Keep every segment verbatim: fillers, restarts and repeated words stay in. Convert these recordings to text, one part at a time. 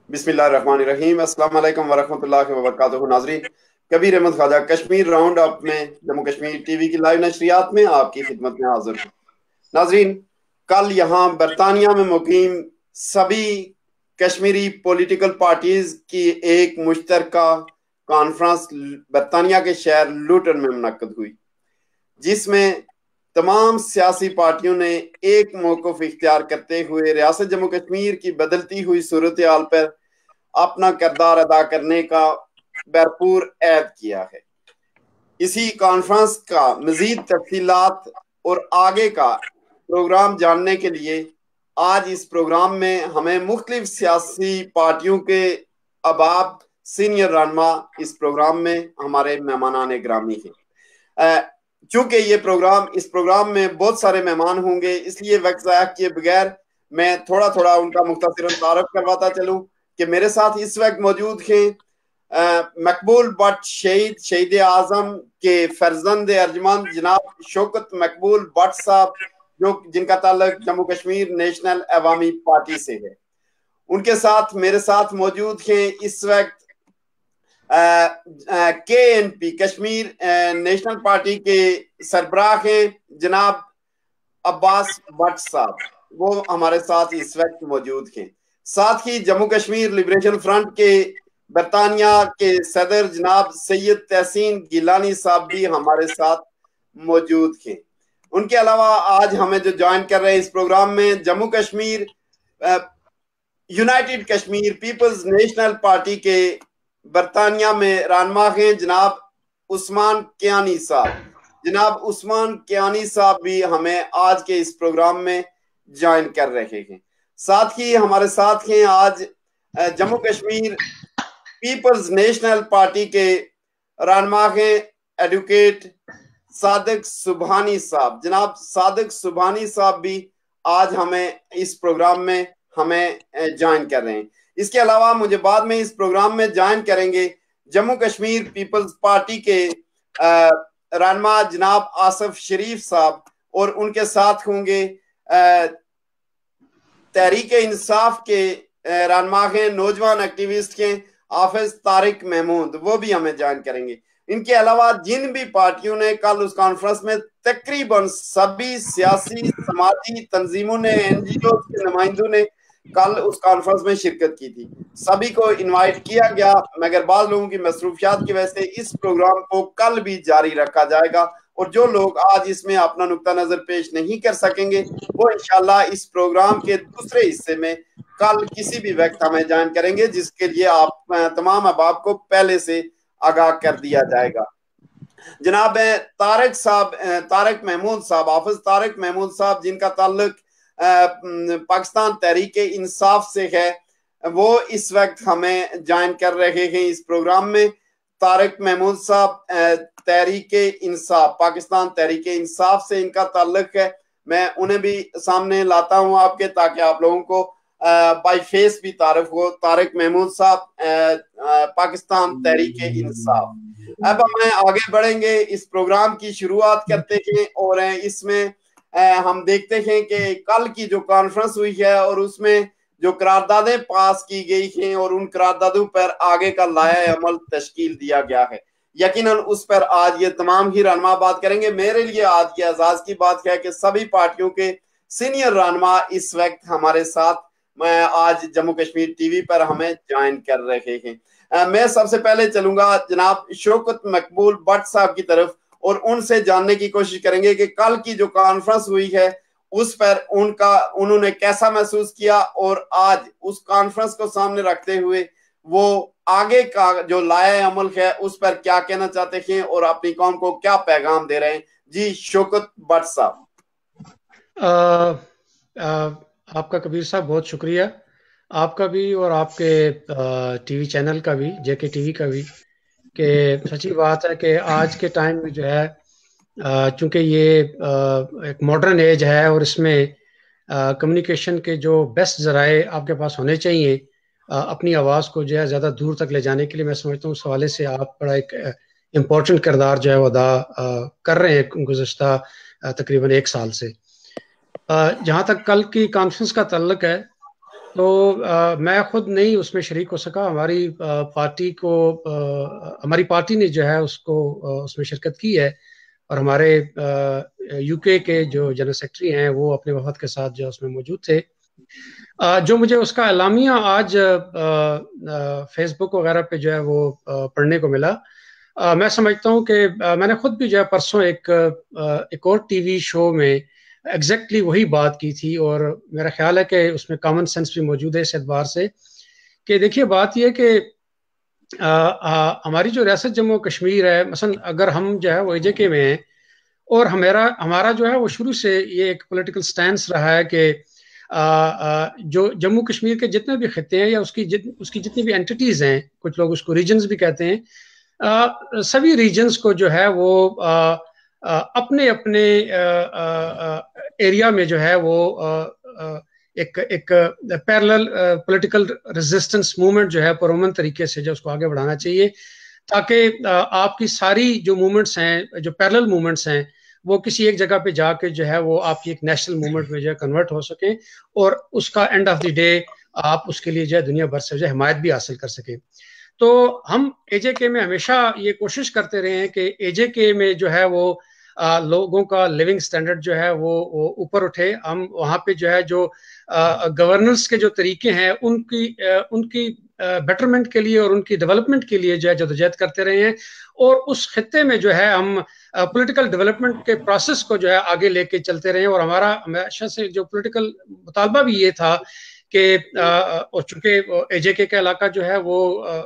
बिस्मिल्लाहिर्रहमानिर्रहीम। अस्सलाम वालेकुम वरहमतुल्लाहि वबरकातुहू। नाजरीन, कबीर अहमद ख्वाजा कश्मीर राउंड अप में जम्मू कश्मीर टीवी की लाइव नशरियात में आपकी खिदमत में हाजिर हूँ। नाजरीन, कल यहाँ बरतानिया में मुकीम सभी कश्मीरी पॉलिटिकल पार्टीज की एक मुश्तरका कॉन्फ्रेंस बरतानिया के शहर लूटन में मुनक्कद हुई, जिसमें तमाम सियासी पार्टियों ने एक मौक़िफ़ इख्तियार करते हुए रियासत जम्मू कश्मीर की बदलती हुई सूरत हाल पर अपना किरदार अदा करने का भरपूर ऐद किया है। इसी कॉन्फ्रेंस का मज़ीद तफसीलात और आगे का प्रोग्राम जानने के लिए आज इस प्रोग्राम में हमें मुख्तलिफ सियासी पार्टियों के अहबाब सीनियर रहनुमा इस प्रोग्राम में हमारे मेहमानान ग्रामी हैं। चूंकि ये प्रोग्राम इस प्रोग्राम में बहुत सारे मेहमान होंगे, इसलिए वक्त ज़ाया किए बगैर मैं थोड़ा थोड़ा उनका मुख्तसरन तारुफ करवाता चलूं कि मेरे साथ इस वक्त मौजूद हैं मकबूल बट शहीद शहीद आज़म के फर्जंद अर्जमंद जनाब शौकत मकबूल बट साहब, जो जिनका ताल्लुक जम्मू कश्मीर नेशनल अवामी पार्टी से है। उनके साथ मेरे साथ मौजूद हैं इस वक्त के K P Kashmir National Party के सरबराह हैं जनाब अब्बास भट्ट साहब, वो हमारे साथ इस वक्त मौजूद हैं। साथ ही जम्मू कश्मीर लिबरेशन फ्रंट के बरतानिया के सदर जनाब सैयद तहसीन गिलानी साहब भी हमारे साथ मौजूद हैं। उनके अलावा आज हमें जो ज्वाइन कर रहे हैं इस प्रोग्राम में Jammu Kashmir United Kashmir People's National Party के बरतानिया में रहनुमा हैं जनाब उस्मान कियानी साहब। जनाब उस्मान कियानी साहब भी हमें आज के इस प्रोग्राम में ज्वाइन कर रहे हैं। साथ ही हमारे साथ हैं आज Jammu Kashmir People's National Party के रहनुमा हैं एडवोकेट सादिक सुबहानी साहब। जनाब सादिक सुबहानी साहब भी आज हमें इस प्रोग्राम में हमें ज्वाइन कर रहे हैं। इसके अलावा मुझे बाद में इस प्रोग्राम में ज्वाइन करेंगे जम्मू कश्मीर पीपल्स पार्टी के रहनुमा जनाब आसिफ शरीफ साहब, और उनके साथ होंगे तहरीक इंसाफ के रहनुमा हैं नौजवान एक्टिविस्ट के हाफिज तारिक महमूद, वो भी हमें ज्वाइन करेंगे। इनके अलावा जिन भी पार्टियों ने कल उस कॉन्फ्रेंस में तकरीबन सभी सियासी समाजी तंजीमों ने एन जी ओ के नुमाइंदों ने कल उस कॉन्फ्रेंस में शिरकत की थी, सभी को इनवाइट किया गया, मगर बाद लोगों की मसरूफियात की वजह से इस प्रोग्राम को कल भी जारी रखा जाएगा, और जो लोग आज इसमें अपना नुक्ता नजर पेश नहीं कर सकेंगे वो इंशाल्लाह इस प्रोग्राम के दूसरे हिस्से में कल किसी भी वक्त हमें ज्वाइन करेंगे, जिसके लिए आप तमाम अहबाब को पहले से आगाह कर दिया जाएगा। जनाब तारिक साहब तारिक महमूद साहब हाफिज तारिक महमूद साहब, जिनका ताल्लुक पाकिस्तान तहरीक इंसाफ से है, वो इस वक्त हमें ज्वाइन कर रहे हैं इस प्रोग्राम में। तारिक महमूद साहब तहरीक इंसाफ पाकिस्तान तहरीक इंसाफ से इनका ताल्लुक है। मैं उन्हें भी सामने लाता हूं आपके, ताकि आप लोगों को बाय फेस भी तारुफ हो। तारिक महमूद साहब पाकिस्तान तहरीक इंसाफ। अब हमें आगे बढ़ेंगे, इस प्रोग्राम की शुरुआत करते हैं, और इसमें हम देखते हैं कि कल की जो कॉन्फ्रेंस हुई है और उसमें जो करारदादें पास की गई हैं और उन करारदादों पर आगे का लाया अमल तश्कील दिया गया है, यकीनन उस पर आज ये तमाम ही रहनुमा बात करेंगे। मेरे लिए आज के एजाज की बात है कि सभी पार्टियों के सीनियर रहनुमा इस वक्त हमारे साथ मैं आज जम्मू कश्मीर टीवी पर हमें ज्वाइन कर रहे हैं। मैं सबसे पहले चलूंगा जनाब शौकत मकबूल बट साहब की तरफ, और उनसे जानने की कोशिश करेंगे कि कल की जो कॉन्फ्रेंस हुई है उस पर उनका उन्होंने कैसा महसूस किया, और आज उस कॉन्फ्रेंस को सामने रखते हुए वो आगे का जो लाया अमल है उस पर क्या कहना चाहते हैं और अपनी कौम को क्या पैगाम दे रहे हैं। जी शौकत बट साहब। आपका कबीर साहब बहुत शुक्रिया, आपका भी और आपके टीवी चैनल का भी, जेके टीवी का भी, कि सच्ची बात है कि आज के टाइम में जो है, चूंकि ये एक मॉडर्न एज है और इसमें कम्युनिकेशन के जो बेस्ट ज़राए आपके पास होने चाहिए अपनी आवाज़ को जो है ज़्यादा दूर तक ले जाने के लिए, मैं समझता हूँ उस हवाले से आप बड़ा एक इम्पोर्टेंट किरदार जो है वो अदा कर रहे हैं गुज़श्ता तकरीबन एक साल से। जहाँ तक कल की कॉन्फ्रेंस का तल्लुक है, تو آ, میں خود نہیں اس میں شریک ہو سکا. ہماری آ, پارٹی کو آ, ہماری پارٹی نے جو ہے اس کو آ, اس میں شرکت کی ہے, اور ہمارے یو کے کے جو جنرل سیکرٹری ہیں وہ اپنے وفد کے ساتھ جو اس میں موجود تھے. آ, جو مجھے اس کا اعلامیہ آج فیس بک وغیرہ پہ جو ہے وہ آ, پڑھنے کو ملا, آ, میں سمجھتا ہوں کہ آ, میں نے خود بھی جو ہے پرسوں ایک آ, ایک اور ٹی وی شو میں ایگزیکٹلی وہی بات کی تھی, اور میرا خیال ہے کہ اس میں کامن سینس بھی موجود ہے اس اعتبار سے کہ دیکھیے بات یہ کہ آ, آ, ہماری جو ریاست جموں کشمیر ہے, مثلا اگر ہم جو ہے وہ اے جے کے میں ہیں, اور ہمارا ہمارا جو ہے وہ شروع سے یہ ایک پولیٹیکل سٹینس رہا ہے کہ آ, آ, جو جموں کشمیر کے جتنے بھی خطے ہیں یا اس کی جت, اس کی جتنی بھی انٹیٹیز ہیں, کچھ لوگ اس کو ریجنز بھی کہتے ہیں, آ, سبھی ریجنز کو جو ہے وہ آ, آ, اپنے اپنے ایریا میں جو ہے وہ آ, آ, ایک ایک پیرلل پولیٹیکل ریزسٹنس موومنٹ جو ہے پرامن طریقے سے جو اس کو آگے بڑھانا چاہیے, تاکہ آپ کی ساری جو موومنٹس ہیں, جو پیرلل موومنٹس ہیں, وہ کسی ایک جگہ پہ جا کے جو ہے وہ آپ کی ایک نیشنل موومنٹ میں جو ہے کنورٹ ہو سکیں, اور اس کا اینڈ آف دی ڈے آپ اس کے لیے جو ہے دنیا بھر سے جو ہے حمایت بھی حاصل کر سکیں. تو ہم اے جے کے میں ہمیشہ یہ کوشش کرتے رہے ہیں کہ اے جے کے میں جو ہے وہ آ, لوگوں کا لیونگ سٹینڈرڈ جو ہے وہ, وہ اوپر اٹھے. ہم وہاں پہ جو ہے جو گورننس کے جو طریقے ہیں ان کی آ, ان کی بیٹرمنٹ کے لیے اور ان کی ڈیولپمنٹ کے لیے جو ہے جدوجہد کرتے رہے ہیں, اور اس خطے میں جو ہے ہم پولیٹیکل ڈیولپمنٹ کے پروسیس کو جو ہے آگے لے کے چلتے رہے ہیں. اور ہمارا ہمیشہ سے جو پولیٹیکل مطالبہ بھی یہ تھا کہ اور چونکہ اے جے کے کا علاقہ جو ہے وہ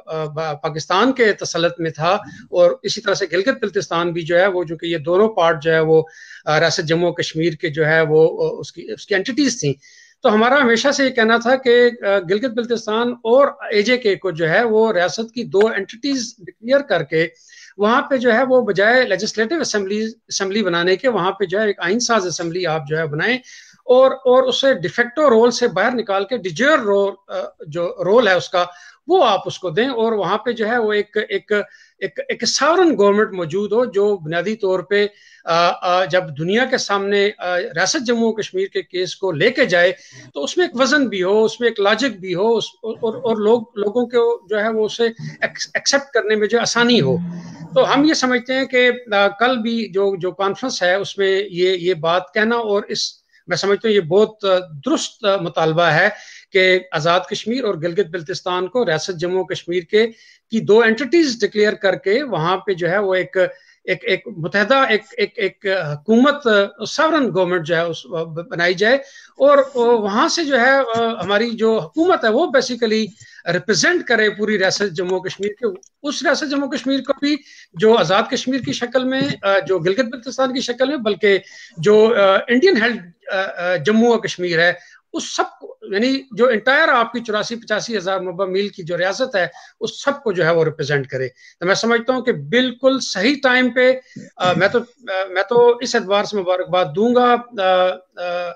پاکستان کے تسلط میں تھا, اور اسی طرح سے گلگت بلتستان بھی جو ہے وہ, جو کہ یہ دونوں پارٹ جو ہے وہ ریاست جموں کشمیر کے جو ہے وہ اس کی اس کی انٹیٹیز تھیں, تو ہمارا ہمیشہ سے یہ کہنا تھا کہ گلگت بلتستان اور اے جے کے کو جو ہے وہ ریاست کی دو انٹیٹیز ڈکلیئر کر کے وہاں پہ جو ہے وہ بجائے لیجسلیٹو اسمبلی اسمبلی بنانے کے, وہاں پہ جو ہے ایک آئین ساز اسمبلی آپ جو ہے بنائیں, اور اور اسے ڈیفیکٹو رول سے باہر نکال کے ڈیجیور رول جو رول ہے اس کا وہ آپ اس کو دیں, اور وہاں پہ جو ہے وہ ایک ایک ایک ایک ساورن گورنمنٹ موجود ہو جو بنیادی طور پہ آ, آ, جب دنیا کے سامنے ریاست جموں کشمیر کے کیس کو لے کے جائے تو اس میں ایک وزن بھی ہو, اس میں ایک لاجک بھی ہو, اس, اور, اور لوگ لوگوں کو جو ہے وہ اسے ایکسیپٹ کرنے میں جو آسانی ہو. تو ہم یہ سمجھتے ہیں کہ کل بھی جو جو کانفرنس ہے اس میں یہ یہ بات کہنا, اور اس میں سمجھتا ہوں یہ بہت درست مطالبہ ہے کہ آزاد کشمیر اور گلگت بلتستان کو ریاست جموں کشمیر کے کی دو انٹیٹیز ڈکلیئر کر کے وہاں پہ جو ہے وہ ایک ایک ایک متحدہ ایک ایک ایک حکومت ساورن گورنمنٹ جو ہے اس بنائی جائے, اور وہاں سے جو ہے ہماری جو حکومت ہے وہ بیسیکلی ریپرزینٹ کرے پوری ریاست جموں کشمیر کے, اس ریاست جموں کشمیر کو بھی جو آزاد کشمیر کی شکل میں, جو گلگت بلتستان کی شکل میں, بلکہ جو انڈین ہیلڈ جموں و کشمیر ہے اس سب کو, یعنی جو انٹائر آپ کی چوراسی پچاسی ہزار مربع میل کی جو ریاست ہے اس سب کو جو ہے وہ ریپرزینٹ کرے. تو میں سمجھتا ہوں کہ بالکل صحیح ٹائم پہ آ, میں تو آ, میں تو اس اعتبار سے مبارکباد دوں گا آ, آ,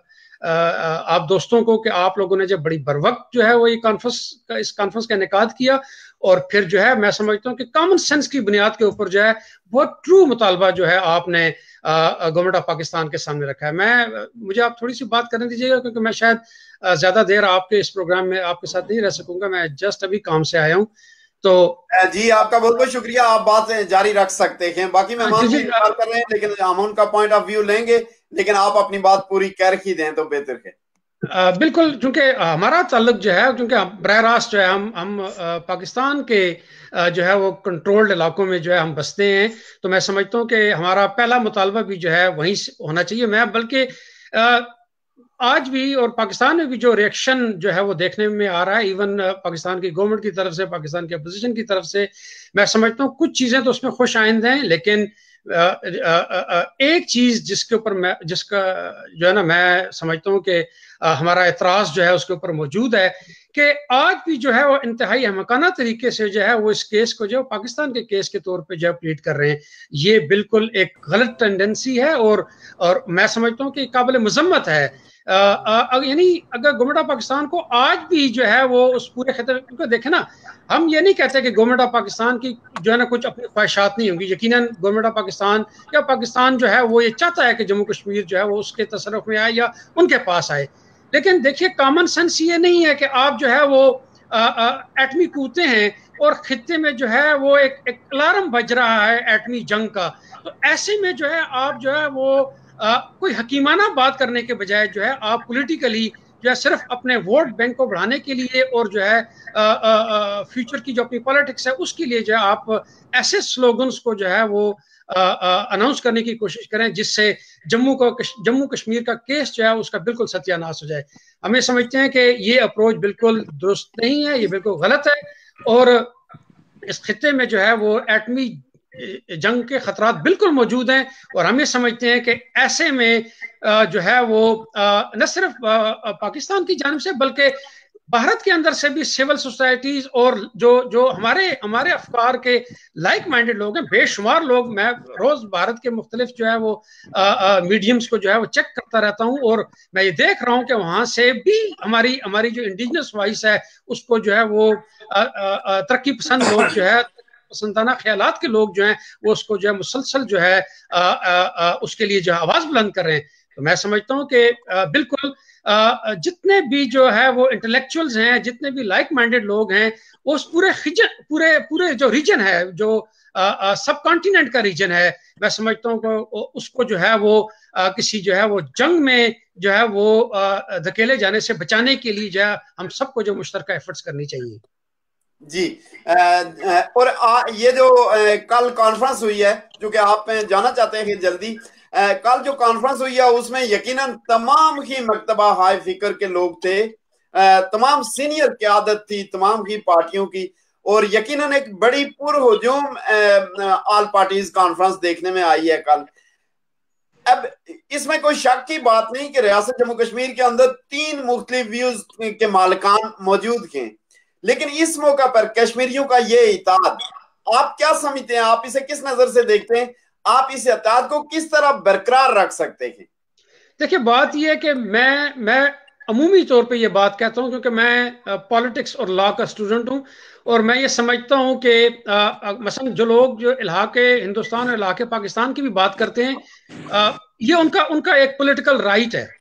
آپ دوستوں کو کہ آپ لوگوں نے جب بڑی بر وقت جو ہے وہ یہ کانفرنس کا اس کانفرنس کا انعقاد کیا, اور پھر جو ہے میں سمجھتا ہوں کہ کامن سینس کی بنیاد کے اوپر جو ہے بہت ٹرو مطالبہ جو ہے آپ نے گورنمنٹ آف پاکستان کے سامنے رکھا ہے. میں مجھے آپ تھوڑی سی بات کرنے دیجیے گا کیونکہ میں شاید زیادہ دیر آپ کے اس پروگرام میں آپ کے ساتھ نہیں رہ سکوں گا, میں جسٹ ابھی کام سے آیا ہوں. تو جی آپ کا بہت بہت شکریہ, آپ بات جاری رکھ سکتے ہیں. باقی مہمان بھی انتظار کر رہے ہیں لیکن ہم ان کا پوائنٹ آف ویو لیں گے, لیکن آپ اپنی بات پوری کہہ ہی دیں تو بہتر ہے. بالکل, چونکہ ہمارا تعلق جو ہے کیونکہ براہ راست جو ہے ہم ہم پاکستان کے جو ہے وہ کنٹرولڈ علاقوں میں جو ہے ہم بستے ہیں, تو میں سمجھتا ہوں کہ ہمارا پہلا مطالبہ بھی جو ہے وہیں ہونا چاہیے. میں بلکہ آج بھی اور پاکستان میں بھی جو ریئیکشن جو ہے وہ دیکھنے میں آ رہا ہے, ایون پاکستان کی گورنمنٹ کی طرف سے, پاکستان کی اپوزیشن کی طرف سے, میں سمجھتا ہوں کچھ چیزیں تو اس میں خوش آئند ہیں, لیکن ایک چیز جس کے اوپر میں جس کا جو ہے نا میں سمجھتا ہوں کہ ہمارا اعتراض جو ہے اس کے اوپر موجود ہے کہ آج بھی جو ہے وہ انتہائی احمقانہ طریقے سے جو ہے وہ اس کیس کو جو پاکستان کے کیس کے طور پہ جو ہے پلیٹ کر رہے ہیں. یہ بالکل ایک غلط ٹینڈنسی ہے, اور اور میں سمجھتا ہوں کہ قابل مذمت ہے. یعنی اگر گورنمنٹ آف پاکستان کو آج بھی جو ہے وہ اس پورے خطے میں دیکھیں نا, ہم یہ نہیں کہتے کہ گورنمنٹ آف پاکستان کی جو ہے نا کچھ اپنی خواہشات نہیں ہوں گی. یقیناً گورنمنٹ آف پاکستان یا پاکستان جو ہے وہ یہ چاہتا ہے کہ جموں کشمیر جو ہے وہ اس کے تصرف میں آئے یا ان کے پاس آئے, لیکن دیکھیے کامن سینس یہ نہیں ہے کہ آپ جو ہے وہ ایٹمی کوتے ہیں اور خطے میں جو ہے وہ ایک ایک الارم بج رہا ہے ایٹمی جنگ کا، تو ایسے میں جو ہے آپ جو ہے وہ آ, کوئی حکیمانہ بات کرنے کے بجائے جو ہے آپ پولیٹیکلی جو ہے صرف اپنے ووٹ بینک کو بڑھانے کے لیے اور جو ہے فیوچر کی جو اپنی پالیٹکس ہے اس کے لیے جو ہے آپ ایسے سلوگنز کو جو ہے وہ اناؤنس کرنے کی کوشش کریں جس سے جموں کا جموں کشمیر کا کیس جو ہے اس کا بالکل ستیہ ناش ہو جائے. ہمیں سمجھتے ہیں کہ یہ اپروچ بالکل درست نہیں ہے، یہ بالکل غلط ہے، اور اس خطے میں جو ہے وہ ایٹمی جنگ کے خطرات بالکل موجود ہیں، اور ہمیں سمجھتے ہیں کہ ایسے میں جو ہے وہ نہ صرف پاکستان کی جانب سے بلکہ بھارت کے اندر سے بھی سول سوسائٹیز اور جو جو ہمارے ہمارے افکار کے لائک مائنڈڈ لوگ ہیں، بے شمار لوگ، میں روز بھارت کے مختلف جو ہے وہ میڈیمز کو جو ہے وہ چیک کرتا رہتا ہوں، اور میں یہ دیکھ رہا ہوں کہ وہاں سے بھی ہماری ہماری جو انڈیجنس وائس ہے اس کو جو ہے وہ ترقی پسند لوگ جو ہے پسندانہ خیالات کے لوگ جو ہیں وہ اس کو جو ہے مسلسل جو ہے اس کے لیے جو آواز بلند کر رہے ہیں. تو میں سمجھتا ہوں کہ بالکل جتنے بھی جو ہے وہ انٹلیکچوئلز ہیں، جتنے بھی لائک مائنڈڈ لوگ ہیں، اس پورے پورے پورے جو ریجن ہے، جو سب کانٹیننٹ کا ریجن ہے، میں سمجھتا ہوں کہ اس کو جو ہے وہ کسی جو ہے وہ جنگ میں جو ہے وہ دھکیلے جانے سے بچانے کے لیے جو ہے ہم سب کو جو مشترکہ ایفرٹس کرنی چاہیے. جی اور یہ جو کل کانفرنس ہوئی ہے جو کہ آپ جانا چاہتے ہیں کہ جلدی کل جو کانفرنس ہوئی ہے اس میں یقیناً تمام ہی مکتبہ ہائی فکر کے لوگ تھے، تمام سینئر قیادت تھی تمام ہی پارٹیوں کی، اور یقیناً ایک بڑی پرہجوم آل پارٹیز کانفرنس دیکھنے میں آئی ہے کل. اب اس میں کوئی شک کی بات نہیں کہ ریاست جموں کشمیر کے اندر تین مختلف ویوز کے مالکان موجود تھے، لیکن اس موقع پر کشمیریوں کا یہ اتحاد آپ کیا سمجھتے ہیں؟ آپ اسے کس نظر سے دیکھتے ہیں؟ آپ اس اتحاد کو کس طرح برقرار رکھ سکتے ہیں؟ دیکھیں بات یہ ہے کہ میں میں عمومی طور پہ یہ بات کہتا ہوں کیونکہ میں پالیٹکس اور لا کا اسٹوڈنٹ ہوں، اور میں یہ سمجھتا ہوں کہ مثلا جو لوگ جو الحاق ہندوستان اور الحاق پاکستان کی بھی بات کرتے ہیں، یہ ان کا ان کا ایک پولیٹیکل رائٹ ہے،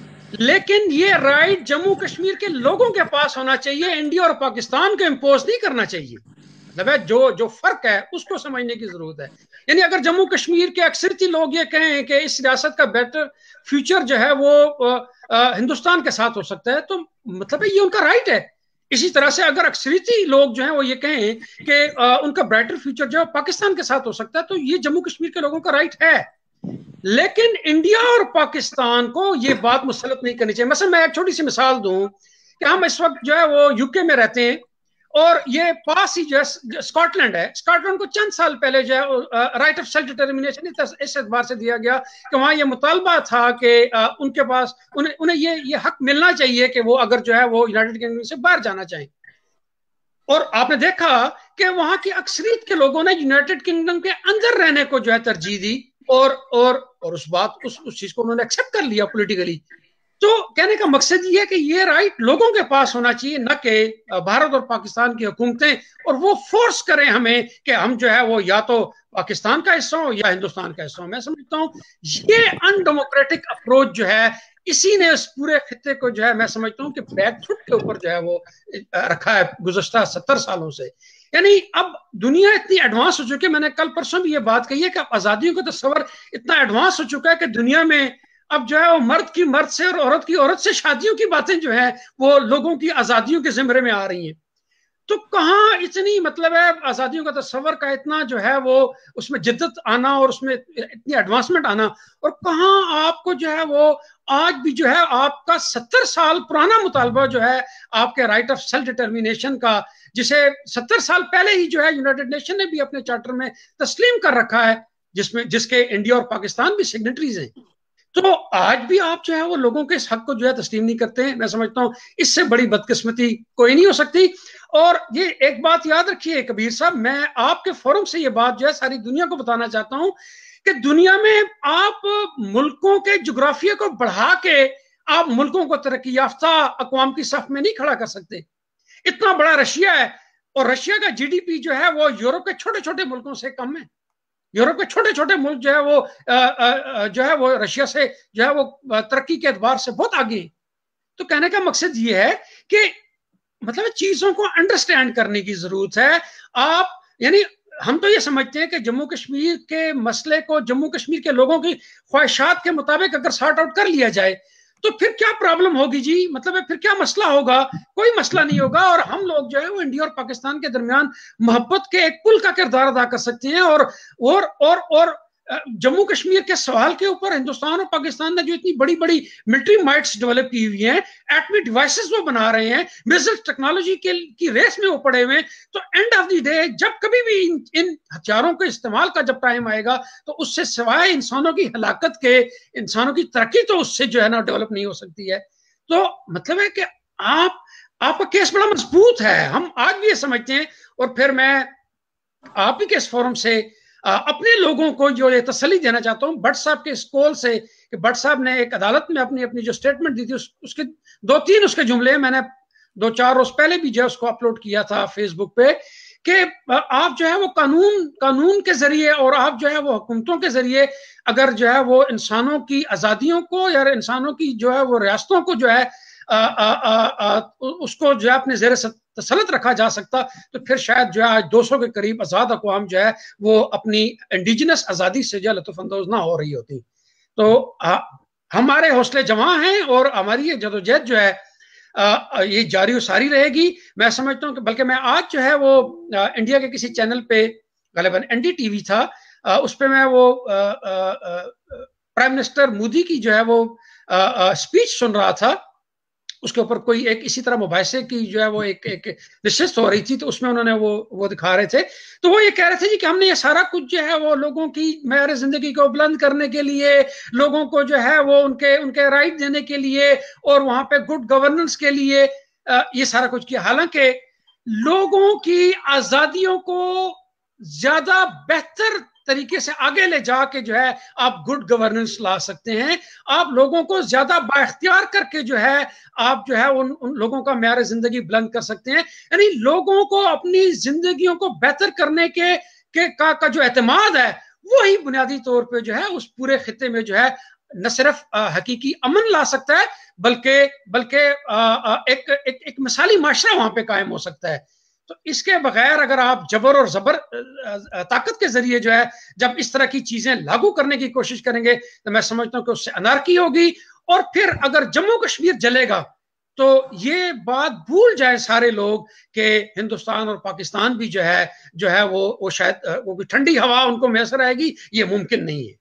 لیکن یہ رائٹ جموں کشمیر کے لوگوں کے پاس ہونا چاہیے، انڈیا اور پاکستان کو امپوز نہیں کرنا چاہیے. مطلب جو جو فرق ہے اس کو سمجھنے کی ضرورت ہے. یعنی اگر جموں کشمیر کے اکثریتی لوگ یہ کہیں کہ اس ریاست کا بیٹر فیوچر جو ہے وہ ہندوستان کے ساتھ ہو سکتا ہے تو مطلب یہ ان کا رائٹ ہے. اسی طرح سے اگر اکثریتی لوگ جو ہیں وہ یہ کہیں کہ ان کا بیٹر فیوچر جو ہے پاکستان کے ساتھ ہو سکتا ہے تو یہ جموں کشمیر کے لوگوں کا رائٹ ہے. لیکن انڈیا اور پاکستان کو یہ بات مسلط نہیں کرنی چاہیے. مثلا میں ایک چھوٹی سی مثال دوں کہ ہم اس وقت جو ہے وہ یو کے میں رہتے ہیں، اور یہ پاس ہی جو ہے اسکاٹ لینڈ ہے، اسکاٹ لینڈ کو چند سال پہلے جو ہے رائٹ آف سیلف ڈٹرمنیشن اس اعتبار سے دیا گیا کہ وہاں یہ مطالبہ تھا کہ ان کے پاس انہیں, انہیں یہ یہ حق ملنا چاہیے کہ وہ اگر جو ہے وہ یونائٹڈ کنگڈم سے باہر جانا چاہیں. اور آپ نے دیکھا کہ وہاں کی اکثریت کے لوگوں نے یونائٹڈ کنگڈم کے اندر رہنے کو جو ہے ترجیح دی، اور اور اور اس بات اس اس چیز کو انہوں نے ایکسپٹ کر لیا پولیٹیکلی. تو کہنے کا مقصد یہ ہے کہ یہ رائٹ لوگوں کے پاس ہونا چاہیے، نہ کہ بھارت اور پاکستان کی حکومتیں اور وہ فورس کریں ہمیں کہ ہم جو ہے وہ یا تو پاکستان کا حصہ ہو یا ہندوستان کا حصہ ہو. میں سمجھتا ہوں یہ ان ڈیموکریٹک اپروچ جو ہے اسی نے اس پورے خطے کو جو ہے میں سمجھتا ہوں کہ بیک فٹ کے اوپر جو ہے وہ رکھا ہے گزشتہ ستر سالوں سے. یعنی اب دنیا اتنی ایڈوانس ہو چکی ہے، میں نے کل پرسوں بھی یہ بات کہی ہے کہ آزادیوں کا تصور اتنا ایڈوانس ہو چکا ہے کہ دنیا میں اب جو ہے وہ مرد کی مرد سے اور عورت کی عورت سے شادیوں کی باتیں جو ہیں وہ لوگوں کی آزادیوں کے زمرے میں آ رہی ہیں. تو کہاں اتنی مطلب ہے آزادیوں کا تصور کا اتنا جو ہے وہ اس میں جدت آنا اور اس میں اتنی ایڈوانسمنٹ آنا، اور کہاں آپ کو جو ہے وہ آج بھی جو ہے آپ کا ستر سال پرانا مطالبہ جو ہے آپ کے رائٹ آف سیلف ڈٹرمنیشن کا، جسے ستر سال پہلے ہی جو ہے یونائٹڈ نیشن نے بھی اپنے چارٹر میں تسلیم کر رکھا ہے، جس میں جس کے انڈیا اور پاکستان بھی سگنیٹریز ہیں، تو آج بھی آپ جو ہے وہ لوگوں کے اس حق کو جو ہے تسلیم نہیں کرتے ہیں. میں سمجھتا ہوں اس سے بڑی بدقسمتی کوئی نہیں ہو سکتی. اور یہ ایک بات یاد رکھیے کبیر صاحب، میں آپ کے فورم سے یہ بات جو ہے ساری دنیا کو بتانا چاہتا ہوں کہ دنیا میں آپ ملکوں کے جغرافیہ کو بڑھا کے آپ ملکوں کو ترقی یافتہ اقوام کی صف میں نہیں کھڑا کر سکتے. اتنا بڑا رشیا ہے، اور رشیا کا جی ڈی پی جو ہے وہ یورپ کے چھوٹے چھوٹے ملکوں سے کم ہے. یورپ کے چھوٹے چھوٹے ملک جو ہے وہ جو ہے وہ رشیا سے جو ہے وہ ترقی کے اعتبار سے بہت آگے ہیں. تو کہنے کا مقصد یہ ہے کہ مطلب چیزوں کو انڈرسٹینڈ کرنے کی ضرورت ہے. آپ یعنی ہم تو یہ سمجھتے ہیں کہ جموں کشمیر کے مسئلے کو جموں کشمیر کے لوگوں کی خواہشات کے مطابق اگر سارٹ آؤٹ کر لیا جائے تو پھر کیا پرابلم ہوگی جی, مطلب پھر کیا مسئلہ ہوگا؟ کوئی مسئلہ نہیں ہوگا. اور ہم لوگ جو ہے وہ انڈیا اور پاکستان کے درمیان محبت کے ایک پل کا کردار ادا کر سکتے ہیں. اور اور اور اور جموں کشمیر کے سوال کے اوپر ہندوستان اور پاکستان نے جو اتنی بڑی بڑی ملٹری مائٹس ڈیولپ کی ہوئی ہیں, ایٹمی ڈیوائسز وہ بنا رہے ہیں, میزل ٹیکنالوجی کی ریس میں وہ پڑے ہوئے ہیں, تو اینڈ آف دی ڈے جب کبھی بھی ان, ان ہتھیاروں کے استعمال کا جب ٹائم آئے گا تو اس سے سوائے انسانوں کی ہلاکت کے, انسانوں کی ترقی تو اس سے جو ہے نا ڈیولپ نہیں ہو سکتی ہے. تو مطلب ہے کہ آپ آپ کا کیس بڑا مضبوط ہے, ہم آج بھی یہ سمجھتے ہیں. اور پھر میں آپ ہی کے اس فورم سے اپنے لوگوں کو جو یہ تسلی دینا چاہتا ہوں بٹ صاحب کے اس کول سے, کہ بٹ صاحب نے ایک عدالت میں اپنی اپنی جو سٹیٹمنٹ دی تھی, اس, اس کے دو تین اس کے جملے میں نے دو چار روز پہلے بھی جو ہے اس کو اپلوڈ کیا تھا فیس بک پہ, کہ آپ جو ہے وہ قانون قانون کے ذریعے اور آپ جو ہے وہ حکومتوں کے ذریعے اگر جو ہے وہ انسانوں کی آزادیوں کو یا انسانوں کی جو ہے وہ ریاستوں کو جو ہے آ, آ, آ, آ, اس کو جو ہے اپنے زیر تسلط رکھا جا سکتا, تو پھر شاید جو ہے آج دو سو کے قریب آزاد اقوام جو ہے وہ اپنی انڈیجنس آزادی سے جو لطف اندوز نہ ہو رہی ہوتی. تو ہمارے حوصلے جمع ہیں اور ہماری یہ جدوجہد جو ہے یہ جاری و ساری رہے گی. میں سمجھتا ہوں کہ بلکہ میں آج جو ہے وہ انڈیا کے کسی چینل پہ غالباً این ڈی ٹی وی تھا, اس پہ میں وہ پرائم منسٹر مودی کی جو ہے وہ اسپیچ سن رہا تھا. اس کے اوپر کوئی ایک اسی طرح مباحثے کی جو ہے وہ ایک ایک نشست ہو رہی تھی, تو اس میں انہوں نے وہ وہ دکھا رہے تھے. تو وہ یہ کہہ رہے تھے جی کہ ہم نے یہ سارا کچھ جو ہے وہ لوگوں کی معیار زندگی کو بلند کرنے کے لیے, لوگوں کو جو ہے وہ ان کے ان کے رائٹ دینے کے لیے اور وہاں پہ گڈ گورننس کے لیے یہ سارا کچھ کیا. حالانکہ لوگوں کی آزادیوں کو زیادہ بہتر طریقے سے آگے لے جا کے جو ہے آپ گڈ گورننس لا سکتے ہیں. آپ لوگوں کو زیادہ با اختیار کر کے جو ہے آپ جو ہے ان, ان لوگوں کا معیار زندگی بلند کر سکتے ہیں. یعنی لوگوں کو اپنی زندگیوں کو بہتر کرنے کے, کے کا, کا جو اعتماد ہے وہی بنیادی طور پہ جو ہے اس پورے خطے میں جو ہے نہ صرف حقیقی امن لا سکتا ہے بلکہ بلکہ ایک, ایک, ایک مثالی معاشرہ وہاں پہ قائم ہو سکتا ہے. تو اس کے بغیر اگر آپ جبر اور زبر طاقت کے ذریعے جو ہے جب اس طرح کی چیزیں لاگو کرنے کی کوشش کریں گے تو میں سمجھتا ہوں کہ اس سے انارکی ہوگی. اور پھر اگر جموں کشمیر جلے گا تو یہ بات بھول جائے سارے لوگ کہ ہندوستان اور پاکستان بھی جو ہے جو ہے وہ وہ شاید وہ ٹھنڈی ہوا ان کو میسر آئے گی, یہ ممکن نہیں ہے.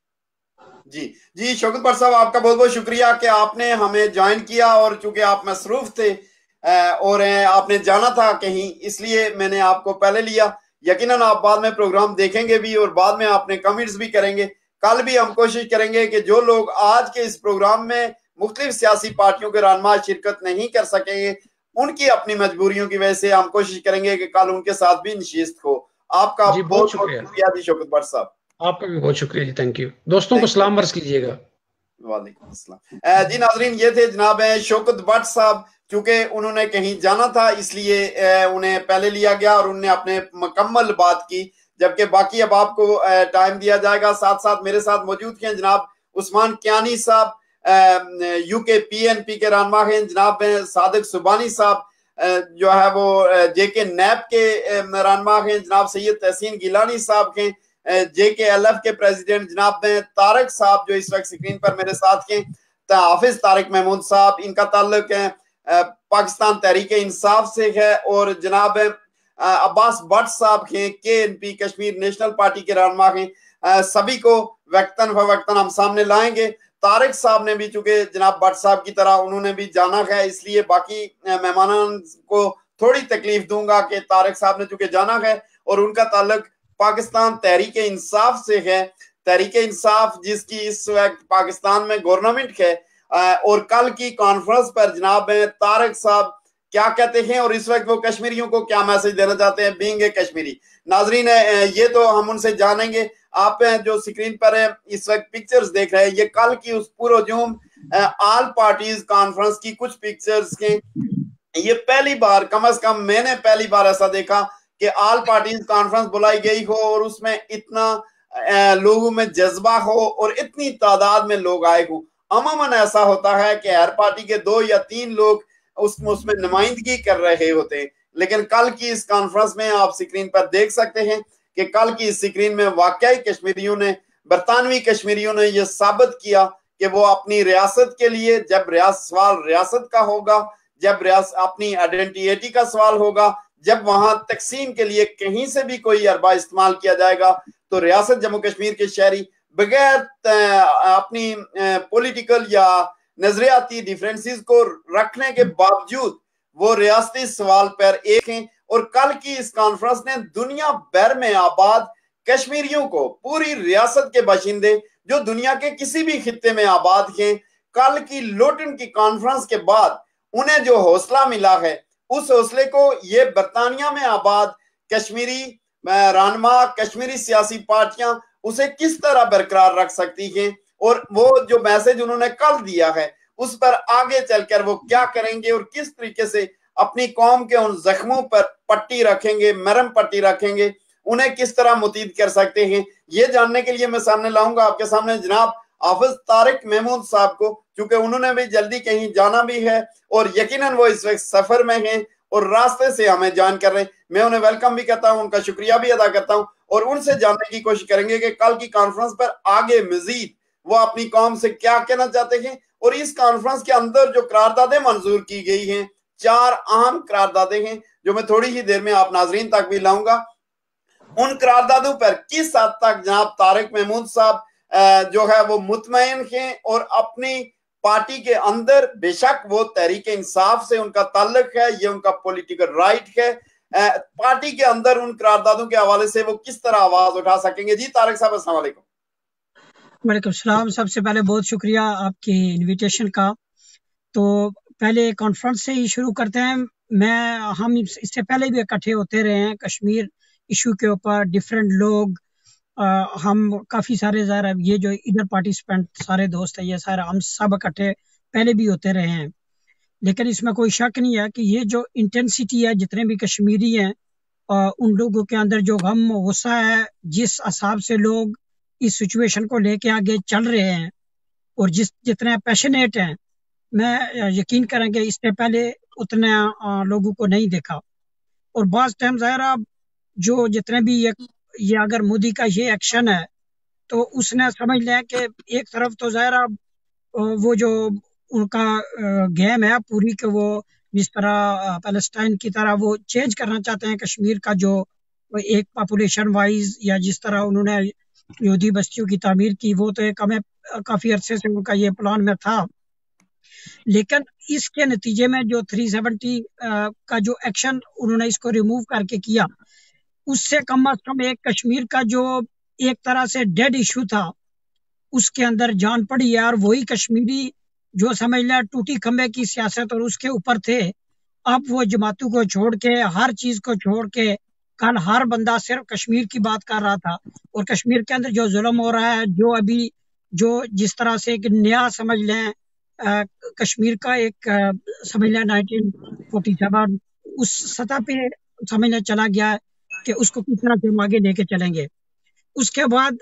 جی جی شوکت بٹ صاحب, آپ کا بہت بہت شکریہ کہ آپ نے ہمیں جوائن کیا, اور چونکہ آپ مصروف تھے اور آپ نے جانا تھا کہیں, اس لیے میں نے آپ کو پہلے لیا. یقیناً آپ بعد میں پروگرام دیکھیں گے بھی اور بعد میں آپ نے کمنٹس بھی کریں گے. کل بھی ہم کوشش کریں گے کہ جو لوگ آج کے اس پروگرام میں مختلف سیاسی پارٹیوں کے رہنما شرکت نہیں کر سکیں گے, ان کی اپنی مجبوریوں کی وجہ سے ہم کوشش کریں گے کہ کل ان کے ساتھ بھی نشست ہو. آپ کا جی بہت بہت شکریہ جی شوکت بٹ صاحب. آپ کا بھی بہت شکریہ جی, تھینک یو. دوستوں کو سلام عرض کیجیے گا. وعلیکم السلام. جی ناظرین, یہ تھے جناب شوکت بٹ صاحب. چونکہ انہوں نے کہیں جانا تھا اس لیے انہیں پہلے لیا گیا اور انہوں نے اپنے مکمل بات کی, جبکہ باقی اب آپ کو ٹائم دیا جائے گا. ساتھ ساتھ میرے ساتھ موجود ہیں جناب عثمان کیانی صاحب, یو کے پی این پی کے رہنما ہیں. جناب صادق سبانی صاحب جو ہے وہ جے کے نیب کے رہنما ہیں. جناب سید تحسین گیلانی صاحب ہیں, جے کے ایل ایف کے پریزیڈنٹ. جناب طارق صاحب جو اس وقت سکرین پر میرے ساتھ ہیں, حافظ طارق محمود صاحب, ان کا تعلق ہے پاکستان تحریک انصاف سے ہے. اور جناب عباس بٹ صاحب ہیں, کے K P Kashmir national party کے رہنما ہیں. سبھی کو وقتاً فوقتاً ہم سامنے لائیں گے. طارق صاحب نے بھی چونکہ جناب بٹ صاحب کی طرح انہوں نے بھی جانا ہے, اس لیے باقی مہمانان کو تھوڑی تکلیف دوں گا کہ طارق صاحب نے چونکہ جانا ہے اور ان کا تعلق پاکستان تحریک انصاف سے ہے. تحریک انصاف جس کی اس وقت پاکستان میں گورنمنٹ ہے, اور کل کی کانفرنس پر جناب طارق صاحب کیا کہتے ہیں اور اس وقت وہ کشمیریوں کو کیا میسج دینا چاہتے ہیں بینگ اے کشمیری. ناظرین یہ تو ہم ان سے جانیں گے. آپ جو سکرین پر اس وقت پکچرز دیکھ رہے ہیں یہ کل کی اس پورو جوم آل پارٹیز کانفرنس کی کچھ پکچرز ہیں. یہ پہلی بار, کم از کم میں نے پہلی بار ایسا دیکھا کہ آل پارٹیز کانفرنس بلائی گئی ہو اور اس میں اتنا لوگوں میں جذبہ ہو اور اتنی تعداد میں لوگ آئے ہوں. عموماً ایسا ہوتا ہے کہ ہر پارٹی کے دو یا تین لوگ اس اس میں نمائندگی کر رہے ہوتے ہیں، لیکن کل کی اس کانفرنس میں آپ سکرین پر دیکھ سکتے ہیں کہ کل کی اس سکرین میں واقعی کشمیریوں نے، برطانوی کشمیریوں نے یہ ثابت کیا کہ وہ اپنی ریاست کے لیے، جب ریاست سوال ریاست کا ہوگا، جب ریاست اپنی آئیڈینٹیٹی کا سوال ہوگا، جب وہاں تقسیم کے لیے کہیں سے بھی کوئی اربا استعمال کیا جائے گا، تو ریاست جموں کشمیر کے شہری بغیر اپنی پولیٹیکل یا نظریاتی ڈیفرنسز کو رکھنے کے باوجود وہ ریاستی سوال پر ایک ہیں۔ اور کل کی اس کانفرنس نے دنیا بھر میں آباد کشمیریوں کو، پوری ریاست کے باشندے جو دنیا کے کسی بھی خطے میں آباد ہیں، کل کی لوٹن کی کانفرنس کے بعد انہیں جو حوصلہ ملا ہے، اس حوصلے کو یہ برطانیہ میں آباد کشمیری رہنما، کشمیری سیاسی پارٹیاں اسے کس طرح برقرار رکھ سکتی ہیں، اور وہ جو میسج انہوں نے کل دیا ہے اس پر آگے چل کر وہ کیا کریں گے اور کس طریقے سے اپنی قوم کے ان زخموں پر پٹی رکھیں گے، مرم پٹی رکھیں گے، انہیں کس طرح متعید کر سکتے ہیں، یہ جاننے کے لیے میں سامنے لاؤں گا آپ کے سامنے جناب حافظ طارق محمود صاحب کو، کیونکہ انہوں نے بھی جلدی کہیں جانا بھی ہے اور یقیناً وہ اس وقت سفر میں ہیں اور راستے سے ہمیں جان کر رہے ہیں۔ میں انہیں ویلکم بھی کرتا ہوں، ان کا شکریہ بھی ادا کرتا ہوں، اور ان سے جاننے کی کوشش کریں گے کہ کل کی کانفرنس پر آگے مزید وہ اپنی قوم سے کیا کہنا چاہتے ہیں، اور اس کانفرنس کے اندر جو قراردادیں منظور کی گئی ہیں، چار اہم قراردادیں ہیں جو میں تھوڑی ہی دیر میں آپ ناظرین تک بھی لاؤں گا۔ ان قراردادوں پر کس حد تک جناب طارق محمود صاحب جو ہے وہ مطمئن ہیں، اور اپنی پارٹی کے اندر بے شک وہ تحریک انصاف سے ان کا تعلق ہے، یہ ان کا پولیٹیکل رائٹ ہے، پارٹی کے اندر ان قراردادوں کے حوالے سے وہ کس طرح آواز اٹھا سکیں گے۔ جی طارق صاحب السلام علیکم۔ وعلیکم السلام۔ سب سے پہلے بہت شکریہ آپ کی انویٹیشن کا۔ تو پہلے کانفرنس سے ہی شروع کرتے ہیں۔ میں ہم اس سے پہلے بھی اکٹھے ہوتے رہے ہیں کشمیر ایشو کے اوپر، ڈیفرنٹ لوگ، ہم کافی سارے ظاہر یہ جو ادھر پارٹیسپینٹ سارے دوست ہیں، یہ سارے ہم سب اکٹھے پہلے بھی ہوتے رہے ہیں، لیکن اس میں کوئی شک نہیں ہے کہ یہ جو انٹینسٹی ہے، جتنے بھی کشمیری ہیں ان لوگوں کے اندر جو غم غصہ ہے، جس حساب سے لوگ اس سچویشن کو لے کے آگے چل رہے ہیں اور جس جتنے پیشنیٹ ہیں، میں یقین کریں کہ اس سے پہلے اتنے لوگوں کو نہیں دیکھا۔ اور بعض ٹائم ظاہر جو جتنے بھی یہ یہ اگر مودی کا یہ ایکشن ہے تو اس نے سمجھ لیا کہ ایک طرف تو ظاہر وہ جو ان کا گیم ہے پوری کہ وہ جس طرح پیلسٹائن کی طرح وہ چینج کرنا چاہتے ہیں کشمیر کا جو ایک پاپولیشن وائز، یا جس طرح انہوں نے یہودی بستیوں کی تعمیر کی، وہ تو ایک ہمیں کافی عرصے سے ان کا یہ پلان میں تھا، لیکن اس کے نتیجے میں جو تھری سیونٹی کا جو ایکشن انہوں نے اس کو ریموو کر کے کیا، اس سے کم از کم ایک کشمیر کا جو ایک طرح سے ڈیڈ ایشو تھا اس کے اندر جان پڑی ہے، اور وہی کشمیری جو سمجھ لیں ٹوٹی کھمبے کی سیاست اور اس کے اوپر تھے، اب وہ جماعتوں کو چھوڑ کے، ہر چیز کو چھوڑ کے، کل ہر بندہ صرف کشمیر کی بات کر رہا تھا، اور کشمیر کے اندر جو ظلم ہو رہا ہے، جو ابھی جو جس طرح سے ایک نیا سمجھ لیں کشمیر کا ایک سمجھ لیں نائنٹین فورٹی سیون اس سطح پہ سمجھ لیں چلا گیا ہے کہ اس کو کس طرح سے ہم آگے لے کے چلیں گے۔ اس کے بعد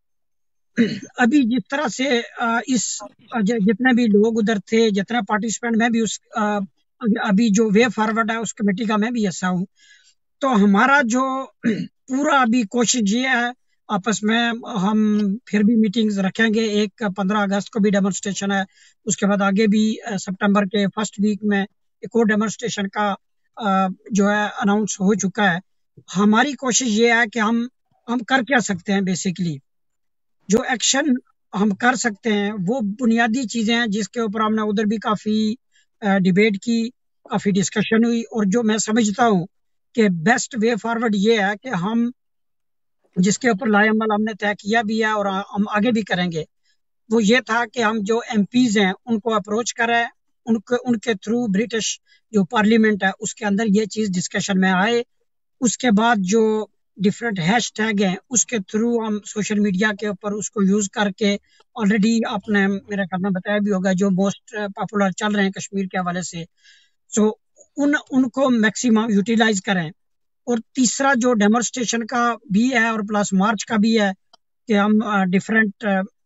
ابھی جس طرح سے اس جتنے بھی لوگ ادھر تھے، جتنے پارٹیسپینٹ، میں بھی اس ابھی جو وے فارورڈ ہے اس کمیٹی کا میں بھی حصہ ہوں، تو ہمارا جو پورا ابھی کوشش یہ ہے، آپس میں ہم پھر بھی میٹنگز رکھیں گے، ایک پندرہ اگست کو بھی ڈیمونسٹریشن ہے، اس کے بعد آگے بھی سپٹمبر کے فرسٹ ویک میں ایک اور ڈیمونسٹریشن کا جو ہے اناؤنس ہو چکا ہے۔ ہماری کوشش یہ ہے کہ ہم ہم کر کیا سکتے ہیں، بیسیکلی جو ایکشن ہم کر سکتے ہیں وہ بنیادی چیزیں ہیں جس کے اوپر ہم نے ادھر بھی کافی ڈیبیٹ کی، کافی ڈسکشن ہوئی، اور جو میں سمجھتا ہوں کہ بیسٹ وے فارورڈ یہ ہے کہ ہم جس کے اوپر لائے عمل ہم نے طے کیا بھی ہے اور ہم آگے بھی کریں گے، وہ یہ تھا کہ ہم جو ایم پیز ہیں ان کو اپروچ کریں، ان کے ان کے تھرو برٹش جو پارلیمنٹ ہے اس کے اندر یہ چیز ڈسکشن میں آئے، اس کے بعد جو ڈفرینٹ ہیش ٹیگ ہیں اس کے تھرو ہم سوشل میڈیا کے اوپر اس کو یوز کر کے، آلریڈی آپ نے میرے خیال میں بتایا بھی ہوگا جو موسٹ پاپولر چل رہے ہیں کشمیر کے حوالے سے، سو ان ان کو میکسیمم یوٹیلائز کریں۔ اور تیسرا جو ڈیمونسٹریشن کا بھی ہے اور پلس مارچ کا بھی ہے کہ ہم ڈفرینٹ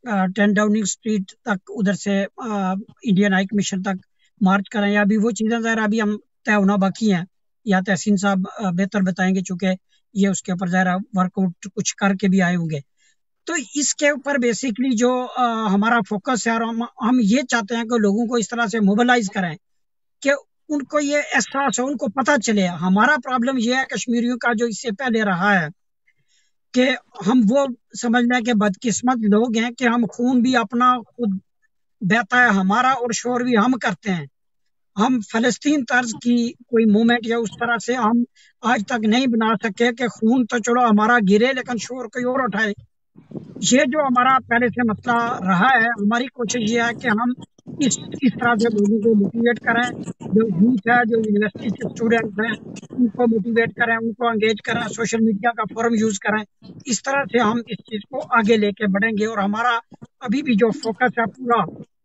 टेन डाउनिंग स्ट्रीट तक उधर से आ, इंडियन हाई कमीशन तक मार्च करें, या अभी वो चीज़ें ज़रा अभी हम तय होना बाकी हैं, या तहसीन साहब आ, बेहतर बताएंगे चूँकि ये उसके ऊपर ज़रा वर्कआउट कुछ करके भी आए होंगे। तो इसके ऊपर बेसिकली जो आ, हमारा फोकस है, और हम हम ये चाहते हैं कि लोगों को इस तरह से मोबिलाइज करें कि उनको ये एहसास हो, उनको पता चले। हमारा प्रॉब्लम ये है कश्मीरियों का जो इससे पहले रहा है कि हम वो समझने के बदकिस्मत लोग हैं कि हम खून भी अपना खुद बहता है हमारा और शोर भी हम करते हैं। हम फलस्तीन तर्ज की कोई मूवमेंट या उस तरह से हम आज तक नहीं बना सके कि खून तो चलो हमारा गिरे लेकिन शोर कोई और उठाए। ये जो हमारा पहले से मसला रहा है, हमारी कोशिश ये है कि हम इस इस तरह से लोगों को मोटिवेट करें, जो यूथ है, जो यूनिवर्सिटी के स्टूडेंट्स हैं, उनको मोटिवेट करें, उनको एंगेज करें, सोशल मीडिया का फोरम यूज करें। इस तरह से हम इस चीज को आगे लेके बढ़ेंगे। और हमारा अभी भी जो फोकस है पूरा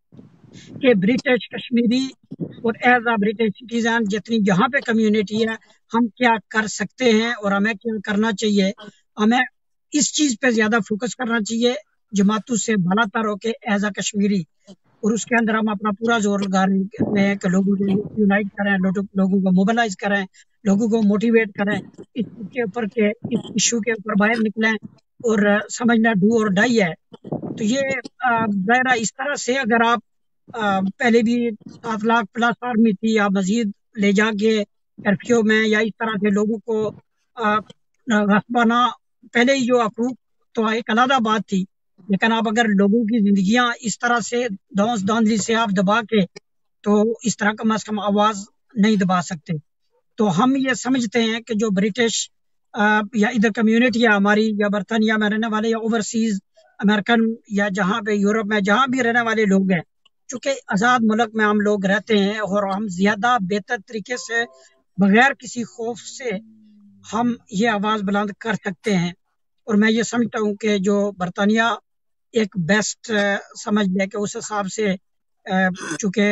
कि ब्रिटिश कश्मीरी और एज अ ब्रिटिश सिटीजन जितनी जहाँ पे कम्युनिटी है, हम क्या कर सकते हैं और हमें क्या करना चाहिए। हमें इस चीज पे ज्यादा फोकस करना चाहिए, जमातों से भलातर होके एज अ कश्मीरी, और उसके अंदर हम अपना पूरा जोर लगा रहे हैं कि लोगों को यूनाइट करें, लोगों लोगों को मोबिलाइज करें, लोगों को मोटिवेट करें इस चीज के ऊपर के इस इशू के ऊपर बाहर निकलें। और अ, समझना डू और डाई है। तो ये दायरा इस तरह से, अगर आप अ, पहले भी सात लाख प्लस आर्मी थी, आप मजीद ले जाके कर्फ्यू में या इस तरह से लोगों को अ, गस्बाना, पहले ही जो अफरूक तो एक अलग बात थी, लेकिन आप अगर लोगों की जिंदगियां इस तरह से दौस धांधली से आप दबा के, तो इस तरह कम अज कम आवाज नहीं दबा सकते। तो हम ये समझते हैं कि जो ब्रिटिश अ, या इधर कम्युनिटी है हमारी, या बर्तानिया में रहने वाले, या ओवरसीज अमेरिकन, या जहाँ पे यूरोप में जहाँ भी रहने वाले लोग हैं, चूंकि आज़ाद मुल्क में हम लोग रहते हैं और हम ज्यादा बेहतर तरीके से बगैर किसी खौफ से हम ये आवाज बुलंद कर सकते हैं। और मैं ये समझता हूँ कि जो बर्तानिया एक बेस्ट समझ ले कि उस हिसाब से, चूंकि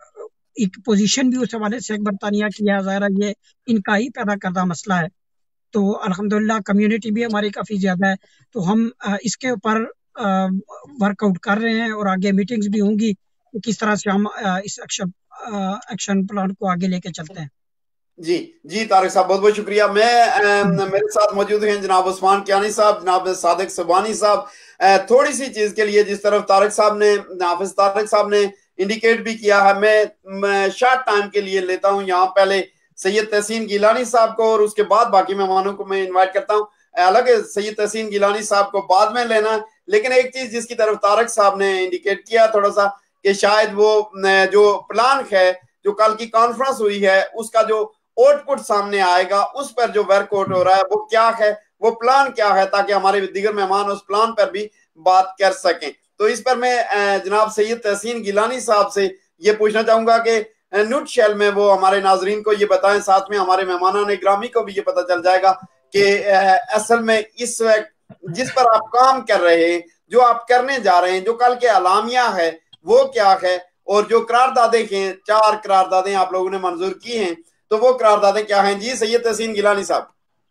एक पोजीशन भी उस हवाले से एक बर्तानिया किया जा रहा, ये इनका ही पैदा करदा मसला है। तो अल्हम्दुलिल्लाह कम्युनिटी भी हमारी काफ़ी ज़्यादा है। तो हम अ, इसके ऊपर वर्कआउट कर रहे हैं, और आगे मीटिंग्स भी होंगी कि किस तरह से हम अ, इस एक्शन एक्शन प्लान को आगे लेके चलते हैं। जी जी तारिक साहब, बहुत बहुत शुक्रिया। मैं अ, मेरे साथ मौजूद हैं जनाब उस्मान कियानी साहब, जनाब सादिक सुबानी साहब। अ, थोड़ी सी चीज के लिए जिस तरफ तारिक साहब ने, हाफिज तारिक साहब ने इंडिकेट भी किया है, मैं, मैं शॉर्ट टाइम के लिए लेता हूं यहाँ पहले सैयद तहसीन गिलानी साहब को, और उसके बाद बाकी मेहमानों को मैं इन्वाइट करता हूँ। हालांकि सैयद तहसीन गिलानी साहब को बाद में लेना, लेकिन एक चीज जिसकी तरफ तारिक साहब ने इंडिकेट किया थोड़ा सा, कि शायद वो जो प्लान है, जो कल की कॉन्फ्रेंस हुई है, उसका जो आउटपुट सामने आएगा, उस पर जो वर्कआउट हो रहा है वो क्या है, वो प्लान क्या है, ताकि हमारे दीगर मेहमान उस प्लान पर भी बात कर सकें। तो इस पर मैं जनाब सैयद तहसीन गिलानी साहब से ये पूछना चाहूंगा कि नुट शेल में वो हमारे नाजरीन को ये बताएं, साथ में हमारे मेहमान ने ग्रामी को भी ये पता चल जाएगा कि असल में इस वक्त जिस पर आप काम कर रहे हैं, जो आप करने जा रहे हैं, जो कल के अलामिया है वो क्या है, और जो करारदादे हैं, चार करारदादे आप लोगों ने मंजूर की हैं, तो वो करारदादें क्या हैं। जी सैयद तहसीन गिलानी साहब।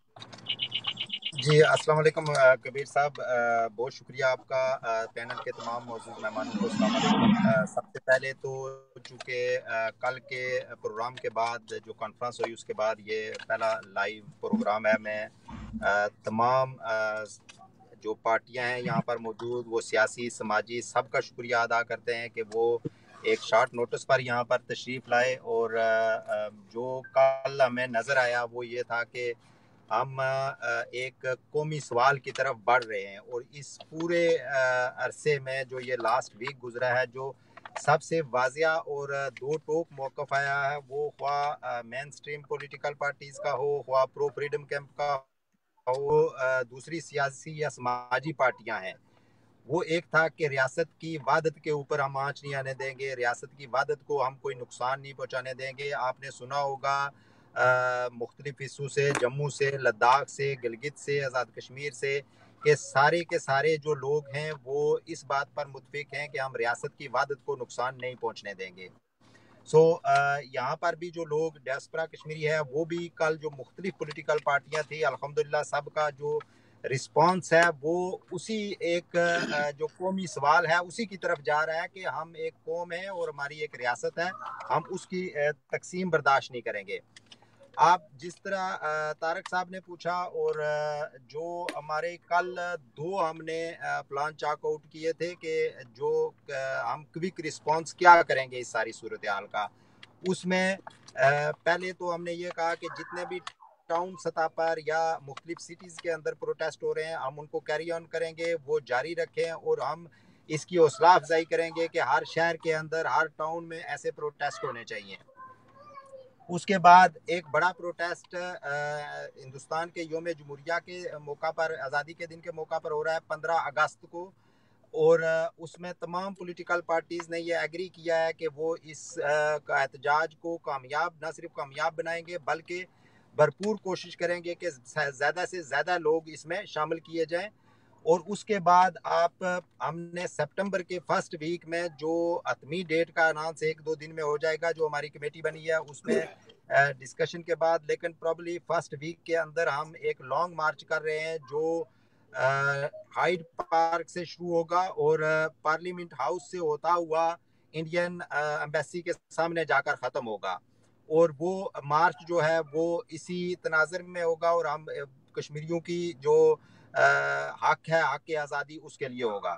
जी अस्सलाम वालेकुम कबीर साहब, बहुत शुक्रिया आपका। पैनल के तमाम मौजूद मेहमानों को अस्सलाम वालेकुम। सबसे पहले तो चूँकि कल के प्रोग्राम के बाद जो कॉन्फ्रेंस हुई उसके बाद ये पहला लाइव प्रोग्राम है। मैं तमाम जो पार्टियां हैं यहाँ पर मौजूद, वो सियासी समाजी सबका शुक्रिया अदा करते हैं कि वो एक शॉर्ट नोटिस पर यहाँ पर तशरीफ़ लाए। और जो कल हमें नज़र आया वो ये था कि हम एक कौमी सवाल की तरफ बढ़ रहे हैं, और इस पूरे अरसे में जो ये लास्ट वीक गुजरा है, जो सबसे वाजिया और दो टोक मौक़िफ़ आया है, वो ख्वा मेन स्ट्रीम पॉलिटिकल पार्टीज़ का हो, ख्वा प्रो फ्रीडम कैंप का हो, दूसरी सियासी या समाजी पार्टियां हैं, वो एक था कि रियासत की वहादत के ऊपर हम आँच नहीं आने देंगे, रियासत की वहादत को हम कोई नुकसान नहीं पहुँचाने देंगे। आपने सुना होगा मुख्तलिफ हिस्सों से, जम्मू से, लद्दाख से, गिलगित से, आज़ाद कश्मीर से, कि सारे के सारे जो लोग हैं वो इस बात पर मुत्फिक हैं कि हम रियासत की वहादत को नुकसान नहीं पहुँचने देंगे। सो so, यहाँ पर भी जो लोग डायस्पोरा कश्मीरी है, वो भी कल जो मुख्तलिफ पॉलिटिकल पार्टियाँ थी, अल्हम्दुलिल्लाह सबका जो رسپانس ہے وہ اسی ایک جو قومی سوال ہے اسی کی طرف جا رہا ہے کہ ہم ایک قوم ہیں اور ہماری ایک ریاست ہے, ہم اس کی تقسیم برداشت نہیں کریں گے. آپ جس طرح طارق صاحب نے پوچھا, اور جو ہمارے کل دو ہم نے پلان چاک آؤٹ کیے تھے کہ جو ہم کوئک رسپانس کیا کریں گے اس ساری صورتحال کا, اس میں پہلے تو ہم نے یہ کہا کہ جتنے بھی ٹاؤن سطح پر یا مختلف سٹیز کے اندر پروٹیسٹ ہو رہے ہیں ہم ان کو کیری آن کریں گے, وہ جاری رکھیں, اور ہم اس کی حوصلہ افزائی کریں گے کہ ہر شہر کے اندر ہر ٹاؤن میں ایسے پروٹیسٹ ہونے چاہیے. اس کے بعد ایک بڑا پروٹیسٹ ہندوستان کے یوم جمہوریہ کے موقع پر, آزادی کے دن کے موقع پر ہو رہا ہے پندرہ اگست کو, اور اس میں تمام پولیٹیکل پارٹیز نے یہ ایگری کیا ہے کہ وہ اس احتجاج کو کامیاب, نہ صرف کامیاب بنائیں گے بلکہ بھرپور کوشش کریں گے کہ زیادہ سے زیادہ لوگ اس میں شامل کیے جائیں. اور اس کے بعد آپ ہم نے سپٹمبر کے فرسٹ ویک میں جو حتمی ڈیٹ کا اناؤنس ایک دو دن میں ہو جائے گا, جو ہماری کمیٹی بنی ہے اس میں ڈسکشن کے بعد, لیکن پرابلی فرسٹ ویک کے اندر ہم ایک لانگ مارچ کر رہے ہیں جو ہائیڈ پارک سے شروع ہوگا اور پارلیمنٹ ہاؤس سے ہوتا ہوا انڈین ایمبیسی کے سامنے جا کر ختم ہوگا. اور وہ مارچ جو ہے وہ اسی تناظر میں ہوگا, اور ہم کشمیریوں کی جو حق ہے, حق کی آزادی, اس کے لیے ہوگا.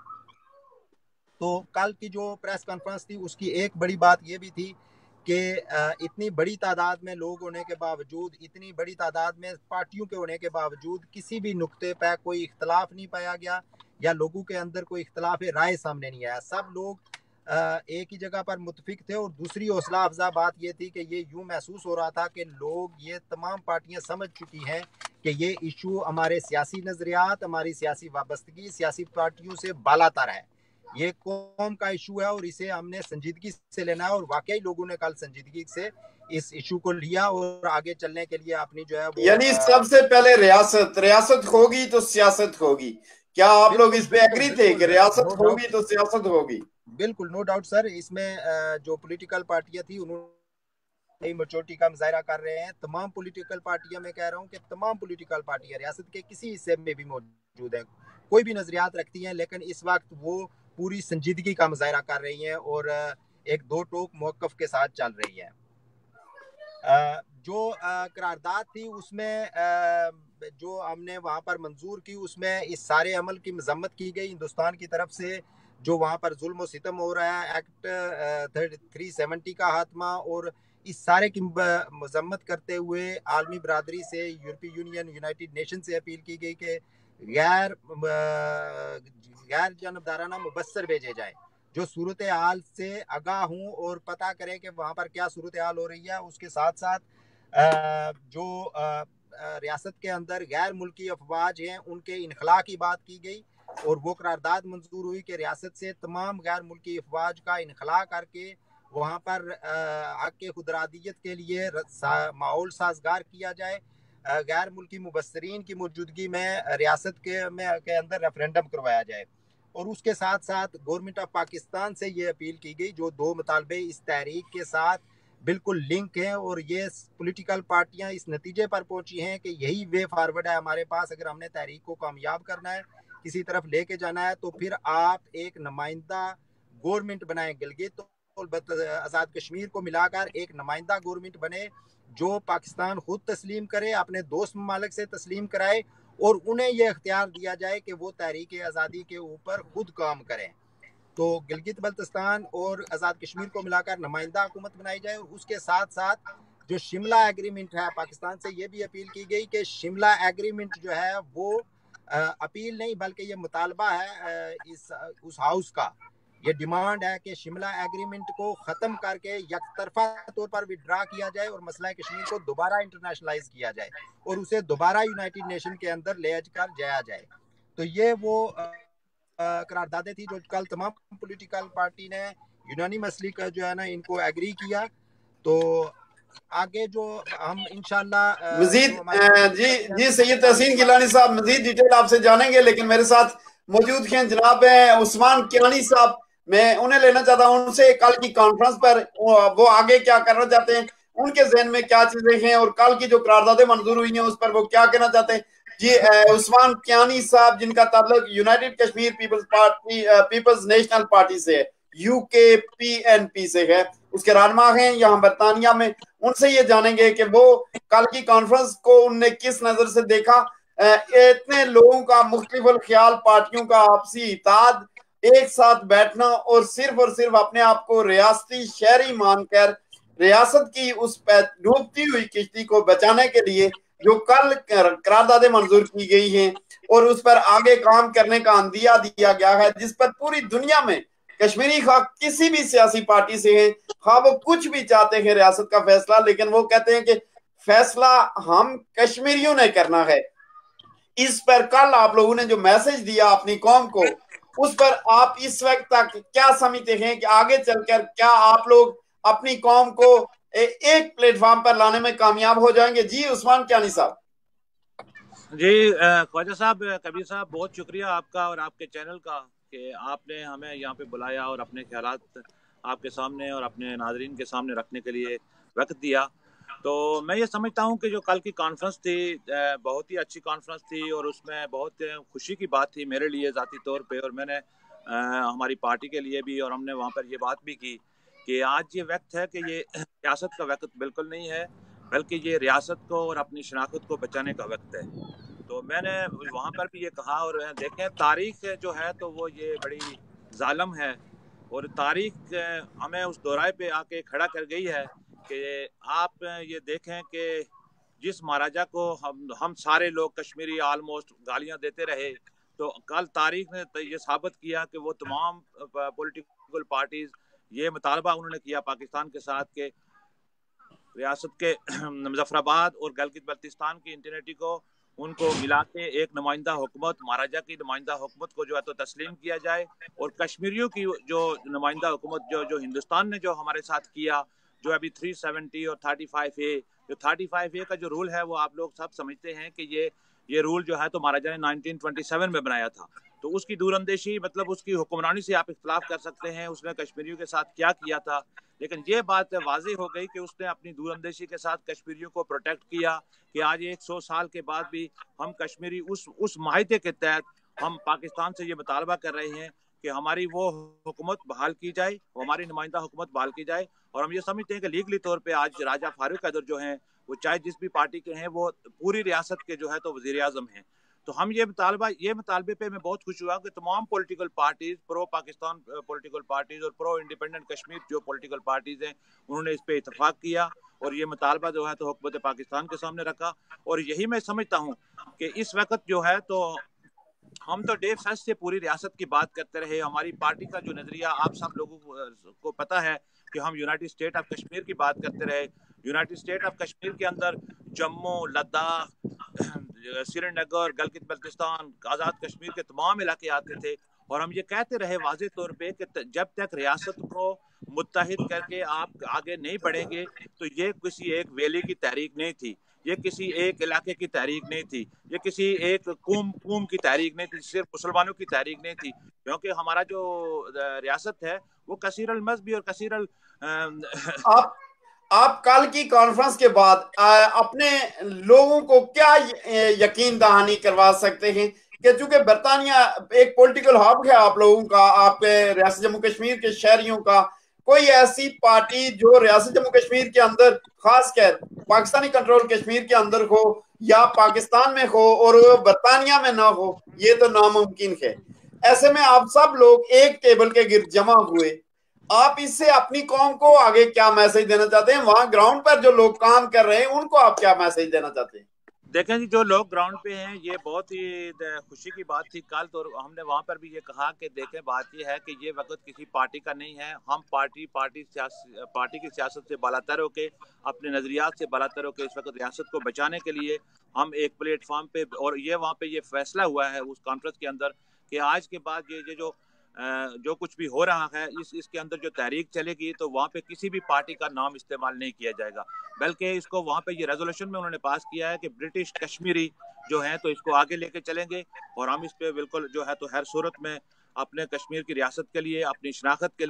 تو کل کی جو پریس کانفرنس تھی اس کی ایک بڑی بات یہ بھی تھی کہ اتنی بڑی تعداد میں لوگ ہونے کے باوجود, اتنی بڑی تعداد میں پارٹیوں کے ہونے کے باوجود کسی بھی نقطے پہ کوئی اختلاف نہیں پایا گیا یا لوگوں کے اندر کوئی اختلاف رائے سامنے نہیں آیا. سب لوگ ایک ہی جگہ پر متفق تھے. اور دوسری حوصلہ افزا بات یہ تھی کہ یہ یوں محسوس ہو رہا تھا کہ لوگ, یہ تمام پارٹیاں سمجھ چکی ہیں کہ یہ ایشو ہمارے سیاسی نظریات, ہماری سیاسی وابستگی, سیاسی پارٹیوں سے بالا تر ہے, یہ قوم کا ایشو ہے اور اسے ہم نے سنجیدگی سے لینا ہے. اور واقعی لوگوں نے کل سنجیدگی سے اس ایشو کو لیا اور آگے چلنے کے لیے اپنی جو ہے, یعنی سب سے پہلے ریاست ریاست ہوگی تو سیاست ہوگی. کیا آپ لوگ اس پہ ایگری تھے کہ ریاست ہوگی تو سیاست ہوگی؟ بالکل, نو ڈاؤٹ سر. اس میں جو پولیٹیکل پارٹیاں تھی انہوں نے میچورٹی کا مظاہرہ کر رہے ہیں. تمام پولیٹیکل پارٹیاں, میں کہہ رہا ہوں کہ تمام پولیٹیکل پارٹیاں ریاست کے کسی حصے میں بھی موجود ہیں, کوئی بھی نظریات رکھتی ہیں, لیکن اس وقت وہ پوری سنجیدگی کا مظاہرہ کر رہی ہیں اور ایک دو ٹوک موقف کے ساتھ چل رہی ہیں. جو قرارداد تھی اس میں جو ہم نے وہاں پر منظور کی, اس میں اس سارے عمل کی مذمت کی گئی ہندوستان کی طرف سے, جو وہاں پر ظلم و ستم ہو رہا ہے, ایکٹ تھری سیونٹی کا خاتمہ, اور اس سارے کی مذمت کرتے ہوئے عالمی برادری سے, یورپی یونین, یونائٹڈ نیشن سے اپیل کی گئی کہ غیر غیر جانبدارانہ مبصر بھیجے جائیں جو صورتحال سے آگاہ ہوں اور پتہ کریں کہ وہاں پر کیا صورتحال ہو رہی ہے. اس کے ساتھ ساتھ جو ریاست کے اندر غیر ملکی افواج ہیں ان کے انخلاء کی بات کی گئی, اور وہ قرارداد منظور ہوئی کہ ریاست سے تمام غیر ملکی افواج کا انخلاء کر کے وہاں پر حق خودارادیت کے لیے ماحول سازگار کیا جائے, غیر ملکی مبصرین کی موجودگی میں ریاست کے میں کے اندر ریفرینڈم کروایا جائے. اور اس کے ساتھ ساتھ گورنمنٹ آف پاکستان سے یہ اپیل کی گئی, جو دو مطالبے اس تحریک کے ساتھ بالکل لنک ہیں, اور یہ پولیٹیکل پارٹیاں اس نتیجے پر پہنچی ہیں کہ یہی وے فارورڈ ہے ہمارے پاس. اگر ہم نے تحریک کو کامیاب کرنا ہے, کسی طرف لے کے جانا ہے, تو پھر آپ ایک نمائندہ گورنمنٹ بنائیں, گلگت اور آزاد کشمیر کو ملا کر ایک نمائندہ گورنمنٹ بنے جو پاکستان خود تسلیم کرے, اپنے دوست ممالک سے تسلیم کرائے, اور انہیں یہ اختیار دیا جائے کہ وہ تحریک آزادی کے اوپر خود کام کریں. تو گلگت بلتستان اور آزاد کشمیر کو ملا کر نمائندہ حکومت بنائی جائے. اور اس کے ساتھ ساتھ جو شملہ ایگریمنٹ ہے, پاکستان سے یہ بھی اپیل کی گئی کہ شملہ ایگریمنٹ جو ہے وہ اپیل نہیں بلکہ یہ مطالبہ ہے اس اس ہاؤس کا, یہ ڈیمانڈ ہے کہ شملہ ایگریمنٹ کو ختم کر کے یک طرفہ طور پر وڈرا کیا جائے اور مسئلہ کشمیر کو دوبارہ انٹرنیشنلائز کیا جائے اور اسے دوبارہ یونائٹڈ نیشن کے اندر لے کر جایا جائے. تو یہ وہ قراردادیں تھی جو کل تمام پولیٹیکل پارٹی نے یونانیمسلی کا جو ہے نا ان کو ایگری کیا. تو آگے جو ہم انشاءاللہ مزید جی جی سید تحسین گیلانی صاحب مزید ڈیٹیل آپ سے جانیں گے, لیکن میرے ساتھ موجود ہیں جناب عثمان کیانی صاحب, میں انہیں لینا چاہتا ہوں ان سے کل کی کانفرنس پر وہ آگے کیا کرنا چاہتے ہیں, ان کے ذہن میں کیا چیزیں ہیں, اور کل کی جو قراردادیں منظور ہوئی ہیں اس پر وہ کیا کہنا چاہتے ہیں. جی عثمان کیانی صاحب جن کا تعلق united Kashmir peoples party peoples national party سے ہے، یو کے پی این پی سے ہے، اس کے رہنما ہیں یہاں برطانیہ میں. ان سے یہ جانیں گے کہ وہ کل کی کانفرنس کو ان نے کس نظر سے دیکھا. اتنے لوگوں کا مختلف الخیال پارٹیوں کا آپسی اتحاد، ایک ساتھ بیٹھنا اور صرف اور صرف اپنے آپ کو ریاستی شہری مان کر ریاست کی اس ڈوبتی ہوئی کشتی کو بچانے کے لیے جو کل قراردادیں منظور کی گئی ہیں اور اس پر آگے کام کرنے کا اندیا دیا گیا ہے، جس پر پوری دنیا میں کشمیری خواہ کسی بھی سیاسی پارٹی سے ہیں، خواہ وہ کچھ بھی چاہتے ہیں ریاست کا فیصلہ، لیکن وہ کہتے ہیں کہ فیصلہ ہم کشمیریوں نے کرنا ہے. اس پر کل آپ لوگوں نے جو میسج دیا اپنی قوم کو، اس پر آپ اس وقت تک کیا سمجھتے ہیں کہ آگے چل کر کیا آپ لوگ اپنی قوم کو ایک پلیٹ فارم پر لانے میں کامیاب ہو جائیں گے؟ جی عثمان کیانی صاحب. جی خواجہ صاحب، کبیر صاحب، بہت شکریہ آپ کا اور آپ کے چینل کا کہ آپ نے ہمیں یہاں پہ بلایا اور اپنے خیالات آپ کے سامنے اور اپنے ناظرین کے سامنے رکھنے کے لیے وقت دیا. تو میں یہ سمجھتا ہوں کہ جو کل کی کانفرنس تھی بہت ہی اچھی کانفرنس تھی اور اس میں بہت خوشی کی بات تھی میرے لیے ذاتی طور پہ، اور میں نے ہماری پارٹی کے لیے بھی، اور ہم نے وہاں پر یہ بات بھی کی کہ آج یہ وقت ہے کہ یہ ریاست کا وقت بالکل نہیں ہے، بلکہ یہ ریاست کو اور اپنی شناخت کو بچانے کا وقت ہے. تو میں نے وہاں پر بھی یہ کہا، اور دیکھیں تاریخ جو ہے تو وہ یہ بڑی ظالم ہے، اور تاریخ ہمیں اس دورائے پہ آ کے کھڑا کر گئی ہے کہ آپ یہ دیکھیں کہ جس مہاراجا کو ہم ہم سارے لوگ کشمیری آلموسٹ گالیاں دیتے رہے، تو کل تاریخ نے یہ ثابت کیا کہ وہ تمام پولیٹیکل پارٹیز یہ مطالبہ انہوں نے کیا پاکستان کے ساتھ کہ ریاست کے مظفر آباد اور گلگت بلتستان کی انٹینٹی کو ان کو ملا کے ایک نمائندہ حکومت، مہاراجا کی نمائندہ حکومت کو جو ہے تو تسلیم کیا جائے، اور کشمیریوں کی جو نمائندہ حکومت جو جو ہندوستان نے جو ہمارے ساتھ کیا، جو ابھی تھری سیونٹی اور تھرٹی فائیو اے جو تھرٹی فائیو اے کا جو رول ہے وہ آپ لوگ سب سمجھتے ہیں کہ یہ یہ رول جو ہے تو مہاراجا نے نائنٹین ٹوئنٹی سیون میں بنایا تھا. تو اس کی دور اندیشی، مطلب اس کی حکمرانی سے آپ اختلاف کر سکتے ہیں اس نے کشمیریوں کے ساتھ کیا کیا تھا، لیکن یہ بات واضح ہو گئی کہ اس نے اپنی دور اندیشی کے ساتھ کشمیریوں کو پروٹیکٹ کیا کہ آج ایک سو سال کے بعد بھی ہم کشمیری اس اس معاہدے کے تحت ہم پاکستان سے یہ مطالبہ کر رہے ہیں کہ ہماری وہ حکومت بحال کی جائے، ہماری نمائندہ حکومت بحال کی جائے. اور ہم یہ سمجھتے ہیں کہ لیگلی طور پہ آج راجہ فاروق حیدر جو ہیں وہ چاہے جس بھی پارٹی کے ہیں وہ پوری ریاست کے جو ہے تو وزیر اعظم ہیں. تو ہم یہ مطالبہ یہ مطالبے پہ میں بہت خوش ہوا کہ تمام political parties, pro Pakistan political parties اور پرو انڈیپینڈنٹ کشمیر جو پولیٹیکل پارٹیز ہیں، انہوں نے اس پہ اتفاق کیا اور یہ مطالبہ جو ہے تو حکومت پاکستان کے سامنے رکھا. اور یہی میں سمجھتا ہوں کہ اس وقت جو ہے تو ہم تو ڈے فرسٹ سے پوری ریاست کی بات کرتے رہے. ہماری پارٹی کا جو نظریہ آپ سب لوگوں کو پتہ ہے کہ ہم یونائٹڈ اسٹیٹ آف کشمیر کی بات کرتے رہے. یونائٹڈ اسٹیٹ آف کشمیر کے اندر جموں، لداخ، سری نگر، گلگت بلتستان، آزاد کشمیر کے تمام علاقے آتے تھے، اور ہم یہ کہتے رہے واضح طور پہ کہ جب تک ریاست کو متحد کر کے آپ آگے نہیں بڑھیں گے تو یہ کسی ایک ویلی کی تحریک نہیں تھی، یہ کسی ایک علاقے کی تحریک نہیں تھی، یہ کسی ایک قوم قوم کی تحریک نہیں تھی، صرف مسلمانوں کی تحریک نہیں تھی، کیونکہ ہمارا جو ریاست ہے وہ کثیر المذہبی اور کثیر ال آپ آپ کل کی کانفرنس کے بعد اپنے لوگوں کو کیا یقین دہانی کروا سکتے ہیں کہ چونکہ برطانیہ ایک پولیٹیکل ہب ہے آپ لوگوں کا، آپ کے ریاست جموں کشمیر کے شہریوں کا، کوئی ایسی پارٹی جو ریاست جموں کشمیر کے اندر خاص کر پاکستانی کنٹرول کشمیر کے اندر ہو یا پاکستان میں ہو اور برطانیہ میں نہ ہو، یہ تو ناممکن ہے. ایسے میں آپ سب لوگ ایک ٹیبل کے گرد جمع ہوئے، آپ اس سے اپنی قوم کو آگے کیا میسج دینا چاہتے ہیں؟ وہاں گراؤنڈ پر جو لوگ کام کر رہے ہیں ان کو آپ کیا میسج دینا چاہتے ہیں؟ دیکھیں جی، جو لوگ گراؤنڈ پہ ہیں یہ بہت ہی خوشی کی بات تھی کل، تو ہم نے وہاں پر بھی یہ کہا کہ دیکھیں بات یہ ہے کہ یہ وقت کسی پارٹی کا نہیں ہے. ہم پارٹی پارٹی پارٹی کی سیاست سے بالاتر ہو کے، اپنے نظریات سے بالاتر ہو کے اس وقت ریاست کو بچانے کے لیے ہم ایک پلیٹ فارم پہ، اور یہ وہاں پہ یہ فیصلہ ہوا ہے اس کانفرنس کے اندر کہ آج کے بعد یہ جو جو کچھ بھی ہو رہا ہے اس اس کے اندر جو تحریک چلے گی تو وہاں پہ کسی بھی پارٹی کا نام استعمال نہیں کیا جائے گا، بلکہ اس کو وہاں پہ یہ ریزولوشن میں انہوں نے پاس کیا ہے کہ برٹش کشمیری جو ہیں تو اس کو آگے لے کے چلیں گے، اور ہم اس پہ بالکل جو ہے تو ہر صورت میں اپنے کشمیر کی ریاست کے لیے، اپنی شناخت کے لیے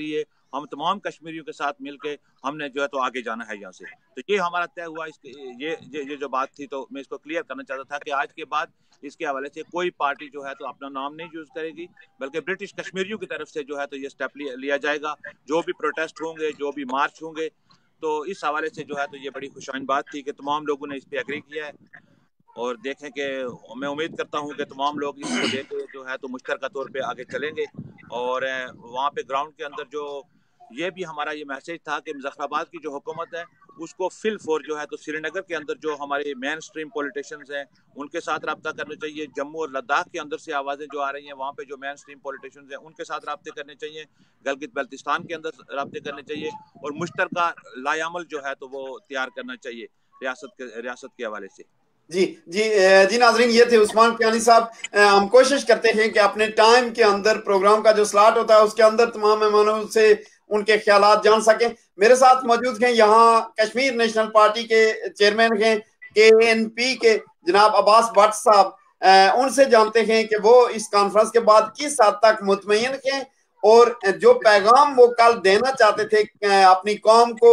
ہم تمام کشمیریوں کے ساتھ مل کے ہم نے جو ہے تو آگے جانا ہے یہاں سے. تو یہ ہمارا طے ہوا. اس کے یہ یہ جو بات تھی تو میں اس کو کلیئر کرنا چاہتا تھا کہ آج کے بعد اس کے حوالے سے کوئی پارٹی جو ہے تو اپنا نام نہیں یوز کرے گی, بلکہ برٹش کشمیریوں کی طرف سے جو ہے تو یہ اسٹیپ لیا جائے گا. جو بھی پروٹیسٹ ہوں گے, جو بھی مارچ ہوں گے, تو اس حوالے سے جو ہے تو یہ بڑی خوشائن بات تھی کہ تمام لوگوں نے اس پہ ایگری کیا ہے. اور دیکھیں کہ میں امید کرتا ہوں کہ تمام لوگ اس کو لے کے جو ہے تو مشترکہ طور پہ آگے چلیں گے. اور وہاں پہ گراؤنڈ کے اندر جو یہ بھی ہمارا یہ میسج تھا کہ مظفر آباد کی جو حکومت ہے اس کو فل فور جو ہے تو سری نگر کے اندر جو ہمارے مین سٹریم پولیٹیشنز ہیں ان کے ساتھ رابطہ کرنا چاہیے. جموں اور لداخ کے اندر سے آوازیں جو آ رہی ہیں وہاں پہ جو مین سٹریم پولیٹیشنز ہیں ان کے ساتھ رابطے کرنے چاہیے. گلگت بلتستان کے اندر رابطے کرنے چاہیے. اور مشترکہ لائے عمل جو ہے تو وہ تیار کرنا چاہیے ریاست کے ریاست کے حوالے سے. جی جی جی ناظرین, یہ تھے عثمان کیانی صاحب. ہم کوشش کرتے ہیں کہ اپنے ٹائم کے اندر پروگرام کا جو سلاٹ ہوتا ہے اس کے اندر تمام مہمانوں سے ان کے خیالات جان سکیں. میرے ساتھ موجود ہیں یہاں کشمیر نیشنل پارٹی کے چیئرمین ہیں کے این پی کے جناب عباس بٹ صاحب. ان سے جانتے ہیں کہ وہ اس کانفرنس کے بعد کس حد تک مطمئن ہیں اور جو پیغام وہ کل دینا چاہتے تھے اپنی قوم کو,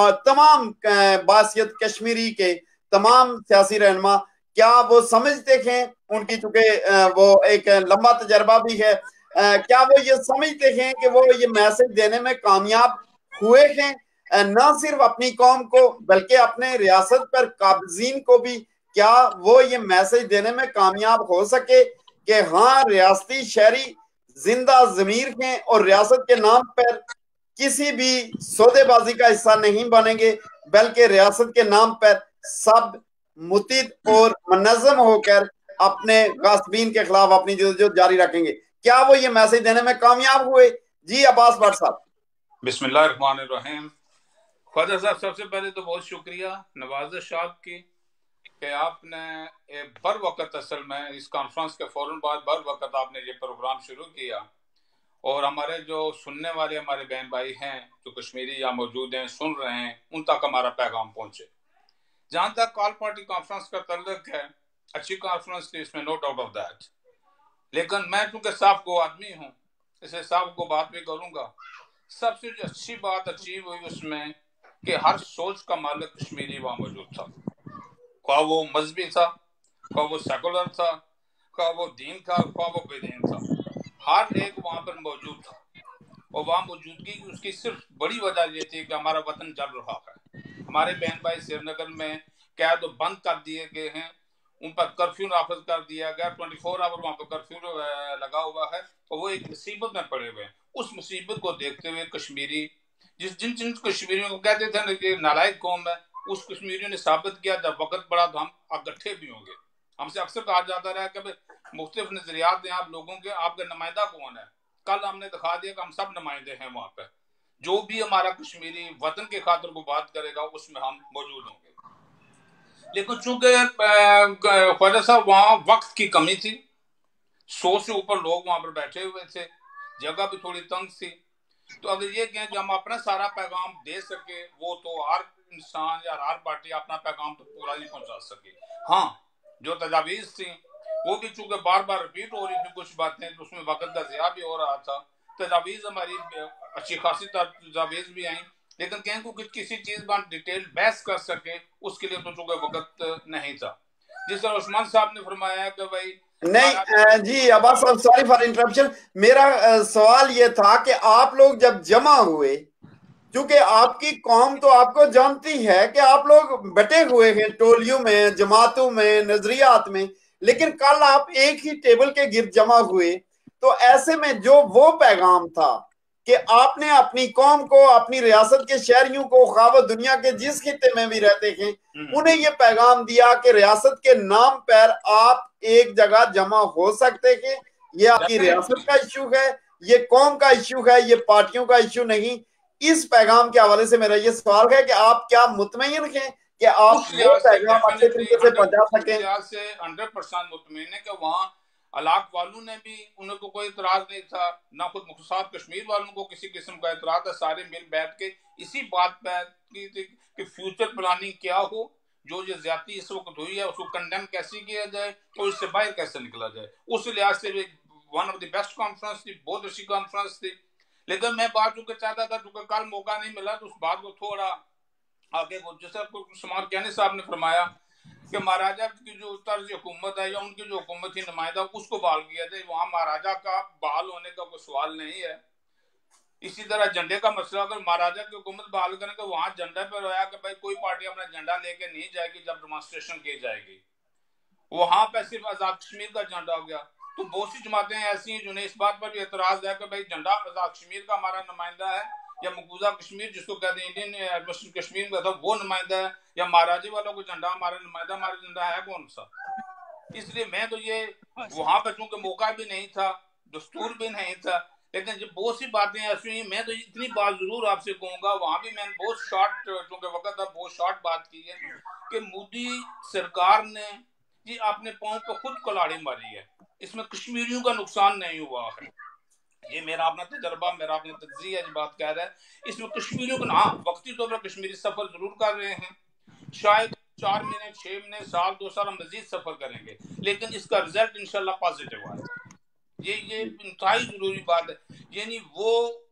تمام باحثیت کشمیری کے تمام سیاسی رہنما, کیا وہ سمجھتے ہیں؟ ان کی چونکہ وہ ایک لمبا تجربہ بھی ہے, کیا وہ یہ سمجھتے ہیں کہ وہ یہ میسج دینے میں کامیاب ہوئے ہیں, نہ صرف اپنی قوم کو بلکہ اپنے ریاست پر قابضین کو بھی؟ کیا وہ یہ میسج دینے میں کامیاب ہو سکے کہ ہاں ریاستی شہری زندہ ضمیر ہیں اور ریاست کے نام پر کسی بھی سودے بازی کا حصہ نہیں بنیں گے, بلکہ ریاست کے نام پر سب متحد اور منظم ہو کر اپنے غاصبین کے خلاف اپنی جدوجہد جاری رکھیں گے؟ کیا وہ یہ میسج دینے میں کامیاب ہوئے؟ جی عباس بٹ صاحب. بسم اللہ الرحمن الرحیم. خواجہ صاحب, سب سے پہلے تو بہت شکریہ نوازش آپ کی کہ آپ نے بر وقت, اصل میں اس کانفرنس کے فوراً بعد بر وقت آپ نے یہ پروگرام شروع کیا, اور ہمارے جو سننے والے ہمارے بہن بھائی ہیں جو کشمیری یا موجود ہیں سن رہے ہیں ان تک ہمارا پیغام پہنچے. جہاں تک آل پارٹی کانفرنس کا تعلق ہے, اچھی کانفرنس تھی, اس میں نو ڈاؤٹ آف دیٹ. لیکن میں چونکہ صاف کو آدمی ہوں, اسے صاف کو بات بھی کروں گا. سب سے جو اچھی بات اچیو ہوئی اس میں کہ ہر سوچ کا مالک کشمیری وہاں موجود تھا, خواہ وہ مذہبی تھا, خواہ وہ سیکولر تھا, خواہ وہ دین تھا, خواہ وہ بے دین تھا, ہر ایک وہاں پر موجود تھا. اور وہاں موجودگی کی اس کی صرف بڑی وجہ یہ تھی کہ ہمارا وطن جل رہا ہے. ہمارے بہن بھائی سری نگر میں قید و بند کر دیے گئے ہیں, ان پر کرفیو نافذ کر دیا گیا, ٹوئنٹی فور آور وہاں پر کرفیو لگا ہوا ہے, اور وہ ایک مصیبت میں پڑے ہوئے ہیں. اس مصیبت کو دیکھتے ہوئے کشمیری, جس جن جن کشمیریوں کو کہتے تھے کہ نالائق قوم ہے, اس کشمیریوں نے ثابت کیا جب وقت پڑا تو ہم اکٹھے بھی ہوں گے. ہم سے اکثر کہا جاتا رہا کہ مختلف نظریات ہیں آپ لوگوں کے, آپ کا نمائندہ کون ہے؟ کل ہم نے دکھا دیا کہ ہم سب نمائندے ہیں وہاں پہ. جو بھی ہمارا کشمیری وطن کے خاطر کو بات کرے گا اس میں ہم موجود ہوں گے. لیکن چونکہ خواجہ صاحب وہاں وقت کی کمی تھی, سو سے اوپر لوگ وہاں پر بیٹھے ہوئے تھے, جگہ بھی تھوڑی تنگ تھی, تو اگر یہ کہیں کہ ہم اپنا سارا پیغام دے سکے, وہ تو ہر انسان یا ہر پارٹی اپنا پیغام تو پورا نہیں پہنچا سکے. ہاں جو تجاویز تھیں وہ بھی چونکہ بار بار ریپیٹ ہو رہی تھی کچھ باتیں, تو اس میں وقت کا ضیاع بھی ہو رہا تھا. تجاویز ہماری اچھی خاصی تجاویز بھی آئیں, لیکن کہیں کو کسی چیز پر ڈیٹیل بحث کر سکے اس کے لیے تو چونکہ وقت نہیں تھا. جس طرح عثمان صاحب نے فرمایا کہ بھائی نہیں جی عباس صاحب, سوری فار انٹرپشن, میرا سوال یہ تھا کہ آپ لوگ جب جمع ہوئے, چونکہ آپ کی قوم تو آپ کو جانتی ہے کہ آپ لوگ بٹے ہوئے ہیں ٹولیوں میں, جماعتوں میں, نظریات میں, لیکن کل آپ ایک ہی ٹیبل کے گرد جمع ہوئے, تو ایسے میں جو وہ پیغام تھا کہ آپ نے اپنی قوم کو, اپنی ریاست کے شہریوں کو, خواہ وہ دنیا کے جس خطے میں بھی رہتے ہیں, انہیں یہ پیغام دیا کہ ریاست کے نام پر آپ ایک جگہ جمع ہو سکتے ہیں. یہ آپ کی ریاست کا ایشو ہے, یہ قوم کا ایشو ہے, یہ پارٹیوں کا ایشو نہیں. اس پیغام کے حوالے سے میرا یہ سوال ہے کہ آپ کیا مطمئن ہیں کہ آپ وہ پیغام اچھے طریقے سے پہنچا سکیں؟ سے ہنڈریڈ پرسینٹ مطمئن ہے کہ وہاں علاق والوں نے بھی, انہیں کو کوئی اعتراض نہیں تھا, نہ خود مختصات کشمیر والوں کو کسی قسم کا اعتراض تھا. سارے مل بیٹھ کے اسی بات پہ کی تھی کہ فیوچر پلاننگ کیا ہو, جو یہ زیادتی اس وقت ہوئی ہے اس کو کنڈیم کیسے کیا جائے اور اس سے باہر کیسے نکلا جائے. اس لحاظ سے one of the best conference تھی, بہت اچھی کانفرنس تھی. لیکن میں بات چونکہ چاہتا تھا چونکہ کل موقع نہیں ملا تو اس بات کو تھوڑا آگے کو جیسے سمان کیانی صاحب نے فرمایا کہ مہاراجا کی جو طرز حکومت ہے یا ان کی جو حکومت تھی نمائندہ اس کو بحال کیا جائے، وہاں مہاراجا کا بحال ہونے کا کوئی سوال نہیں ہے۔ اسی طرح جھنڈے کا مسئلہ اگر مہاراجا کی حکومت بحال کریں تو وہاں جھنڈے پہ رویا کہ بھائی کوئی پارٹی اپنا جھنڈا لے کے نہیں جائے گی جب ڈیمانسٹریشن کی جائے گی، وہاں پہ صرف آزاد کشمیر کا جھنڈا ہو گیا۔ تو بہت سی جماعتیں ایسی ہیں جنہیں اس بات پر بھی اعتراض ہے کہ بھائی جھنڈا آزاد کشمیر کا ہمارا نمائندہ ہے یا مقبوضہ کشمیر جس کو کہتے ہیں انڈین ایڈمنسٹریشن کشمیر میں تھا وہ نمائندہ ہے، یا مہاراجے والوں کو جھنڈا ہمارا نمائندہ ہمارا جھنڈا ہے کون سا؟ اس لیے میں تو یہ وہاں پہ چونکہ موقع بھی نہیں تھا، دستور بھی نہیں تھا، لیکن جب بہت سی باتیں ایسی ہیں میں تو اتنی بات ضرور آپ سے کہوں گا، وہاں بھی میں نے بہت شارٹ چونکہ وقت تھا بہت شارٹ بات کی ہے کہ مودی سرکار نے جی اپنے پاؤں پہ خود کلاڑی ماری ہے، اس میں کشمیریوں کا نقصان نہیں ہوا ہے، یہ میرا اپنا تجربہ میرا اپنا تجزیہ ہے بات کہہ رہا ہے، اس میں کشمیریوں کا ہاں وقتی طور پر کشمیری سفر ضرور کر رہے ہیں، شاید چار مہینے چھ مہینے سال دو سال ہم مزید سفر کریں گے، لیکن اس کا رزلٹ انشاءاللہ پازیٹیو آئے گا، یہ یہ انتہائی ضروری بات ہے۔ یعنی وہ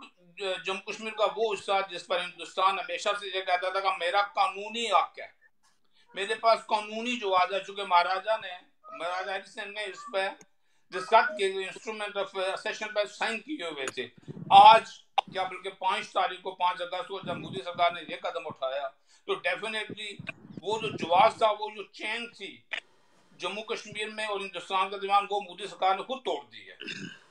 جموں کشمیر کا وہ حصہ جس پر ہندوستان ہمیشہ سے یہ کہتا تھا کہ میرا قانونی حق ہے، میرے پاس قانونی جواز ہے، چونکہ مہاراجا نے مہاراجا ہری سنگھ نے اس پہ ڈسکس کے انسٹرومنٹ آف سیشن پہ سائن کیے ہوئے تھے۔ آج کیا بلکہ پانچ تاریخ کو پانچ اگست کو جب مودی سرکار نے یہ قدم اٹھایا تو ڈیفینیٹلی وہ جو جواز تھا وہ جو چین تھی جموں کشمیر میں اور ہندوستان کے درمیان وہ مودی سرکار نے خود توڑ دی ہے۔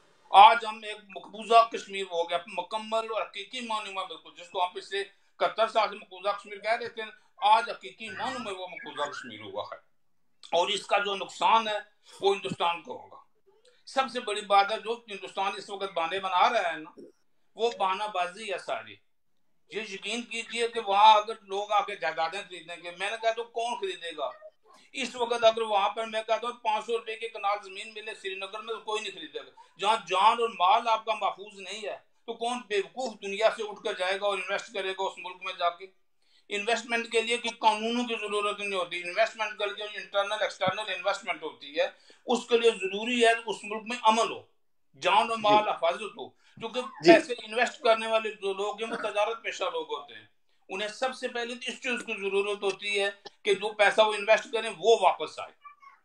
آج ہم ایک مقبوضہ کشمیر ہو گیا مکمل اور حقیقی معنی میں، بالکل جس کو ہم پچھلے اکہتر سال سے مقبوضہ کشمیر کہہ رہے تھے، آج حقیقی معنی میں وہ مقبوضہ کشمیر ہوا ہے، اور اس کا جو نقصان ہے وہ ہندوستان کو ہوگا۔ سب سے بڑی بات ہے جو ہندوستان اس وقت بانے بنا رہا ہے نا وہ بانا بازی ہے ساری۔ یہ یقین کیجئے کہ وہاں اگر لوگ آ کے جائیدادیں خریدیں گے، میں نے کہا تو کون خریدے گا اس وقت؟ اگر وہاں پر میں کہتا ہوں پانچ سو روپے کے کنال زمین ملے سری نگر میں تو کوئی نہیں خریدے گا۔ جہاں جان اور مال آپ کا محفوظ نہیں ہے تو کون بیوقوف دنیا سے اٹھ کر جائے گا اور انویسٹ کرے گا اس ملک میں جا کے؟ انویسٹمنٹ کے لیے کہ قانونوں کی ضرورت نہیں ہوتی، انویسٹمنٹ کے لیے انٹرنل ایکسٹرنل انویسٹمنٹ ہوتی ہے، اس کے لیے ضروری ہے اس ملک میں عمل ہو، جان و مال حفاظت ہو، کیونکہ پیسے انویسٹ کرنے والے جو لوگ ہیں وہ تجارت پیشہ لوگ ہوتے ہیں، انہیں سب سے پہلے اس چیز کی ضرورت ہوتی ہے کہ جو پیسہ وہ انویسٹ کریں وہ واپس آئے،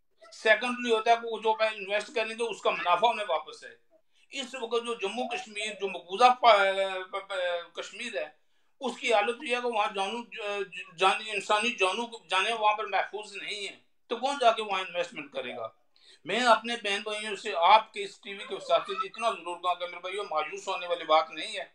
سیکنڈلی ہوتا ہے کہ وہ جو انویسٹ کریں گے اس کا منافع انہیں واپس آئے۔ اس وقت جو جموں کشمیر جو مقبوضہ کشمیر ہے اس کی حالت یہ ہے کہ وہاں جانوں جانی انسانی جانوں جانے وہاں پر محفوظ نہیں ہیں، تو کون جا کے وہاں انویسٹمنٹ کرے گا؟ میں اپنے بہن بھائیوں سے آپ کے اس ٹی وی کے ساتھ اتنا ضرور کہا کہ میرے بھائیوں مایوس ہونے والی بات نہیں ہے،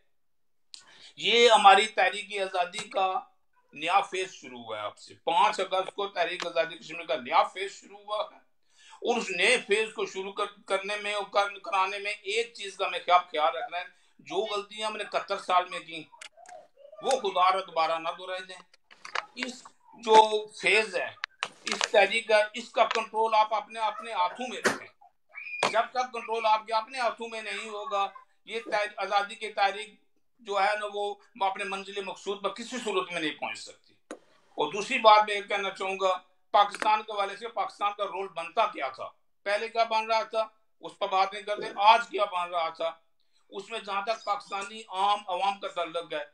یہ ہماری تحریک آزادی کا نیا فیز شروع ہوا ہے۔ آپ سے پانچ اگست کو تحریک آزادی کشمیر کا نیا فیز شروع ہوا ہے، اور اس نئے فیز کو شروع کرنے میں اور کرانے میں ایک چیز کا ہمیں خیال رکھنا ہے، جو غلطیاں ہم نے اکہتر سال میں کی وہ خدا را دوبارہ نہ دہرائی دیں۔ اس جو فیز ہے اس تحریک کا اس کا کنٹرول آپ اپنے اپنے ہاتھوں میں رکھیں، جب تک کنٹرول آپ کے اپنے ہاتھوں میں نہیں ہوگا یہ آزادی کی تحریک جو ہے نا وہ اپنے منزل مقصود پر کسی صورت میں نہیں پہنچ سکتی۔ اور دوسری بات میں یہ کہنا چاہوں گا پاکستان کے حوالے سے پاکستان کا رول بنتا کیا تھا، پہلے کیا بن رہا تھا اس پر بات نہیں کرتے، آج کیا بن رہا تھا اس میں جہاں تک پاکستانی عام عوام کا تعلق ہے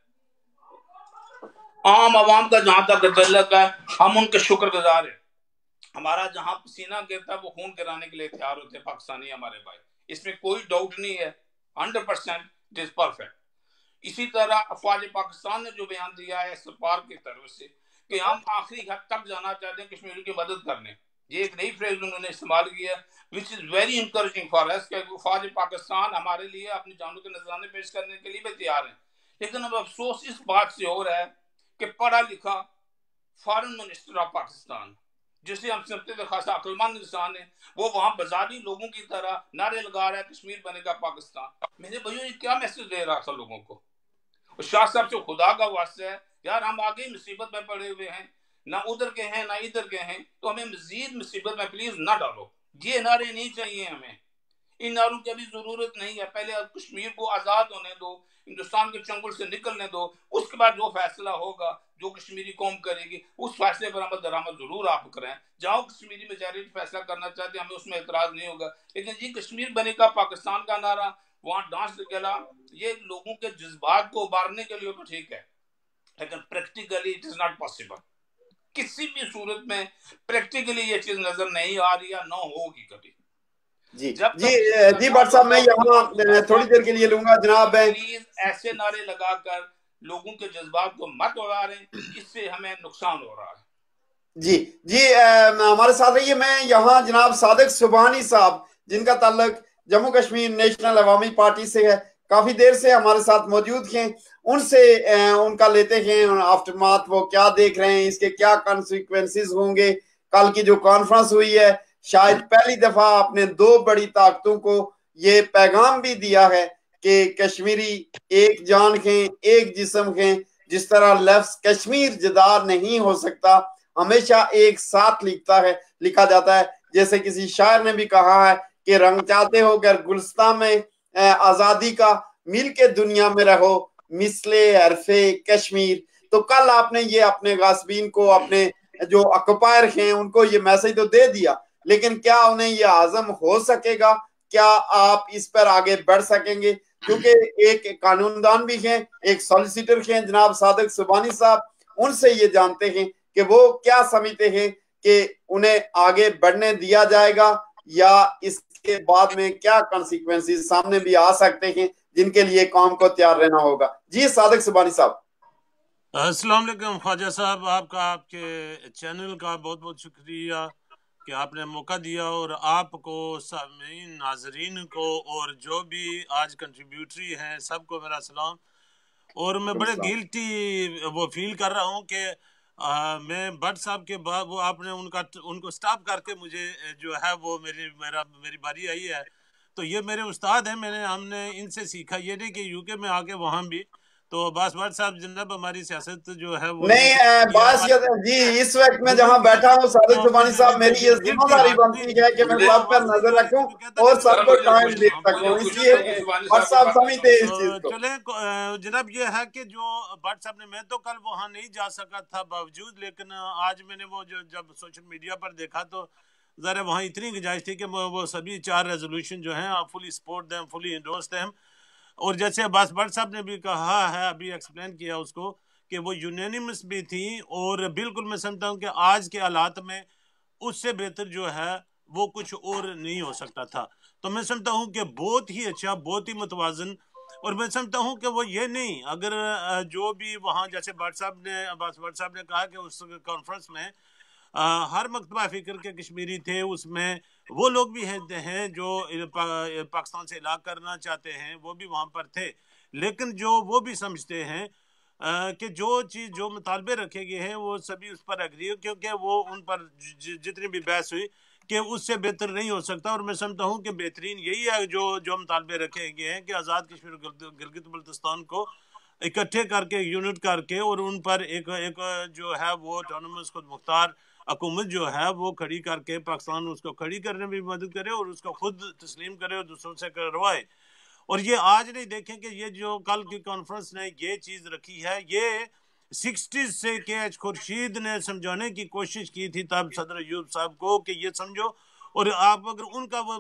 عام عوام کا جہاں تک تعلق ہے ہم ان کے شکر گزار ہیں، ہمارا جہاں پسینہ گرتا ہے وہ خون گرانے کے لیے تیار ہوتے ہیں پاکستانی ہمارے بھائی، اس میں کوئی ڈاؤٹ نہیں ہے، hundred percent it is perfect. اسی طرح افواج پاکستان نے جو بیان دیا ہے سپار کی طرف سے کہ ہم آخری حد تک جانا چاہتے ہیں کشمیریوں کی مدد کرنے، یہ ایک نئی فریز انہوں نے استعمال کیا which is very encouraging for us کہ افواج پاکستان ہمارے لیے اپنی جانوں کے نذرانے پیش کرنے کے لیے بھی تیار ہیں، لیکن اب افسوس اس بات سے ہو رہا ہے کہ پڑھا لکھا فارن منسٹر آف پاکستان جسے ہم سمجھتے تھے خاصا عقلمند انسان ہے وہ وہاں بازاری لوگوں کی طرح نعرے لگا رہا ہے کشمیر بنے گا پاکستان۔ میرے بھائیوں یہ کیا میسج دے رہا تھا لوگوں کو؟ شاہ صاحب سے خدا کا واسطہ ہے یار ہم آگے مصیبت میں پڑے ہوئے ہیں، نہ ادھر کے ہیں نہ ادھر کے ہیں، تو ہمیں مزید مصیبت میں پلیز نہ ڈالو، یہ نعرے نہیں چاہیے ہمیں، ان نعروں کی ابھی ضرورت نہیں ہے، پہلے کشمیر کو آزاد ہونے دو، ہندوستان کے چنگل سے نکلنے دو، اس کے بعد جو فیصلہ ہوگا جو کشمیری قوم کرے گی اس فیصلے پر عمل درآمد ضرور آپ کریں، جاؤ کشمیری میجارٹی فیصلہ کرنا چاہتے ہیں ہمیں اس میں اعتراض نہیں ہوگا، لیکن یہ کشمیر بنے گا پاکستان کا نعرہ وہاں ڈانس نکلا. یہ لوگوں کے جذبات کو ابارنے کے لیے تو ٹھیک ہے, لیکن practically it is not possible. کسی بھی صورت میں پریکٹیکلی یہ چیز نظر نہیں آ رہی ہے, نہ ہوگی کبھی. جی جی جی بٹ صاحب میں یہاں تھوڑی دیر کے لیے لوں گا جناب. پلیز ایسے نعرے لگا کر لوگوں کے جذبات کو مت اڑائیں, اس سے ہمیں نقصان ہو رہا ہے. جی جی ہمارے ساتھ رہیے. میں یہاں جناب صادق سبحانی صاحب جن کا تعلق جموں کشمیر نیشنل عوامی پارٹی سے ہے, کافی دیر سے ہمارے ساتھ موجود ہیں. ان سے ان کا لیتے ہیں آفٹر مات, وہ کیا دیکھ رہے ہیں, اس کے کیا کانسیکوینسز ہوں گے. کل کی جو کانفرنس ہوئی ہے, شاید پہلی دفعہ اپنے دو بڑی طاقتوں کو یہ پیغام بھی دیا ہے کہ کشمیری ایک جان ہیں, ایک جسم ہیں. جس طرح لفظ کشمیر جدا نہیں ہو سکتا, ہمیشہ ایک ساتھ لکھتا ہے لکھا جاتا ہے. جیسے کسی شاعر نے بھی کہا ہے کہ رنگ چاہتے ہو گر گلستان میں آزادی کا, مل کے دنیا میں رہو مثل حرف کشمیر. تو کل آپ نے یہ اپنے غاصبین کو, اپنے جو اکوپائر ہیں ان کو یہ میسج تو دے دیا, لیکن کیا انہیں یہ عزم ہو سکے گا؟ کیا آپ اس پر آگے بڑھ سکیں گے؟ کیونکہ ایک قانون دان بھی ہیں, ایک سالیسیٹر ہیں جناب صادق سبحانی صاحب, ان سے یہ جانتے ہیں کہ وہ کیا سمجھتے ہیں کہ انہیں آگے بڑھنے دیا جائے گا, یا اس کے بعد میں کیا کانسیکوینسز سامنے بھی آ سکتے ہیں جن کے لیے قوم کو تیار رہنا ہوگا. جی صادق سبحانی صاحب. السلام علیکم خواجہ صاحب, آپ کا آپ کے چینل کا بہت بہت شکریہ کہ آپ نے موقع دیا, اور آپ کو سامعین ناظرین کو اور جو بھی آج کنٹریبیوٹری ہیں سب کو میرا سلام. اور میں بڑے گلٹی وہ فیل کر رہا ہوں کہ آ, میں بٹ صاحب کے بعد وہ آپ نے ان کا ان کو سٹاپ کر کے مجھے جو ہے وہ میری میرا میری باری آئی ہے. تو یہ میرے استاد ہیں, میں نے ہم نے ان سے سیکھا. یہ نہیں کہ یو کے میں آ کے وہاں بھی تو باس بٹ صاحب جناب ہماری سیاست جو ہے وہ نہیں باس جی اس وقت میں جہاں بیٹھا ہوں صادق سبحانی صاحب, میری یہ ذمہ داری بنتی ہے کہ میں سب پر نظر رکھوں اور سب کو ٹائم دے سکوں, اس لیے بٹ صاحب سمجھتے ہیں اس چیز کو. چلیں جناب, یہ ہے کہ جو بٹ صاحب نے, میں تو کل وہاں نہیں جا سکا تھا باوجود, لیکن آج میں نے وہ جو جب سوشل میڈیا پر دیکھا تو ذرا وہاں اتنی گنجائش تھی کہ وہ سبھی چار ریزولوشن جو ہیں آپ فلی سپورٹ دیں, فلی انڈورس دیں. اور جیسے عباس بٹ صاحب نے بھی کہا ہے, ابھی ایکسپلین کیا اس کو کہ وہ یونینیمس بھی تھی, اور بالکل میں سمجھتا ہوں کہ آج کے حالات میں اس سے بہتر جو ہے وہ کچھ اور نہیں ہو سکتا تھا. تو میں سمجھتا ہوں کہ بہت ہی اچھا, بہت ہی متوازن. اور میں سمجھتا ہوں کہ وہ یہ نہیں, اگر جو بھی وہاں جیسے بٹ صاحب نے عباس بٹ صاحب نے کہا کہ اس کانفرنس میں ہر مکتبہ فکر کے کشمیری تھے, اس میں وہ لوگ بھی ہیں جو پاکستان سے الگ کرنا چاہتے ہیں, وہ بھی وہاں پر تھے. لیکن جو وہ بھی سمجھتے ہیں کہ جو چیز جو مطالبے رکھے گئے ہیں وہ سبھی اس پر اگری ہو, کیونکہ وہ ان پر جتنی بھی بحث ہوئی کہ اس سے بہتر نہیں ہو سکتا. اور میں سمجھتا ہوں کہ بہترین یہی ہے جو جو مطالبے رکھے گئے ہیں کہ آزاد کشمیر گلگت بلتستان کو اکٹھے کر کے, یونٹ کر کے, اور ان پر ایک ایک جو ہے وہ آٹونومس خود مختار حکومت جو ہے وہ کھڑی کر کے پاکستان اس کو کھڑی کرنے میں بھی مدد کرے, اور اس کو خود تسلیم کرے اور دوسروں سے کروائے. اور یہ آج نہیں دیکھیں کہ یہ جو کل کی کانفرنس نے یہ چیز رکھی ہے, یہ سکسٹیز سے کے ایچ خورشید نے سمجھانے کی کوشش کی تھی تب صدر ایوب صاحب کو کہ یہ سمجھو. اور آپ اگر ان کا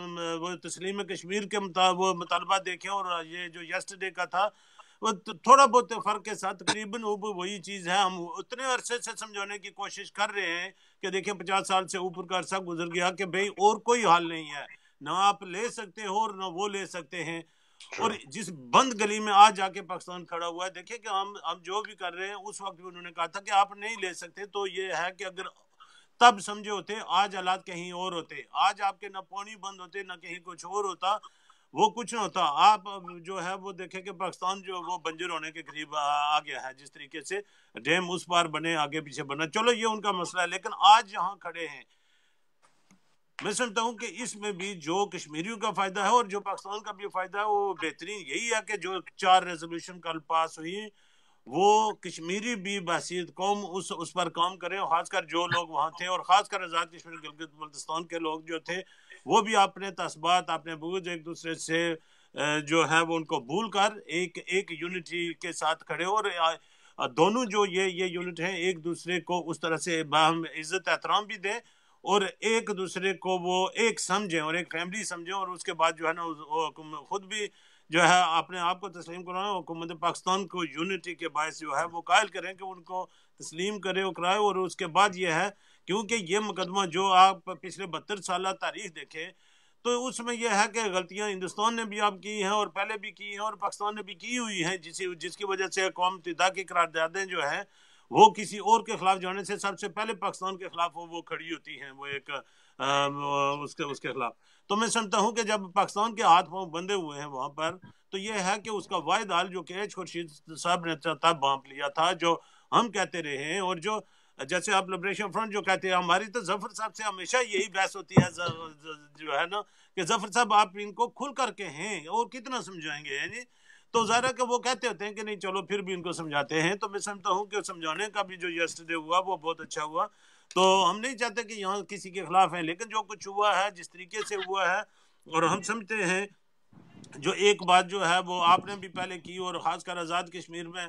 وہ تسلیم کشمیر کے وہ مطالبہ دیکھیں, اور یہ جو یسٹرڈے کا تھا وہ تھوڑا بہت فرق کے ساتھ تقریباً وہی چیز ہے. ہم اتنے عرصے سے سمجھانے کی کوشش کر رہے ہیں کہ دیکھیں پچاس سال سے اوپر کا عرصہ گزر گیا کہ بھئی اور کوئی حال نہیں ہے, نہ آپ لے سکتے ہو اور نہ وہ لے سکتے ہیں. اور جس بند گلی میں آج جا کے پاکستان کھڑا ہوا ہے, دیکھیں کہ ہم ہم جو بھی کر رہے ہیں, اس وقت بھی انہوں نے کہا تھا کہ آپ نہیں لے سکتے. تو یہ ہے کہ اگر تب سمجھے ہوتے, آج حالات کہیں اور ہوتے, آج آپ کے نہ پانی بند ہوتے نہ کہیں کچھ اور ہوتا, وہ کچھ نہ ہوتا. آپ جو ہے وہ دیکھیں کہ پاکستان جو وہ بنجر ہونے کے قریب آ گیا ہے, جس طریقے سے ڈیم اس پار بنے, آگے پیچھے بنا. چلو یہ ان کا مسئلہ ہے, لیکن آج جہاں کھڑے ہیں میں سمجھتا ہوں کہ اس میں بھی جو کشمیریوں کا فائدہ ہے اور جو پاکستان کا بھی فائدہ ہے, وہ بہترین یہی ہے کہ جو چار ریزولوشن کل پاس ہوئی وہ کشمیری بھی بحثیت قوم اس اس پر کام کریں, خاص کر جو لوگ وہاں تھے, اور خاص کر آزاد کشمیر گلگت بلتستان کے لوگ جو تھے وہ بھی اپنے تعصبات, اپنے بغض ایک دوسرے سے جو ہے وہ ان کو بھول کر ایک ایک یونٹی کے ساتھ کھڑے, اور دونوں جو یہ یہ یونٹ ہیں ایک دوسرے کو اس طرح سے باہم عزت احترام بھی دیں, اور ایک دوسرے کو وہ ایک سمجھیں اور ایک فیملی سمجھیں, اور اس کے بعد جو ہے نا وہ خود بھی جو ہے اپنے آپ کو تسلیم کرائیں, حکومت پاکستان کو یونٹی کے باعث جو ہے وہ قائل کریں کہ ان کو تسلیم کرے اکرائے. اور اس کے بعد یہ ہے کیونکہ یہ مقدمہ جو آپ پچھلے بہتر سالہ تاریخ دیکھیں تو اس میں یہ ہے کہ غلطیاں ہندوستان نے بھی اب کی ہیں اور پہلے بھی کی ہیں اور پاکستان نے بھی کی ہوئی ہیں, جس جس کی وجہ سے قوم متحدہ کی قراردادیں جو ہیں وہ کسی اور کے خلاف جانے سے سب سے پہلے پاکستان کے خلاف وہ کھڑی ہوتی ہیں, وہ ایک اس کے اس کے خلاف. تو میں سمجھتا ہوں کہ جب پاکستان کے ہاتھ پاؤں بندھے ہوئے ہیں وہاں پر, تو یہ ہے کہ اس کا واحد حال جو کہ ایچ خورشید صاحب نے تب بانپ لیا تھا, جو ہم کہتے رہے ہیں, اور جو جیسے آپ لبریشن فرنٹ جو کہتے ہیں, ہماری تو ظفر صاحب سے ہمیشہ یہی بحث ہوتی ہے جو ہے نا کہ ظفر صاحب آپ ان کو کھل کر کے ہیں اور کتنا سمجھائیں گے, یعنی تو ظاہر ہے کہ وہ کہتے ہوتے ہیں کہ نہیں چلو پھر بھی ان کو سمجھاتے ہیں. تو میں سمجھتا ہوں کہ سمجھانے کا بھی جو یسٹرڈے ہوا وہ بہت اچھا ہوا. تو ہم نہیں چاہتے کہ یہاں کسی کے خلاف ہیں, لیکن جو کچھ ہوا ہے جس طریقے سے ہوا ہے, اور ہم سمجھتے ہیں جو ایک بات جو ہے وہ آپ نے بھی پہلے کی, اور خاص کر آزاد کشمیر میں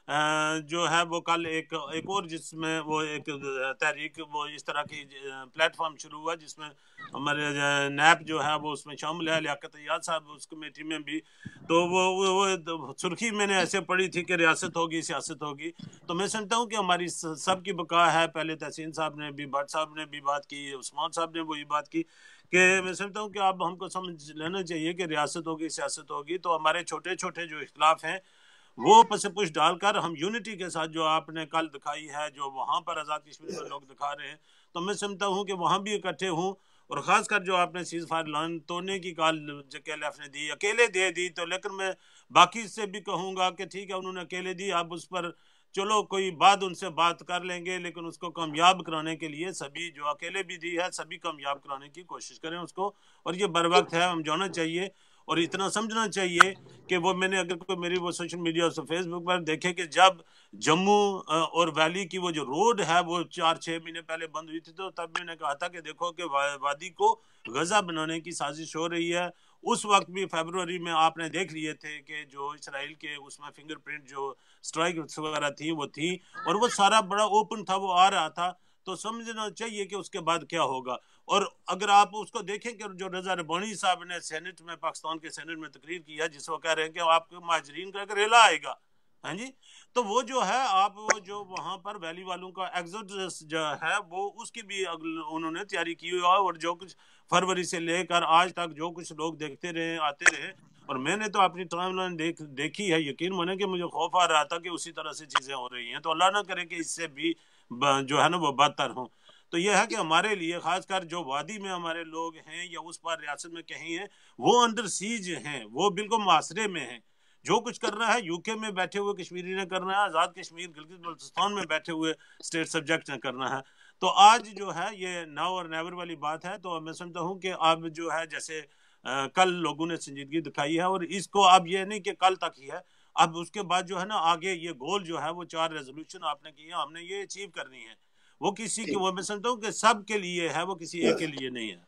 جو ہے وہ کل ایک ایک اور جس میں وہ ایک تحریک وہ اس طرح کی پلیٹ فارم شروع ہوا جس میں ہمارے نیب جو ہے وہ اس میں شامل ہے, لیاقت ایاز صاحب اس کمیٹی میں بھی. تو وہ وہ سرخی میں نے ایسے پڑھی تھی کہ ریاست ہوگی سیاست ہوگی. تو میں سمجھتا ہوں کہ ہماری سب کی بقا ہے. پہلے تحسین صاحب نے بھی, بٹ صاحب نے بھی بات کی, عثمان صاحب نے وہی بات کی کہ میں سمجھتا ہوں کہ اب ہم کو سمجھ لینا چاہیے کہ ریاست ہوگی سیاست ہوگی. تو ہمارے چھوٹے چھوٹے جو اختلاف ہیں وہ پس پش ڈال کر ہم یونٹی کے ساتھ جو آپ نے کل دکھائی ہے, جو وہاں پر آزاد کشمیر میں لوگ دکھا رہے ہیں, تو میں سمجھتا ہوں کہ وہاں بھی اکٹھے ہوں. اور خاص کر جو آپ نے سیز فائر لائن توڑنے کی کال جے کے ایل ایف نے دی, اکیلے دے دی, تو لیکن میں باقی سے بھی کہوں گا کہ ٹھیک ہے انہوں نے اکیلے دی, اب اس پر چلو کوئی بات ان سے بات کر لیں گے, لیکن اس کو کامیاب کرانے کے لیے سبھی جو اکیلے بھی دی ہے سبھی کامیاب کرانے کی کوشش کریں اس کو. اور یہ بر وقت ہے, ہم جانا چاہیے اور اتنا سمجھنا چاہیے کہ وہ میں نے اگر کوئی میری وہ سوشل میڈیا سے فیس بک پر دیکھے کہ جب جموں اور ویلی کی وہ جو روڈ ہے وہ چار چھ مہینے پہلے بند ہوئی تھی, تو تب میں نے کہا تھا کہ دیکھو کہ وادی کو غزہ بنانے کی سازش ہو رہی ہے. اس وقت بھی فیبروری میں آپ نے دیکھ لیے تھے کہ جو اسرائیل کے اس میں فنگر پرنٹ جو سٹرائک وغیرہ تھی وہ تھی, اور وہ سارا بڑا اوپن تھا, وہ آ رہا تھا. تو سمجھنا چاہیے کہ اس کے بعد کیا ہوگا. اور اگر آپ اس کو دیکھیں کہ جو رضا ربانی صاحب نے سینٹ میں پاکستان کے سینٹ میں تقریر کی ہے جس کو کہہ رہے ہیں کہ آپ کے مہاجرین کا ایک ریلا آئے گا, ہاں جی, تو وہ جو ہے آپ وہ جو وہاں پر ویلی والوں کا ایگزوڈس جو ہے وہ اس کی بھی انہوں نے تیاری کی ہوئی ہے. اور جو کچھ فروری سے لے کر آج تک جو کچھ لوگ دیکھتے رہے آتے رہے, اور میں نے تو اپنی ٹائم لائن دیکھ دیکھی ہے, یقین مانے کہ مجھے خوف آ رہا تھا کہ اسی طرح سے چیزیں ہو رہی ہیں. تو اللہ نہ کرے کہ اس سے بھی جو ہے نا وہ بدتر ہوں. تو یہ ہے کہ ہمارے لیے خاص کر جو وادی میں ہمارے لوگ ہیں یا اس پر ریاست میں کہیں ہیں وہ اندر سیج ہیں, وہ بالکل معاشرے میں ہیں. جو کچھ کرنا ہے یو کے میں بیٹھے ہوئے کشمیری نے کرنا ہے, آزاد کشمیر گلگت بلتستان میں بیٹھے ہوئے اسٹیٹ سبجیکٹ نے کرنا ہے. تو آج جو ہے یہ ناؤ اور نیور والی بات ہے. تو میں سمجھتا ہوں کہ اب جو ہے جیسے کل لوگوں نے سنجیدگی دکھائی ہے, اور اس کو اب یہ نہیں کہ کل تک ہی ہے, اب اس کے بعد جو ہے نا آگے یہ گول جو ہے وہ چار ریزولوشن آپ نے کی ہے, ہم نے یہ اچیو کرنی ہے. وہ کسی کی وہ میں سمجھتا ہوں کہ سب کے لیے ہے, وہ کسی ایک کے لیے نہیں ہے.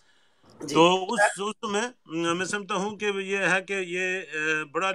تو اس اس میں میں سمجھتا ہوں کہ یہ ہے کہ یہ بڑا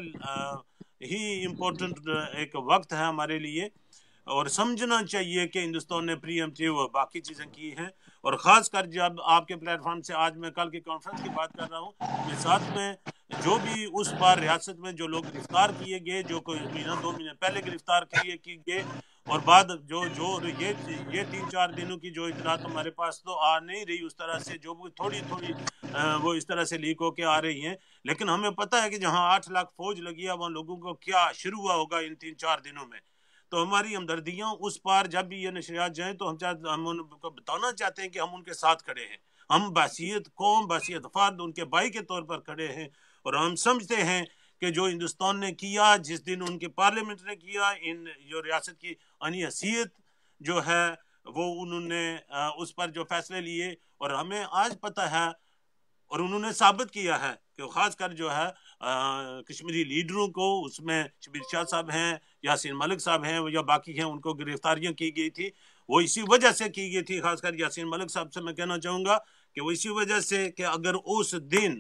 ہی امپورٹنٹ ایک وقت ہے ہمارے لیے, اور سمجھنا چاہیے کہ ہندوستان نے پری ایمپٹیو باقی چیزیں کی ہیں. اور خاص کر جب آپ کے پلیٹ فارم سے آج میں کل کی کانفرنس کی بات کر رہا ہوں, میں ساتھ میں جو بھی اس بار ریاست میں جو لوگ گرفتار کیے گئے, جو کوئی مہینہ دو مہینے پہلے گرفتار کیے کی گئے, اور بعد جو جو یہ یہ تین چار دنوں کی جو اطلاعات ہمارے پاس تو آ نہیں رہی اس طرح سے, جو تھوڑی تھوڑی وہ اس طرح سے لیک ہو کے آ رہی ہیں, لیکن ہمیں پتہ ہے کہ جہاں آٹھ لاکھ فوج لگی ہے وہاں لوگوں کو کیا شروع ہوا ہوگا ان تین چار دنوں میں. تو ہماری ہمدردیاں اس پار جب بھی یہ نشریات جائیں تو ہم چاہتے ہم ان کو بتانا چاہتے ہیں کہ ہم ان کے ساتھ کھڑے ہیں, ہم بحثیت قوم بحثیت فرد ان کے بھائی کے طور پر کھڑے ہیں. اور ہم سمجھتے ہیں کہ جو ہندوستان نے کیا, جس دن ان کے پارلیمنٹ نے کیا, ان جو ریاست کی انی حیثیت جو ہے وہ انہوں نے اس پر جو فیصلے لیے, اور ہمیں آج پتہ ہے اور انہوں نے ثابت کیا ہے کہ خاص کر جو ہے کشمیری لیڈروں کو, اس میں شبیر شاہ صاحب ہیں, یاسین ملک صاحب ہیں یا باقی ہیں, ان کو گرفتاریاں کی گئی تھی, وہ اسی وجہ سے کی گئی تھی. خاص کر یاسین ملک صاحب سے میں کہنا چاہوں گا کہ وہ اسی وجہ سے کہ اگر اس دن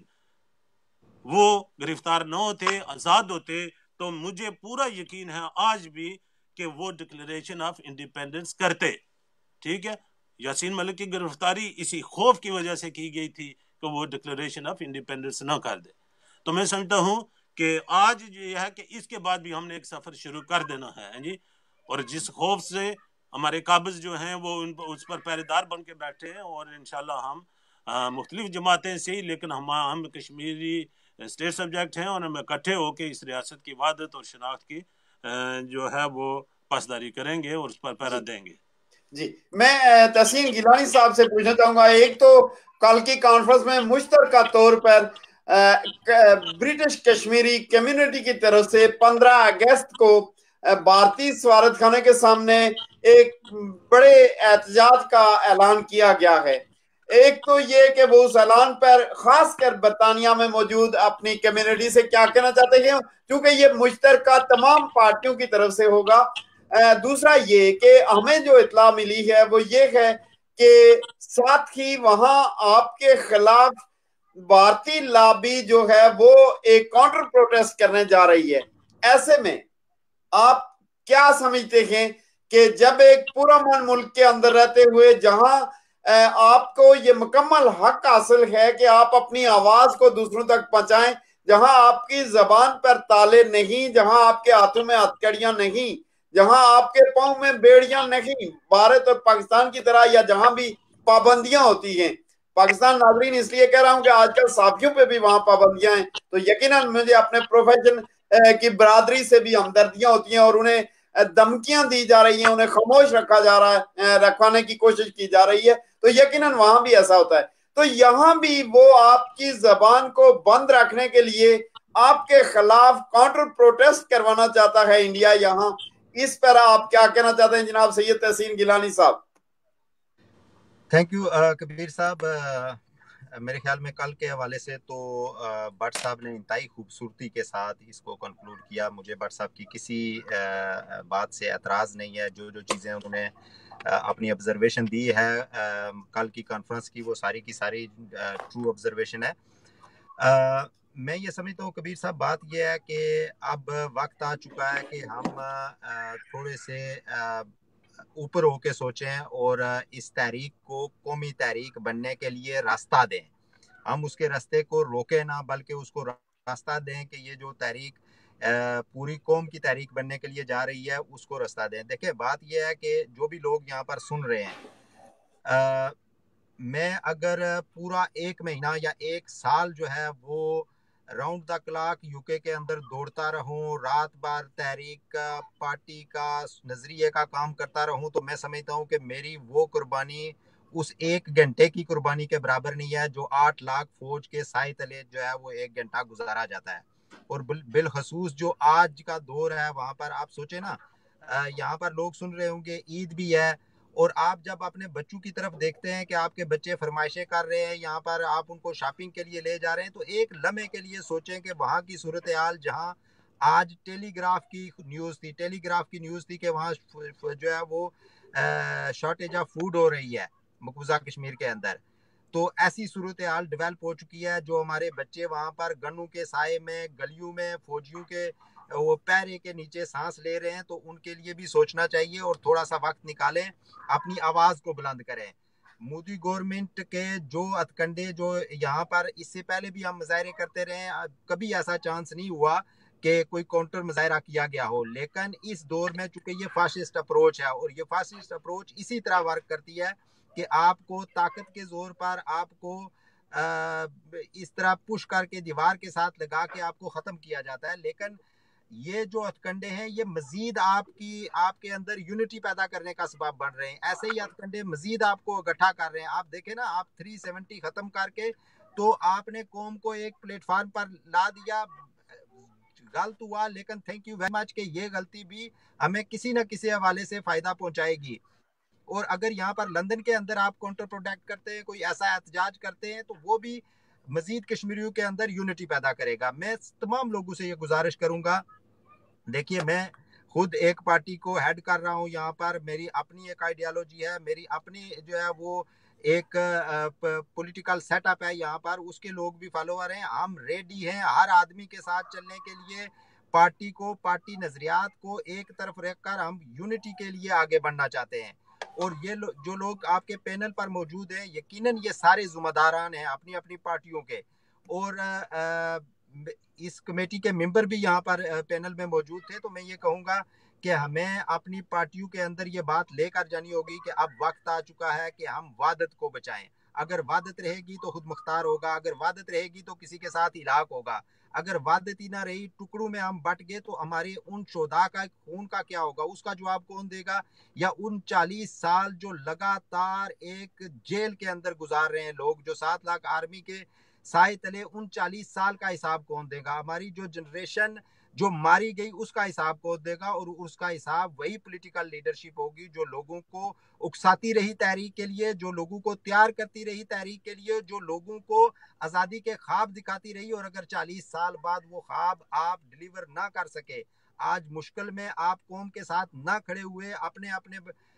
وہ گرفتار نہ ہوتے, آزاد ہوتے, تو مجھے پورا یقین ہے آج بھی کہ وہ ڈکلیریشن آف انڈیپینڈنس کرتے. ٹھیک ہے, यासीन मलिक की गिरफ्तारी इसी खौफ की वजह से की गई थी कि वो डिक्लेरेशन ऑफ इंडिपेंडेंस न कर दे। तो मैं समझता हूँ कि आज ये है कि इसके बाद भी हमने एक सफ़र शुरू कर देना है जी, और जिस खौफ से हमारे काबिज जो हैं वो उन उस पर पहरेदार बन के बैठे हैं, और इंशाल्लाह हम मुख्तलिफ जमातें से ही, लेकिन हम हम कश्मीरी स्टेट सब्जेक्ट हैं, और हम इकट्ठे होकर इस रियासत की वहादत और शनाख्त की जो है वो पासदारी करेंगे और उस पर पहरा देंगे। जी, मैं तहसीन गिलानी साहब से पूछना चाहूंगा, एक तो कल की कॉन्फ्रेंस में मुश्तरका तौर पर ब्रिटिश कश्मीरी कम्युनिटी की तरफ से पंद्रह अगस्त को भारतीय सफारत खाने के सामने एक बड़े एहतजाज का ऐलान किया गया है। एक तो ये कि वो उस ऐलान पर खासकर बरतानिया में मौजूद अपनी कम्युनिटी से क्या कहना चाहते हैं, क्योंकि ये मुश्तरका तमाम पार्टियों की तरफ से होगा। दूसरा ये कि हमें जो इत्ला मिली है वो ये है कि साथ ही वहां आपके खिलाफ भारतीय लॉबी जो है वो एक काउंटर प्रोटेस्ट करने जा रही है। ऐसे में आप क्या समझते हैं कि जब एक पूरा मन मुल्क के अंदर रहते हुए जहां आपको ये मुकम्मल हक हासिल है कि आप अपनी आवाज को दूसरों तक पहुंचाएं, जहां आपकी जबान पर ताले नहीं, जहां आपके हाथों में हथकड़ियां नहीं, जहां आपके पांव में बेड़ियां नहीं, भारत और पाकिस्तान की तरह, या जहां भी पाबंदियां होती हैं, पाकिस्तान नाजरीन इसलिए कह रहा हूं कि आजकल साफियों पे भी वहां पाबंदियां हैं, तो यकीनन मुझे अपने प्रोफेशन की बरादरी से भी हमदर्दियां होती हैं और उन्हें धमकियां दी जा रही हैं, उन्हें खामोश रखा जा रहा है, रखवाने की कोशिश की जा रही है, तो यकीनन वहां भी ऐसा होता है। तो यहां भी वो आपकी जबान को बंद रखने के लिए आपके खिलाफ काउंटर प्रोटेस्ट करवाना चाहता है इंडिया यहां, इस पर आप क्या कहना चाहते हैं जनाब सैयद तहसीन गिलानी साहब? थैंक यू कबीर साहब। मेरे ख्याल में कल के हवाले से तो भट्ट साहब ने इंतहाई खूबसूरती के साथ इसको कंक्लूड किया। मुझे भट्ट साहब की किसी बात से एतराज़ नहीं है। जो जो चीज़ें उन्होंने अपनी ऑब्जर्वेशन दी है कल की कॉन्फ्रेंस की, वो सारी की सारी ट्रू ऑब्जर्वेशन है। आ, मैं ये समझता हूँ कबीर साहब, बात ये है कि अब वक्त आ चुका है कि हम थोड़े से ऊपर होके सोचें और इस तहरीक को कौमी तहरीक बनने के लिए रास्ता दें। हम उसके रास्ते को रोकें ना, बल्कि उसको रास्ता दें कि ये जो तहरीक पूरी कौम की तहरीक बनने के लिए जा रही है उसको रास्ता दें। देखिए, बात यह है कि जो भी लोग यहाँ पर सुन रहे हैं, आ, मैं अगर पूरा एक महीना या एक साल जो है वो राउंड द क्लॉक यूके के अंदर दौड़ता रहूं, रात भर तहरीक का, पार्टी का, नजरिए का काम करता रहूं, तो मैं समझता हूं कि मेरी वो कुर्बानी उस एक घंटे की कुर्बानी के बराबर नहीं है जो आठ लाख फौज के साए तले जो है वो एक घंटा गुजारा जाता है। और बिलखसूस जो आज का दौर है वहां पर आप सोचे ना, यहाँ पर लोग सुन रहे होंगे, ईद भी है, और आप जब अपने बच्चों की तरफ देखते हैं कि आपके बच्चे फरमाइशें कर रहे हैं, यहाँ पर आप उनको शॉपिंग के लिए ले जा रहे हैं, तो एक लम्हे के लिए सोचें कि वहाँ की सूरत हाल, जहाँ आज टेलीग्राफ की न्यूज़ थी टेलीग्राफ की न्यूज़ थी कि वहाँ जो है वो शॉर्टेज ऑफ फूड हो रही है मकबूजा कश्मीर के अंदर, तो ऐसी सूरत हाल डेवलप हो चुकी है। जो हमारे बच्चे वहाँ पर गन्नों के साए में, गलियों में, फौजियों के वो पैरे के नीचे सांस ले रहे हैं, तो उनके लिए भी सोचना चाहिए और थोड़ा सा वक्त निकालें, अपनी आवाज़ को बुलंद करें। मोदी गवर्नमेंट के जो हथकंडे जो यहाँ पर इससे पहले भी हम मुजाहरे करते रहे हैं, कभी ऐसा चांस नहीं हुआ कि कोई काउंटर मुजाहरा किया गया हो, लेकिन इस दौर में चूंकि ये फाशिस्ट अप्रोच है और ये फाशिस्ट अप्रोच इसी तरह वर्क करती है कि आपको ताकत के जोर पर आपको आ, इस तरह पुश करके दीवार के साथ लगा के आपको ख़त्म किया जाता है। लेकिन ये जो हथकंडे हैं ये मजीद आपकी आपके अंदर यूनिटी पैदा करने का सबब बन रहे हैं। ऐसे ही हथकंडे मजीद आपको इकट्ठा कर रहे हैं। आप देखें ना, आप तीन सौ सत्तर खत्म करके तो आपने कौम को एक प्लेटफार्म पर ला दिया। गलत हुआ, लेकिन थैंक यू वेरी मच कि ये गलती भी हमें किसी न किसी हवाले से फायदा पहुंचाएगी। और अगर यहाँ पर लंदन के अंदर आप काउंटर प्रोटेक्ट करते हैं, कोई ऐसा एहतजाज करते हैं, तो वो भी मजीद कश्मीरियों के अंदर यूनिटी पैदा करेगा। मैं तमाम लोगों से ये गुजारिश करूंगा, देखिए मैं खुद एक पार्टी को हेड कर रहा हूँ यहाँ पर, मेरी अपनी एक आइडियोलॉजी है, मेरी अपनी जो है वो एक पॉलिटिकल सेटअप है यहाँ पर, उसके लोग भी फॉलोअर हैं। हम रेडी हैं हर आदमी के साथ चलने के लिए। पार्टी को, पार्टी नजरियात को एक तरफ रखकर हम यूनिटी के लिए आगे बढ़ना चाहते हैं। اور یہ لو, جو لوگ آپ کے پینل پر موجود ہیں یقیناً یہ سارے ذمہ داران ہیں اپنی اپنی پارٹیوں کے، اور آ, اس کمیٹی کے ممبر بھی یہاں پر پینل میں موجود تھے. تو میں یہ کہوں گا کہ ہمیں اپنی پارٹیوں کے اندر یہ بات لے کر جانی ہوگی کہ اب وقت آ چکا ہے کہ ہم وحدت کو بچائیں. اگر وحدت رہے گی تو خود مختار ہوگا، اگر وحدت رہے گی تو کسی کے ساتھ ہلاک ہوگا. اگر وحدت ہی نہ رہی، ٹکڑوں میں ہم بٹ گئے تو ہمارے ان شہداء کا خون کا کیا ہوگا؟ اس کا جواب کون دے گا؟ یا ان چالیس سال جو لگاتار ایک جیل کے اندر گزار رہے ہیں لوگ، جو سات لاکھ آرمی کے سائے تلے، ان چالیس سال کا حساب کون دے گا؟ ہماری جو جنریشن جو ماری گئی اس کا حساب کون دے گا؟ اور اس کا حساب وہی پولیٹیکل لیڈرشپ ہوگی جو لوگوں کو اکساتی رہی تحریک کے لیے، جو لوگوں کو تیار کرتی رہی تحریک کے لیے، جو لوگوں کو آزادی کے خواب دکھاتی رہی. اور اگر چالیس سال بعد وہ خواب آپ ڈیلیور نہ کر سکے، آج مشکل میں آپ قوم کے ساتھ نہ کھڑے ہوئے اپنے اپنے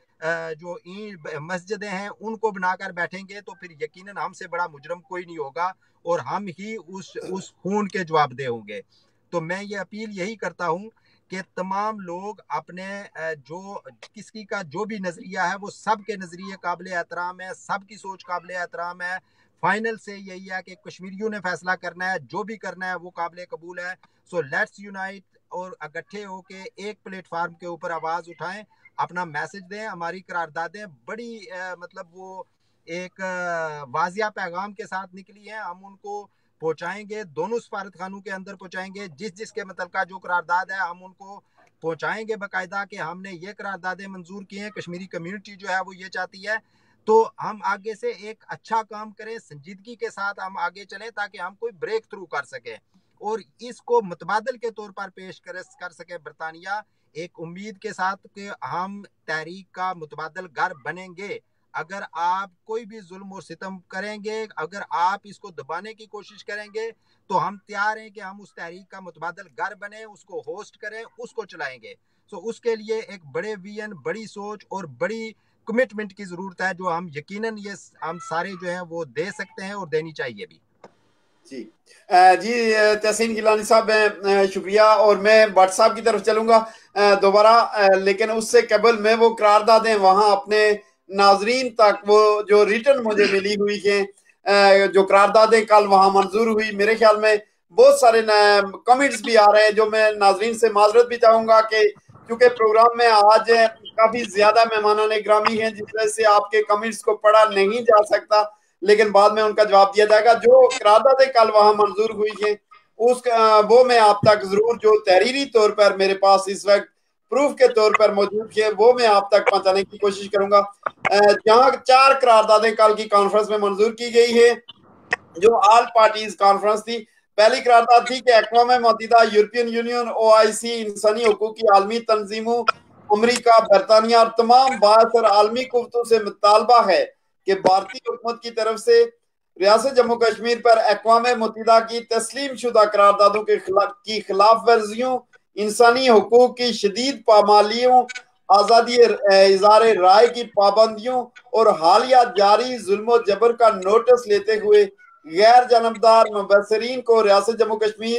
جو مسجدیں ہیں ان کو بنا کر بیٹھیں گے، تو پھر یقیناً ہم سے بڑا مجرم کوئی نہیں ہوگا اور ہم ہی اس اس خون کے جواب دہ ہوں گے. تو میں یہ اپیل یہی کرتا ہوں کہ تمام لوگ اپنے جو کسی کا جو بھی نظریہ ہے وہ سب کے نظریے قابل احترام ہے، سب کی سوچ قابل احترام ہے. فائنل سے یہی ہے کہ کشمیریوں نے فیصلہ کرنا ہے، جو بھی کرنا ہے وہ قابل قبول ہے. سو لیٹس یونائٹ اور اکٹھے ہو کے ایک پلیٹ فارم کے اوپر آواز اٹھائیں، اپنا میسج دیں. ہماری قراردادیں بڑی مطلب وہ ایک واضح پیغام کے ساتھ نکلی ہیں، ہم ان کو پہنچائیں گے، دونوں سفارت خانوں کے اندر پہنچائیں گے. جس جس کے متعلقہ جو قرارداد ہے ہم ان کو پہنچائیں گے باقاعدہ کہ ہم نے یہ قراردادیں منظور کی ہیں، کشمیری کمیونٹی جو ہے وہ یہ چاہتی ہے. تو ہم آگے سے ایک اچھا کام کریں، سنجیدگی کے ساتھ ہم آگے چلیں تاکہ ہم کوئی بریک تھرو کر سکیں اور اس کو متبادل کے طور پر پیش کر سکے برطانیہ، ایک امید کے ساتھ کہ ہم تحریک کا متبادل گھر بنیں گے. اگر آپ کوئی بھی ظلم اور ستم کریں گے، اگر آپ اس کو دبانے کی کوشش کریں گے، تو ہم تیار ہیں کہ ہم اس تحریک کا متبادل گھر بنیں، اس کو ہوسٹ کریں، اس کو چلائیں گے. سو اس کے لیے ایک بڑے ویژن، بڑی سوچ اور بڑی کمٹمنٹ کی ضرورت ہے جو ہم یقیناً یہ ہم سارے جو ہیں وہ دے سکتے ہیں اور دینی چاہیے بھی. جی جی تحسین گیلانی صاحب شکریہ. اور میں بٹ صاحب کی طرف چلوں گا دوبارہ، لیکن اس سے قبل میں وہ قراردادیں وہاں اپنے ناظرین تک وہ جو ریٹن مجھے ملی ہوئی ہیں، جو قراردادیں کل وہاں منظور ہوئی، میرے خیال میں بہت سارے کمنٹس بھی آ رہے ہیں جو میں ناظرین سے معذرت بھی چاہوں گا کہ کیونکہ پروگرام میں آج کافی زیادہ مہمانان گرامی ہیں جس وجہ سے آپ کے کمنٹس کو پڑھا نہیں جا سکتا، لیکن بعد میں ان کا جواب دیا جائے گا. جو قراردادیں کل وہاں منظور ہوئی ہیں اس وہ میں آپ تک ضرور جو تحریری طور پر میرے پاس اس وقت پروف کے طور پر موجود ہے وہ میں آپ تک پہنچانے کی کوشش کروں گا. جہاں چار قراردادیں کل کی کانفرنس میں منظور کی گئی ہے جو آل پارٹیز کانفرنس تھی. پہلی قرارداد تھی کہ اقوام متحدہ، یورپین یونین، او آئی سی، انسانی حقوق کی عالمی تنظیموں، امریکہ، برطانیہ اور تمام باعث اور عالمی قوتوں سے مطالبہ ہے کہ بھارتی حکومت کی طرف سے ریاست جموں کشمیر پر اقوام متحدہ کی تسلیم شدہ قراردادوں کے خلاف کی خلاف ورزیوں، انسانی حقوق کی شدید پامالیوں، آزادی اظہار رائے کی پابندیوں اور حالیہ جاری ظلم و جبر کا نوٹس لیتے ہوئے غیر جانبدار مبصرین کو ریاست جموں کشمیر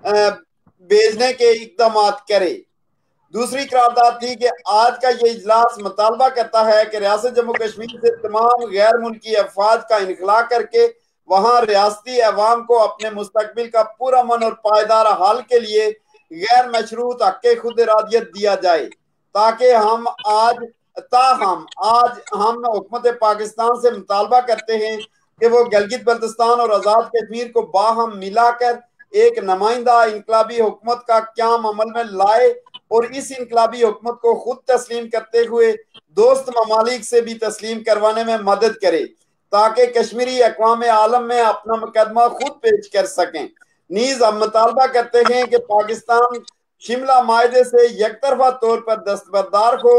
بھیجنے کے اقدامات کرے. دوسری قرارداد تھی کہ آج کا یہ اجلاس مطالبہ کرتا ہے کہ ریاست جموں کشمیر سے تمام غیر ملکی افواج کا انخلا کر کے وہاں ریاستی عوام کو اپنے مستقبل کا پرامن اور پائیدار حل کے لیے غیر مشروط حق خود ارادیت دیا جائے، تاکہ ہم آج تاہم آج ہم حکومت پاکستان سے مطالبہ کرتے ہیں کہ وہ گلگت بلتستان اور آزاد کشمیر کو باہم ملا کر ایک نمائندہ انقلابی حکومت کا قیام عمل میں لائے اور اس انقلابی حکومت کو خود تسلیم کرتے ہوئے دوست ممالک سے بھی تسلیم کروانے میں مدد کرے تاکہ کشمیری اقوام عالم میں اپنا مقدمہ خود پیش کر سکیں. نیز ہم مطالبہ کرتے ہیں کہ پاکستان شملہ معاہدے سے یک طرفہ طور پر دستبردار ہو.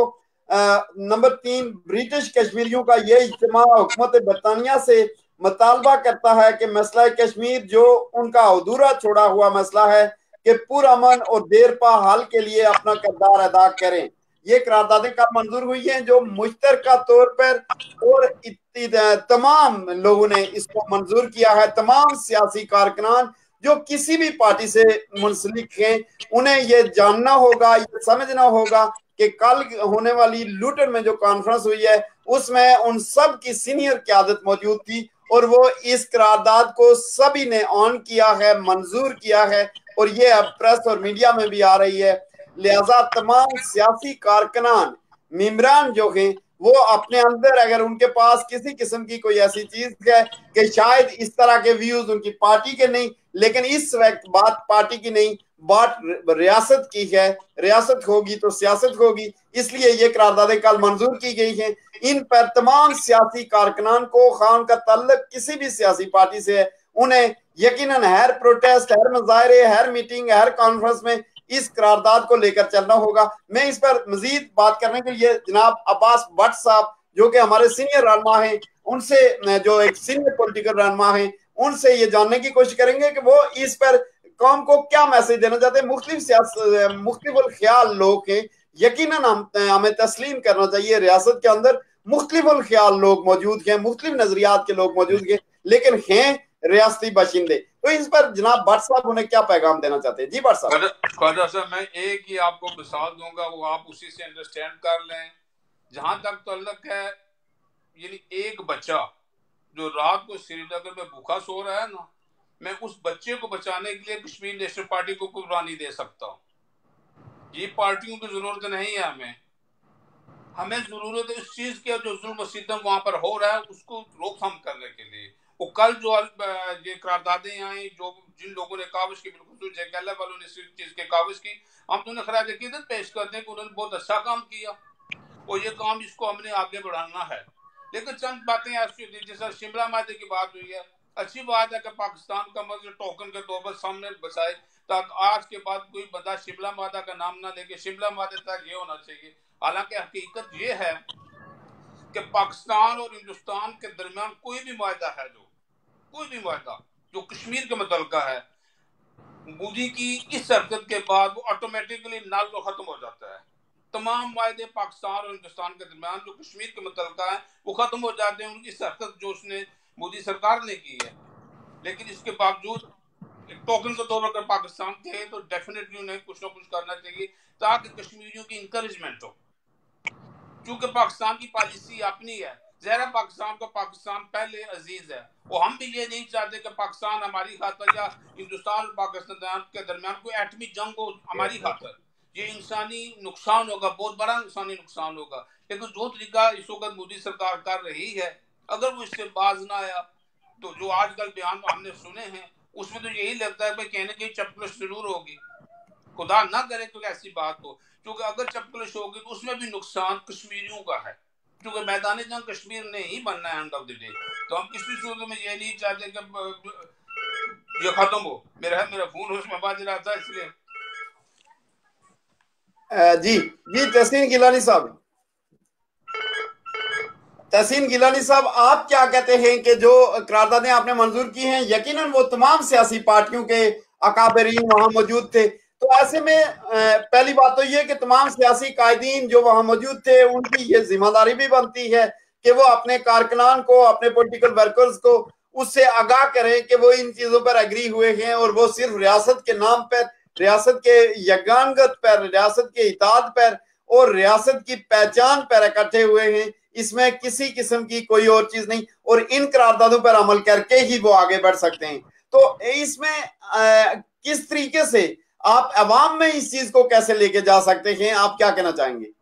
نمبر تین، برٹش کشمیریوں کا یہ اجتماع حکومت برطانیہ سے مطالبہ کرتا ہے کہ مسئلہ کشمیر جو ان کا ادھورا چھوڑا ہوا مسئلہ ہے کہ پرامن اور دیر پا حل کے لیے اپنا کردار ادا کریں. یہ قراردادیں کب منظور ہوئی ہیں جو مشترکہ طور پر اور تمام لوگوں نے اس کو منظور کیا ہے. تمام سیاسی کارکنان جو کسی بھی پارٹی سے منسلک ہیں انہیں یہ جاننا ہوگا، یہ سمجھنا ہوگا کہ کل ہونے والی لوٹن میں جو کانفرنس ہوئی ہے اس میں ان سب کی سینئر قیادت موجود تھی اور وہ اس قرارداد کو سبھی نے آن کیا ہے، منظور کیا ہے، اور یہ اب پریس اور میڈیا میں بھی آ رہی ہے۔ لہذا تمام سیاسی کارکنان ممبران جو ہیں وہ اپنے اندر اگر ان کے پاس کسی قسم کی کوئی ایسی چیز ہے کہ شاید اس طرح کے ویوز ان کی پارٹی کے نہیں، لیکن اس وقت بات پارٹی کی نہیں، بات ریاست کی ہے، ریاست ہوگی تو سیاست ہوگی، اس لیے یہ قراردادیں کل منظور کی گئی ہیں۔ ان پر تمام سیاسی کارکنان کو، خان کا تعلق کسی بھی سیاسی پارٹی سے ہے، انہیں یقیناً ہر پروٹیسٹ، ہر مظاہرے، ہر میٹنگ، ہر کانفرنس میں اس قرارداد کو لے کر چلنا ہوگا۔ میں اس پر مزید بات کرنے کے لیے جناب عباس بٹ صاحب جو کہ ہمارے سینئر رہنما ہیں، ان سے جو ایک سینئر پولیٹیکل رہنما ہیں، ان سے یہ جاننے کی کوشش کریں گے کہ وہ اس پر قوم کو کیا میسج دینا چاہتے ہیں۔ مختلف سیاست مختلف الخیال لوگ ہیں، یقیناً ہم ہمیں تسلیم کرنا چاہیے ریاست کے اندر مختلف الخیال لوگ موجود ہیں، مختلف نظریات کے لوگ موجود ہیں، لیکن ہیں ریاستی باشندے۔ تو اس پر جناب بٹ صاحب انہیں کیا پیغام دینا چاہتے ہیں؟ جی بٹ صاحب۔ خواجہ صاحب میں ایک ہی آپ کو مثال دوں گا، وہ آپ اسی سے انڈرسٹینڈ کر لیں۔ جہاں تک تعلق ہے یعنی ایک بچہ جو رات کو سری نگر میں بھوکا سو رہا ہے نا، میں اس بچے کو بچانے کے لیے کشمیر نیشنل پارٹی کو قربانی دے سکتا ہوں۔ یہ پارٹیوں کی ضرورت نہیں ہے، ہمیں ہمیں ضرورت ہے اس چیز کی جو ظلم و ستم وہاں پر ہو رہا ہے اس کو روک تھام کرنے کے لیے۔ وہ کل جو یہ قراردادیں آئیں، جو جن لوگوں نے کاوش کی، بالخصوص جے کے ایل والوں نے اس چیز کے کاوش کی، ہم تو انہیں خراج عقیدت پیش کرتے ہیں کہ انہوں نے بہت اچھا کام کیا اور یہ کام اس کو ہم نے آگے بڑھانا ہے۔ لیکن چند باتیں ایسی ہوتی ہیں، جیسے شملہ معاہدے کی بات ہوئی ہے، اچھی بات ہے کہ پاکستان کا مطلب ٹوکن کے طور پر سامنے بچائے تاکہ آج کے بعد کوئی بندہ شملہ معاہدہ کا نام نہ لے کے شملہ معاہدے تک یہ ہونا چاہیے۔ حالانکہ حقیقت یہ ہے کہ پاکستان اور ہندوستان کے درمیان کوئی بھی معاہدہ ہے، جو کوئی بھی معاہدہ جو کشمیر کے متعلقہ ہے، مودی کی اس حرکت کے بعد وہ آٹومیٹکلی نل و ختم ہو جاتا ہے۔ تمام معاہدے پاکستان اور ہندوستان کے درمیان جو کشمیر کے متعلقہ ہیں وہ ختم ہو جاتے ہیں ان کی اس حرکت جو اس نے مودی سرکار نے کی ہے۔ لیکن اس کے باوجود ایک ٹوکن کے طور پر اگر پاکستان کے ہے تو ڈیفینیٹلی انہیں کچھ نہ کچھ کرنا چاہیے تاکہ کشمیریوں کی انکریجمنٹ ہو، کیونکہ پاکستان کی پالیسی اپنی ہے۔ ظاہر پاکستان کو پاکستان پہلے عزیز ہے، اور ہم بھی یہ نہیں چاہتے کہ پاکستان ہماری خاطر یا ہندوستان اور پاکستان کے درمیان کوئی ایٹمی جنگ ہو ہماری خاطر۔ یہ انسانی نقصان ہوگا، بہت بڑا انسانی نقصان ہوگا۔ لیکن جو طریقہ اس وقت مودی سرکار کر رہی ہے، اگر وہ اس سے باز نہ آیا تو جو آج کل بیان ہم نے سنے ہیں اس میں تو یہی لگتا ہے کہ کہنے کی چپکلش ضرور ہوگی، خدا نہ کرے تو ایسی بات ہو، کیونکہ اگر چپکلش ہوگی تو اس میں بھی نقصان کشمیریوں کا ہے، کیونکہ میدان جنگ کشمیر نے ہی بننا ہے اینڈ آف دی ڈے۔ تو ہم کسی صورت میں یہ نہیں چاہتے کہ یہ ختم ہو۔ میرا میرا فون اس میں بج رہا تھا اس لیے۔ جی جی تحسین گیلانی صاحب، تحسین گیلانی صاحب آپ کیا کہتے ہیں کہ جو قراردادیں آپ نے منظور کی ہیں یقیناً وہ تمام سیاسی پارٹیوں کے اکابرین وہاں موجود تھے، تو ایسے میں پہلی بات تو یہ کہ تمام سیاسی قائدین جو وہاں موجود تھے ان کی یہ ذمہ داری بھی بنتی ہے کہ وہ اپنے کارکنان کو، اپنے پولیٹیکل ورکرز کو اس سے آگاہ کریں کہ وہ ان چیزوں پر ایگری ہوئے ہیں اور وہ صرف ریاست کے نام پر، ریاست کے یگانگت پر، ریاست کے اطاعت پر اور ریاست کی پہچان پر اکٹھے ہوئے ہیں، اس میں کسی قسم کی کوئی اور چیز نہیں، اور ان قراردادوں پر عمل کر کے ہی وہ آگے بڑھ سکتے ہیں۔ تو اس میں کس طریقے سے آپ عوام میں اس چیز کو کیسے لے کے جا سکتے ہیں، آپ کیا کہنا چاہیں گے؟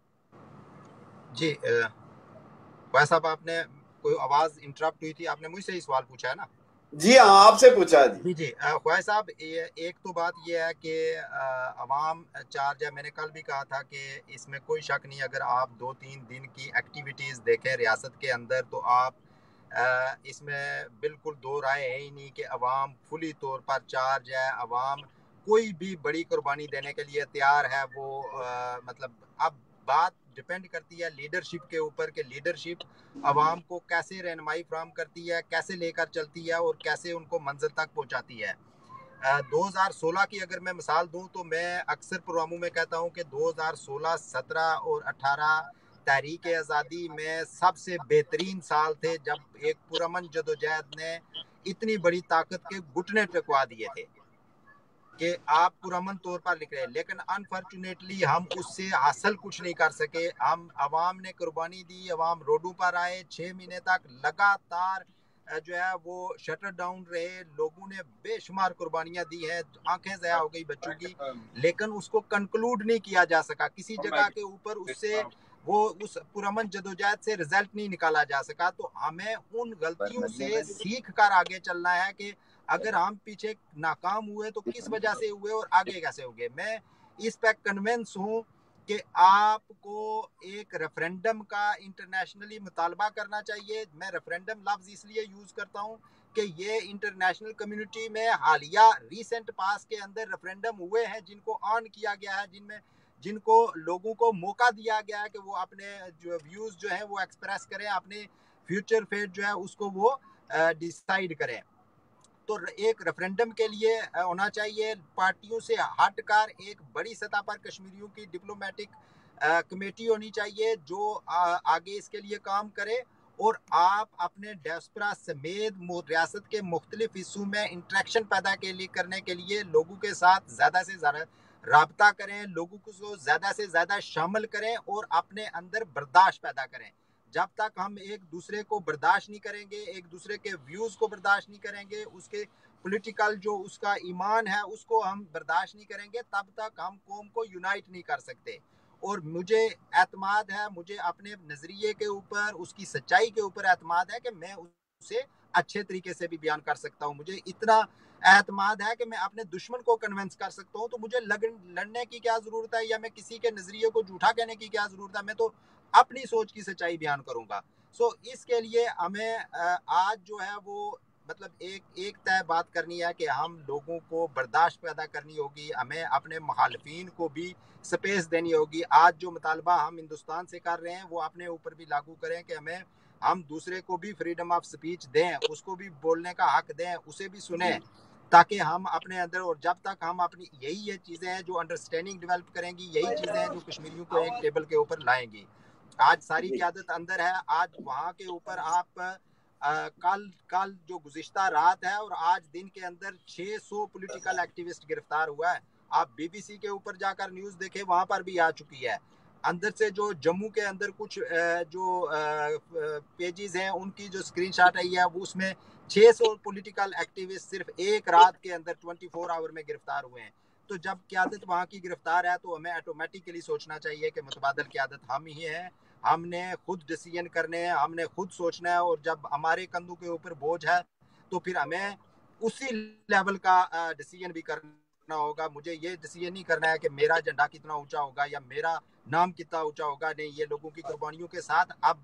جی بھائی صاحب، آپ نے کوئی آواز انٹرپٹ ہوئی تھی، آپ نے مجھ سے ہی سوال پوچھا ہے نا؟ جی ہاں آپ سے پوچھا جی جی جی خواجہ صاحب، ایک تو بات یہ ہے کہ عوام چارج ہے، میں نے کل بھی کہا تھا کہ اس میں کوئی شک نہیں، اگر آپ دو تین دن کی ایکٹیویٹیز دیکھیں ریاست کے اندر تو آپ اس میں بالکل دو رائے ہے ہی نہیں کہ عوام فلی طور پر چارج ہے، عوام کوئی بھی بڑی قربانی دینے کے لیے تیار ہے۔ وہ مطلب اب بات ڈیپینڈ کرتی ہے لیڈرشپ کے اوپر کہ لیڈرشپ عوام کو کیسے رہنمائی فراہم کرتی ہے، کیسے لے کر چلتی ہے اور کیسے ان کو منزل تک پہنچاتی ہے۔ دو ہزار سولہ کی اگر میں مثال دوں تو میں اکثر پروگراموں میں کہتا ہوں کہ دو ہزار سولہ سترہ اور اٹھارہ تحریک آزادی میں سب سے بہترین سال تھے، جب ایک پرامن جدوجہد نے اتنی بڑی طاقت کے گھٹنے ٹکوا دیے تھے۔ کہ آپ پرامن طور پر لکھ رہے ہیں، لیکن انفارچونیٹلی ہم اس سے حاصل کچھ نہیں کر سکے. ہم عوام نے قربانی دی، عوام روڈوں پر آئے، چھ مہینے تک لگاتار جو ہے وہ شٹر ڈاؤن رہے، لوگوں نے بے شمار قربانیاں دی ہیں، آنکھیں ضائع ہو گئی بچوں کی، لیکن اس کو کنکلوڈ نہیں کیا جا سکا. کسی جگہ کے اوپر اس سے وہ اس پرامن جدوجہد سے رزلٹ نہیں نکالا جا سکا. تو ہمیں ان غلطیوں سے سیکھ کر آگے چلنا ہے کہ اگر ہم پیچھے ناکام ہوئے تو کس وجہ سے ہوئے اور آگے کیسے ہوگے. میں اس پہ کنونس ہوں کہ آپ کو ایک ریفرینڈم کا انٹرنیشنلی مطالبہ کرنا چاہیے. میں ریفرینڈم لفظ اس لیے یوز کرتا ہوں کہ یہ انٹرنیشنل کمیونٹی میں حالیہ ریسنٹ پاس کے اندر ریفرینڈم ہوئے ہیں جن کو آن کیا گیا ہے، جن میں جن کو لوگوں کو موقع دیا گیا ہے کہ وہ اپنے جو ویوز جو ہیں وہ ایکسپریس کریں، اپنے فیوچر فیٹ جو ہے اس کو وہ ڈیسائیڈ کریں. تو ایک ریفرینڈم کے لیے ہونا چاہیے پارٹیوں سے ہٹ کر ایک بڑی سطح پر کشمیریوں کی ڈپلومیٹک کمیٹی ہونی چاہیے جو آگے اس کے لیے کام کرے. اور آپ اپنے ڈیاسپورا سمیت ریاست کے مختلف حصوں میں انٹریکشن پیدا کے لیے کرنے کے لیے لوگوں کے ساتھ زیادہ سے زیادہ رابطہ کریں، لوگوں کو زیادہ سے زیادہ شامل کریں اور اپنے اندر برداشت پیدا کریں. جب تک ہم ایک دوسرے کو برداشت نہیں کریں گے، ایک دوسرے کے ویوز کو برداشت نہیں کریں گے، اس کے پولیٹیکل جو اس کا ایمان ہے اس کو ہم برداشت نہیں کریں گے، تب تک ہم قوم کو یونائٹ نہیں کر سکتے. اور مجھے اعتماد ہے، مجھے اپنے نظریے کے اوپر، اس کی سچائی کے اوپر اعتماد ہے کہ میں اسے اچھے طریقے سے بھی بیان کر سکتا ہوں. مجھے اتنا اعتماد ہے کہ میں اپنے دشمن کو کنونس کر سکتا ہوں. تو مجھے لڑنے کی کیا ضرورت ہے، یا میں کسی کے نظریے کو جھوٹا کہنے کی کیا ضرورت ہے، میں تو اپنی سوچ کی سچائی بیان کروں گا. سو اس کے لیے ہمیں آج جو ہے وہ مطلب ایک ایک طے بات کرنی ہے کہ ہم لوگوں کو برداشت پیدا کرنی ہوگی، ہمیں اپنے مخالفین کو بھی سپیس دینی ہوگی. آج جو مطالبہ ہم ہندوستان سے کر رہے ہیں وہ اپنے اوپر بھی لاگو کریں کہ ہمیں ہم دوسرے کو بھی فریڈم آف سپیچ دیں، اس کو بھی بولنے کا حق دیں، اسے بھی سنیں، تاکہ ہم اپنے اندر، اور جب تک ہم اپنی یہی یہ چیزیں ہیں جو انڈرسٹینڈنگ ڈیولپ کریں گی، یہی چیزیں ہیں جو کشمیریوں کو ایک ٹیبل کے اوپر لائیں گی. آج ساری قیادت اندر ہے، آج وہاں کے اوپر آپ کل کل جو گزشتہ رات ہے اور آج دن کے اندر چھ سو پولیٹیکل ایکٹیوسٹ گرفتار ہوا ہے. آپ بی بی سی کے اوپر جا کر نیوز دیکھیں، وہاں پر بھی آ چکی ہے. اندر سے جو جموں کے اندر کچھ جو پیجز ہیں ان کی جو اسکرین شاٹ آئی ہے وہ اس میں چھ سو پولیٹیکل ایکٹیوسٹ صرف ایک رات کے اندر چوبیس آور میں گرفتار ہوئے ہیں. تو جب قیادت وہاں کی گرفتار ہے تو ہمیں آٹومیٹیکلی سوچنا چاہیے کہ متبادل قیادت ہم ہی ہیں، ہم نے خود ڈیسیژن کرنے ہیں، ہم نے خود سوچنا ہے. اور جب ہمارے کندھوں کے اوپر بوجھ ہے تو پھر ہمیں اسی لیول کا ڈیسیژن بھی کرنا ہوگا. مجھے یہ ڈیسیژن نہیں کرنا ہے کہ میرا جھنڈا کتنا اونچا ہوگا یا میرا نام کتنا اونچا ہوگا. نہیں، یہ لوگوں کی قربانیوں کے ساتھ اب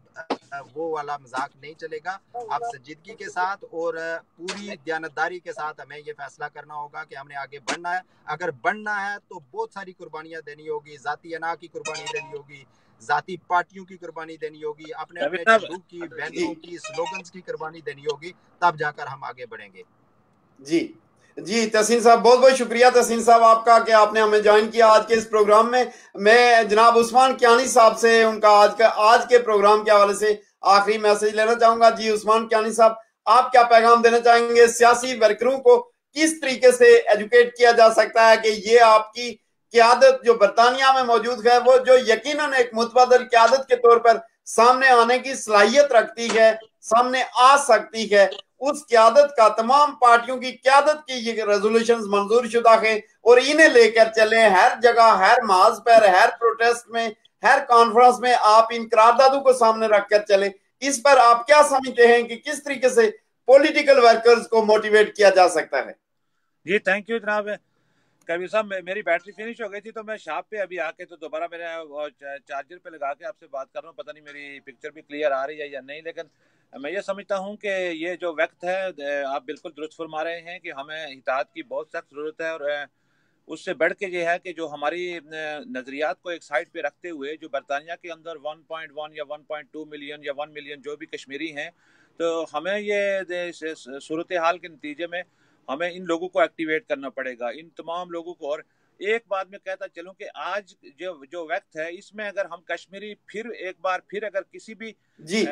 وہ والا مذاق نہیں چلے گا. اب سنجیدگی کے ساتھ اور پوری دیانتداری کے ساتھ ہمیں یہ فیصلہ کرنا ہوگا کہ ہم نے آگے بڑھنا ہے. اگر بڑھنا ہے تو بہت ساری قربانیاں دینی ہوگی، ذاتی انا کی قربانی دینی ہوگی، ذاتی پارٹیوں کی قربانی دینی ہوگی، اپنے اپنے جھنڈوں کی، بینروں کی، سلوگنز کی قربانی دینی ہوگی، تب جا کر ہم آگے بڑھیں گے. جی جی تحسین صاحب، بہت بہت شکریہ تحسین صاحب آپ کا کہ آپ نے ہمیں جوائن کیا آج کے اس پروگرام میں. میں جناب عثمان کیانی صاحب سے ان کا آج کا آج کے پروگرام کے حوالے سے آخری میسج لینا چاہوں گا. جی عثمان کیانی صاحب، آپ کیا پیغام دینا چاہیں گے؟ سیاسی ورکروں کو کس طریقے سے ایجوکیٹ کیا جا سکتا ہے کہ یہ آپ کی قیادت جو برطانیہ میں موجود ہے وہ جو یقیناً ایک متبادل قیادت کے طور پر سامنے آنے کی صلاحیت رکھتی ہے، سامنے آ سکتی ہے، اس قیادت کا تمام پارٹیوں کی قیادت کی یہ ریزولوشنز منظور شدہ ہیں اور انہیں لے کر چلیں ہر جگہ، ہر محاذ پر، ہر پروٹیسٹ میں، ہر کانفرنس میں آپ ان قراردادوں کو سامنے رکھ کر چلیں. اس پر آپ کیا سمجھتے ہیں کہ کس طریقے سے پولیٹیکل ورکرز کو موٹیویٹ کیا جا سکتا ہے؟ جی تھینک یو جناب کبیر صاحب. میری بیٹری فنش ہو گئی تھی تو میں شاپ پہ ابھی آ کے تو دوبارہ میرے چارجر پہ لگا کے آپ سے بات کر رہا ہوں. پتہ نہیں میری پکچر بھی کلیئر آ رہی ہے یا نہیں، لیکن میں یہ سمجھتا ہوں کہ یہ جو وقت ہے آپ بالکل درست فرما رہے ہیں کہ ہمیں اطاعت کی بہت سخت ضرورت ہے. اور اس سے بڑھ کے یہ ہے کہ جو ہماری نظریات کو ایک سائڈ پہ رکھتے ہوئے جو برطانیہ کے اندر ون پوائنٹ ون یا ون پوائنٹ ٹو ملین یا ون ملین جو بھی کشمیری ہیں، تو ہمیں یہ صورتحال کے نتیجے میں ہمیں ان لوگوں کو ایکٹیویٹ کرنا پڑے گا، ان تمام لوگوں کو. اور ایک بات میں کہتا چلوں کہ آج جو جو وقت ہے اس میں اگر ہم کشمیری پھر ایک بار پھر اگر کسی بھی جی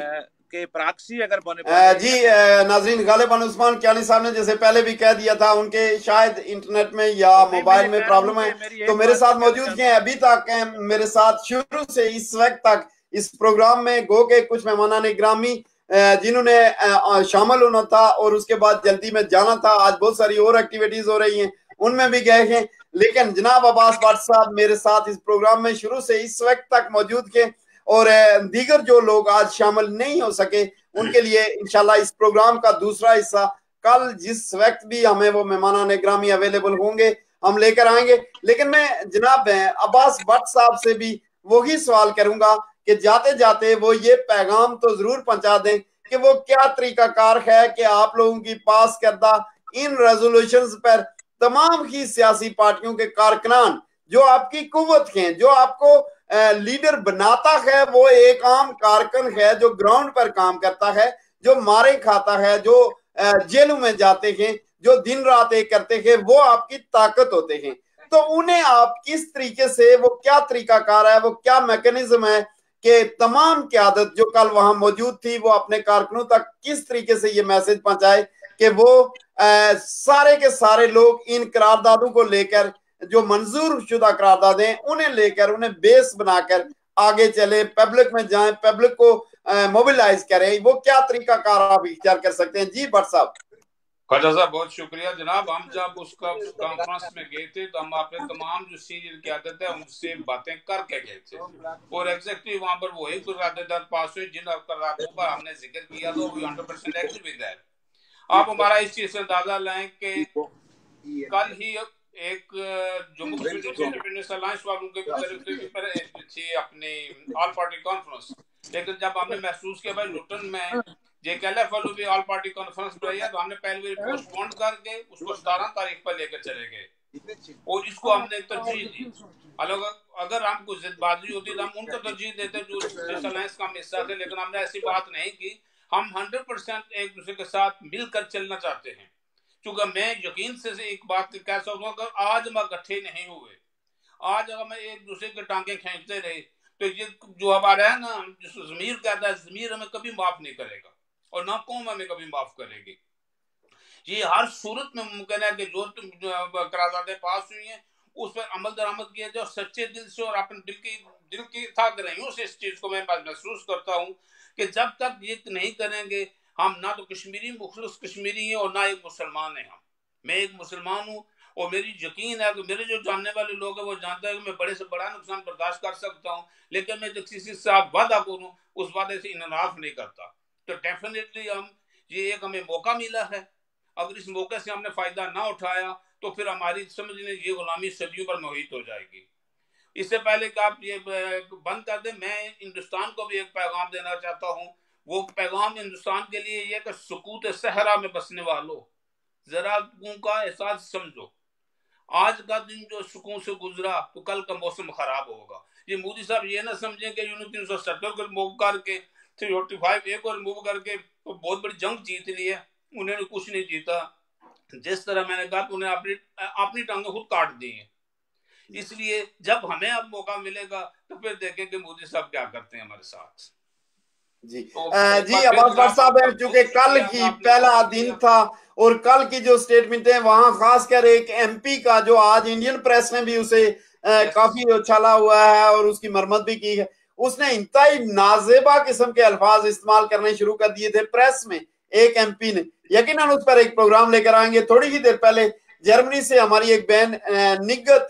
के प्राक्सी अगर बने जी नाजरीन, गालिबन उस्मान क्यानी साहब ने जैसे पहले भी कह दिया था, उनके शायद इंटरनेट में या मोबाइल में प्रॉब्लम है, तो मेरे साथ मौजूद हैं अभी तक मेरे साथ शुरू से इस वक्त तक इस प्रोग्राम में गो के कुछ मेहमानान ग्रामी जिन्होंने शामिल होना था और उसके बाद जल्दी में जाना था। आज बहुत सारी और एक्टिविटीज हो रही हैं, उनमें भी गए हैं, लेकिन जनाब अब्बास भट्ट साहब मेरे साथ इस प्रोग्राम में शुरू से इस वक्त तक मौजूद थे और दीगर जो लोग आज शामिल नहीं हो सके उनके लिए इंशाल्लाह इस प्रोग्राम का दूसरा हिस्सा कल जिस वक्त भी हमें वो मेहमानान ग्रामी अवेलेबल होंगे हम लेकर आएंगे। लेकिन मैं जनाब अब्बास भट्ट साहब से भी वही सवाल करूंगा कि जाते जाते वो ये पैगाम तो जरूर पहुंचा दें कि वो क्या तरीकाकार है कि आप लोगों की पास करदा इन रेजोल्यूशंस पर तमाम ही सियासी पार्टियों के कारकुनान जो आपकी कुव्वत हैं, जो आपको लीडर बनाता है, वो एक आम कारकुन है जो ग्राउंड पर काम करता है, जो मारे खाता है, जो जेलों में जाते हैं, जो दिन रात एक करते हैं, वो आपकी ताकत होते हैं। तो उन्हें आप किस तरीके से, वो क्या तरीकाकार है, वो क्या मैकेनिज्म है कि तमाम क़यादत जो कल वहां मौजूद थी वो अपने कारकुनों तक किस तरीके से ये मैसेज पहुंचाए कि वो आ, सारे के सारे लोग इन करारदादों को लेकर, जो मंजूर शुदा करारदादें उन्हें लेकर उन्हें बेस बनाकर आगे चले, पब्लिक में जाएं, पब्लिक को मोबिलाइज करें, वो क्या तरीकाकार आप इख्तियार कर सकते हैं? जी भट्ट साहब। ख्वाजा साहब बहुत शुक्रिया जनाब। हम जब उसका कॉन्फ्रेंस में गए थे तो हम अपने तमाम जो सीनियर क़यादत है उनसे बातें करके गए थे और एग्जैक्टली वहां पर वही करारदाद पास हुई जिन करारदादों पर हमने जिक्र किया तो वो hundred percent agree with that. आप हमारा इस चीज से अंदाजा लें कि कल ही एक जम्मू कश्मीर इंडिपेंडेंस अलायंस वालों के तरफ थी अपनी ऑल पार्टी कॉन्फ्रेंस, लेकिन जब हमने महसूस किया भाई लुटन में जेकेएलएफ वालों भी ऑल पार्टी कॉन्फ्रेंस बुलाई है तो हमने पहले पोस्टपोन करके उसको सतारह तारीख पर लेकर चले गए और इसको हमने तरजीह दी। अलग अगर हमको जिदबाजी होती तो हम उनको तरजीह देते जो इस अलायंस का हिस्सा थे, लेकिन हमने ऐसी बात नहीं की। हम हंड्रेड परसेंट एक दूसरे के साथ मिलकर चलना चाहते हैं। क्योंकि मैं यकीन से एक बात कह सकता हूँ, अगर आज हम इकट्ठे नहीं हुए, आज अगर मैं एक दूसरे के टांगे खींचते रहे तो ये जो हमारा है ना, जिस ज़मीर कहता है, ज़मीर हमें कभी माफ नहीं करेगा और ना कौम हमें कभी माफ करेगी। ये हर सूरत में मुमकिन है कि जो करारदादें पास हुई हैं उस पर अमल दरामद किया जाए और सच्चे दिल से और अपने दिल की दिल की था गहराइयों से इस चीज को मैं महसूस करता हूँ कि जब तक ये नहीं करेंगे हम ना तो कश्मीरी मुखलिस कश्मीरी हैं और ना एक मुसलमान हैं। हम मैं एक मुसलमान हूँ और मेरी यकीन है कि मेरे जो जानने वाले लोग हैं वो जानते हैं कि मैं बड़े से बड़ा नुकसान बर्दाश्त कर सकता हूँ, लेकिन मैं जो किसी से आप वादा करूँ उस वादे से इनराफ नहीं करता। तो डेफिनेटली हम ये एक हमें मौका मिला है, अगर इस मौके से हमने फायदा ना उठाया तो फिर हमारी समझ लें ये गुलामी सदियों पर मोहित हो जाएगी। इससे पहले कि आप ये बंद कर दें, मैं हिंदुस्तान को भी एक पैगाम देना चाहता हूँ। वो पैगाम हिंदुस्तान के लिए ये कि सुकूत सहरा में बसने वालों जरा का एहसास समझो। आज का दिन जो सुकून से गुजरा तो कल का मौसम खराब होगा। ये मोदी साहब ये ना समझें कि यूनिट तीन सौ सत्तर को रिमूव करके थ्री फोर्टी फाइव ए को रिमूव करके तो बहुत बड़ी जंग जीत ली है। उन्होंने कुछ नहीं जीता। जिस तरह मैंने कहा उन्हें अपनी अपनी टांगें खुद काट दी हैं। इसलिए जब हमें अब मौका मिलेगा तो फिर देखेंगे मोदी साहब क्या करते हैं हमारे साथ। जी तो जी अब्बास भट्ट साहब है, चूंकि कल की पहला दिन था और कल की जो स्टेटमेंट है वहां खासकर एक एमपी का जो आज इंडियन प्रेस ने भी उसे आ, काफी उछाला हुआ है और उसकी मरम्मत भी की है, उसने इंतहाई नाजेबा किस्म के अल्फाज इस्तेमाल करने शुरू कर दिए थे प्रेस में। एक एमपी ने यकीनन उस पर एक प्रोग्राम लेकर आएंगे। थोड़ी ही देर पहले जर्मनी से हमारी एक बहन निगत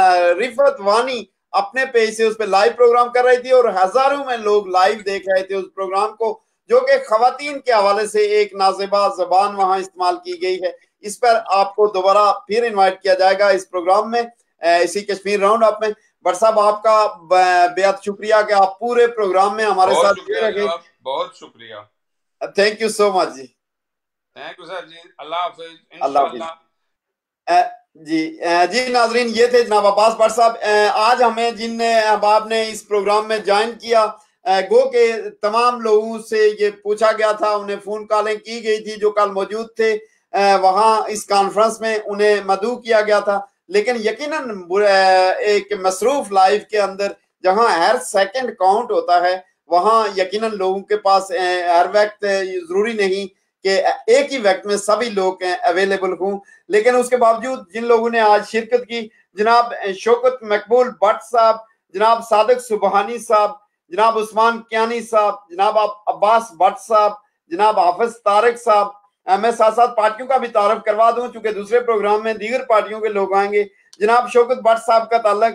रिफत वानी अपने पेज से उस पर लाइव प्रोग्राम कर रही थी और हजारों में लोग लाइव देख रहे थे उस प्रोग्राम को, जो कि खवातीन के हवाले से एक नाजेबा जबान वहां इस्तेमाल की गई है। इस पर आपको दोबारा फिर इनवाइट किया जाएगा इस प्रोग्राम में, इसी कश्मीर राउंड अप में। भट्ट साहब आपका बेहद शुक्रिया कि आप पूरे प्रोग्राम में हमारे साथ जुड़े रहे। बहुत शुक्रिया, थैंक यू सो मच जी। थैंक यू सर जी। अल्लाह हाफिज। अल्लाह हाफिज जी। जी नाजरीन, ये थे जनाब अब्बास भट्ट साहब। आज हमें जिन अहबाब ने इस प्रोग्राम में ज्वाइन किया, गो के तमाम लोगों से ये पूछा गया था, उन्हें फोन कॉलें की गई थी जो कल मौजूद थे वहां इस कॉन्फ्रेंस में, उन्हें मदऊ किया गया था। लेकिन यकीनन एक मसरूफ लाइफ के अंदर जहां हर सेकंड काउंट होता है وہاں یقیناً لوگوں کے پاس ہر وقت ضروری نہیں کہ ایک ہی وقت میں سبھی لوگ اویلیبل ہوں، لیکن اس کے باوجود جن لوگوں نے آج شرکت کی، جناب شوکت مقبول بٹ صاحب، جناب صادق سبحانی صاحب، جناب عثمان کیانی صاحب، جناب عباس بٹ صاحب، جناب حافظ طارق صاحب، میں ساتھ ساتھ پارٹیوں کا بھی تعارف کروا دوں چونکہ دوسرے پروگرام میں دیگر پارٹیوں کے لوگ آئیں گے۔ جناب شوکت بٹ صاحب کا تعلق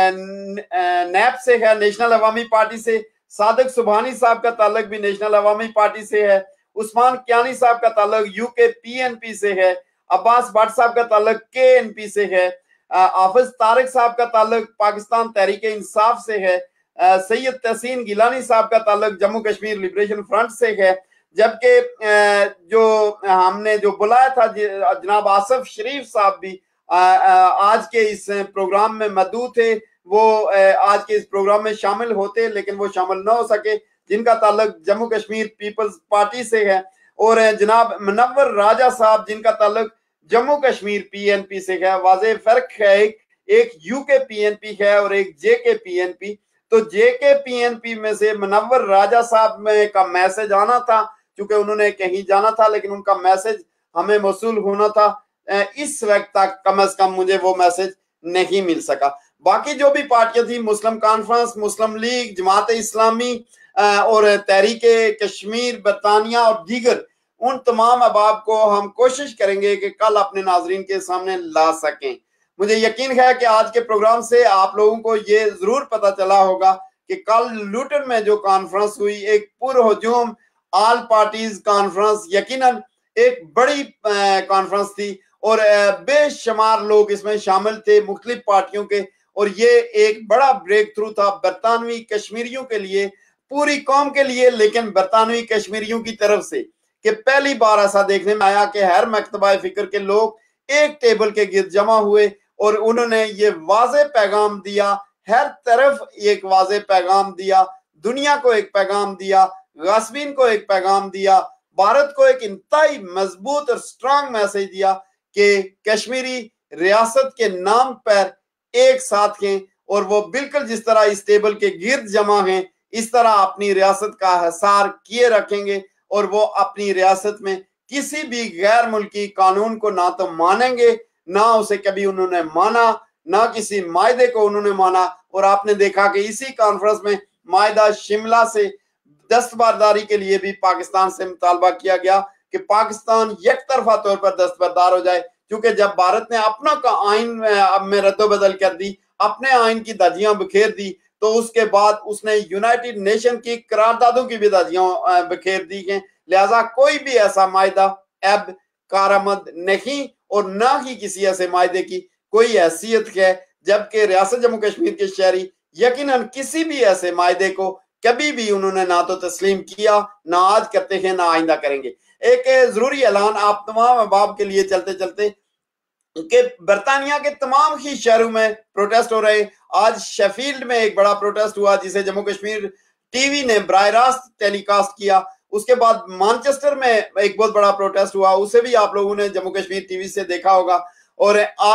نیب سے ہے، نیشنل عوامی پارٹی سے، صادق سبحانی صاحب کا تعلق بھی نیشنل عوامی پارٹی سے ہے، عثمان کیانی صاحب کا تعلق یو کے پی این پی سے ہے، عباس بٹ صاحب کا تعلق کے این پی سے ہے، حافظ طارق صاحب کا تعلق پاکستان تحریک انصاف سے ہے، سید تحسین گیلانی صاحب کا تعلق جموں کشمیر لبریشن فرنٹ سے ہے، جبکہ جو ہم نے جو بلایا تھا جناب آصف شریف صاحب بھی آج کے اس پروگرام میں مدعو تھے، وہ آج کے اس پروگرام میں شامل ہوتے لیکن وہ شامل نہ ہو سکے، جن کا تعلق جموں کشمیر پیپلز پارٹی سے ہے، اور جناب منور راجہ صاحب جن کا تعلق Jammu Kashmir P N P سے ہے۔ واضح فرق ہے، ایک ایک یو کے پی این پی ہے اور ایک جے کے پی این پی۔ تو جے کے پی این پی میں سے منور راجہ صاحب میں کا میسج آنا تھا چونکہ انہوں نے کہیں جانا تھا، لیکن ان کا میسج ہمیں موصول ہونا تھا، اس وقت تک کم از کم مجھے وہ میسج نہیں مل سکا۔ باقی جو بھی پارٹیاں تھیں، مسلم کانفرنس، مسلم لیگ، جماعت اسلامی اور تحریک کشمیر برطانیہ اور دیگر، ان تمام احباب کو ہم کوشش کریں گے کہ کل اپنے ناظرین کے سامنے لا سکیں۔ مجھے یقین ہے کہ آج کے پروگرام سے آپ لوگوں کو یہ ضرور پتہ چلا ہوگا کہ کل لوٹن میں جو کانفرنس ہوئی، ایک پر ہجوم آل پارٹیز کانفرنس، یقیناً ایک بڑی کانفرنس تھی اور بے شمار لوگ اس میں شامل تھے مختلف پارٹیوں کے، اور یہ ایک بڑا بریک تھرو تھا برطانوی کشمیریوں کے لیے، پوری قوم کے لیے، لیکن برطانوی کشمیریوں کی طرف سے، کہ پہلی بار ایسا دیکھنے میں آیا کہ ہر مکتبہ فکر کے لوگ ایک ٹیبل کے گرد جمع ہوئے اور انہوں نے یہ واضح پیغام دیا، ہر طرف ایک واضح پیغام دیا، دنیا کو ایک پیغام دیا، غاصبین کو ایک پیغام دیا، بھارت کو ایک انتہائی مضبوط اور سٹرانگ میسج دیا کہ کشمیری ریاست کے نام پر ایک ساتھ ہیں، اور وہ بالکل جس طرح اس ٹیبل کے گرد جمع ہیں اس طرح اپنی ریاست کا حصار کیے رکھیں گے، اور وہ اپنی ریاست میں کسی بھی غیر ملکی قانون کو نہ تو مانیں گے، نہ اسے کبھی انہوں نے مانا، نہ کسی معاہدے کو انہوں نے مانا۔ اور آپ نے دیکھا کہ اسی کانفرنس میں معاہدہ شملہ سے دستبرداری کے لیے بھی پاکستان سے مطالبہ کیا گیا کہ پاکستان یک طرفہ طور پر دستبردار ہو جائے، کیونکہ جب بھارت نے اپنا کا آئین میں رد و بدل کر دی، اپنے آئین کی دھجیاں بکھیر دی، تو اس کے بعد اس نے یونائٹڈ نیشن کی قراردادوں کی بھی دھجیاں بکھیر دی ہیں، لہٰذا کوئی بھی ایسا معاہدہ اب کارآمد نہیں، اور نہ ہی کسی ایسے معاہدے کی کوئی حیثیت ہے، جبکہ ریاست جموں کشمیر کے شہری یقیناً کسی بھی ایسے معاہدے کو کبھی بھی انہوں نے نہ تو تسلیم کیا، نہ آج کرتے ہیں، نہ آئندہ کریں گے۔ ایک ضروری اعلان آپ تمام احباب کے لیے چلتے چلتے کہ برطانیہ کے تمام ہی شہروں میں پروٹیسٹ ہو رہے۔ آج شیفیلڈ میں ایک بڑا پروٹیسٹ ہوا جسے جموں کشمیر ٹی وی نے براہ راست ٹیلی کاسٹ کیا۔ اس کے بعد مانچسٹر میں ایک بہت بڑا پروٹیسٹ ہوا، اسے بھی آپ لوگوں نے جموں کشمیر ٹی وی سے دیکھا ہوگا۔ اور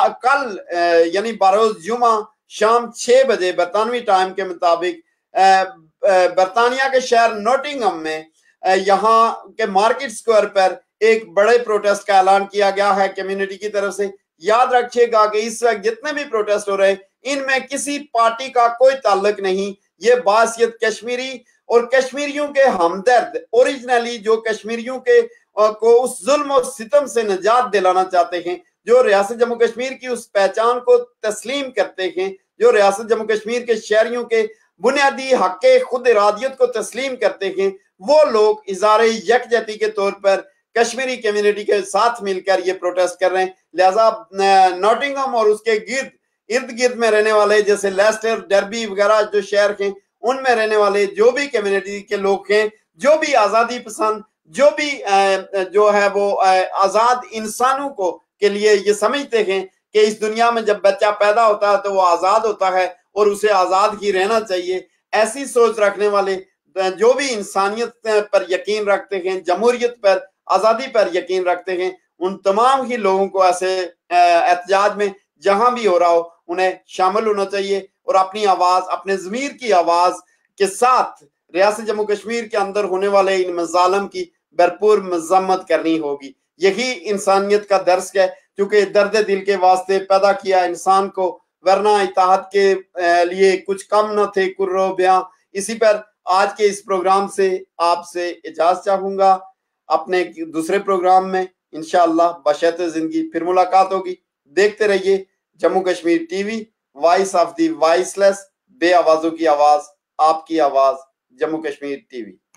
کل یعنی بروز جمعہ شام چھ بجے برطانوی ٹائم کے مطابق برطانیہ کے شہر نوٹنگہم میں یہاں کے مارکیٹ سکوئر پر ایک بڑے پروٹیسٹ کا اعلان کیا گیا ہے کمیونٹی کی طرف سے۔ یاد رکھیے گا کہ اس وقت جتنے بھی پروٹیسٹ ہو رہے ہیں ان میں کسی پارٹی کا کوئی تعلق نہیں، یہ بحیثیت کشمیری اور کشمیریوں کے ہمدرد، اوریجنلی جو کشمیریوں کے کو اس ظلم و ستم سے نجات دلانا چاہتے ہیں، جو ریاست جموں کشمیر کی اس پہچان کو تسلیم کرتے ہیں، جو ریاست جموں کشمیر کے شہریوں کے بنیادی حق خود ارادیت کو تسلیم کرتے ہیں، وہ لوگ اظہار یکجہتی کے طور پر کشمیری کمیونٹی کے ساتھ مل کر یہ پروٹیسٹ کر رہے ہیں۔ لہٰذا نوٹنگہم اور اس کے گرد ارد گرد میں رہنے والے جیسے لیسٹر، ڈربی وغیرہ جو شہر ہیں، ان میں رہنے والے جو بھی کمیونٹی کے لوگ ہیں، جو بھی آزادی پسند، جو بھی جو ہے وہ آزاد انسانوں کو کے لیے یہ سمجھتے ہیں کہ اس دنیا میں جب بچہ پیدا ہوتا ہے تو وہ آزاد ہوتا ہے اور اسے آزاد ہی رہنا چاہیے، ایسی سوچ رکھنے والے جو بھی انسانیت پر یقین رکھتے ہیں، جمہوریت پر، آزادی پر یقین رکھتے ہیں، ان تمام ہی لوگوں کو ایسے احتجاج میں جہاں بھی ہو رہا ہو انہیں شامل ہونا چاہیے اور اپنی آواز، اپنے ضمیر کی آواز کے ساتھ ریاست جموں کشمیر کے اندر ہونے والے ان مظالم کی بھرپور مذمت کرنی ہوگی۔ یہی انسانیت کا درس ہے، کیونکہ درد دل کے واسطے پیدا کیا انسان کو، ورنہ اطاعت کے لیے کچھ کم نہ تھے کرو بیاں۔ اسی پر آج کے اس پروگرام سے آپ سے اجازت چاہوں گا، اپنے دوسرے پروگرام میں انشاءاللہ بشرط زندگی پھر ملاقات ہوگی۔ دیکھتے رہیے Jammu Kashmir T V, voice of the voiceless, بے آوازوں کی آواز، آپ کی آواز، جموں کشمیر ٹی وی۔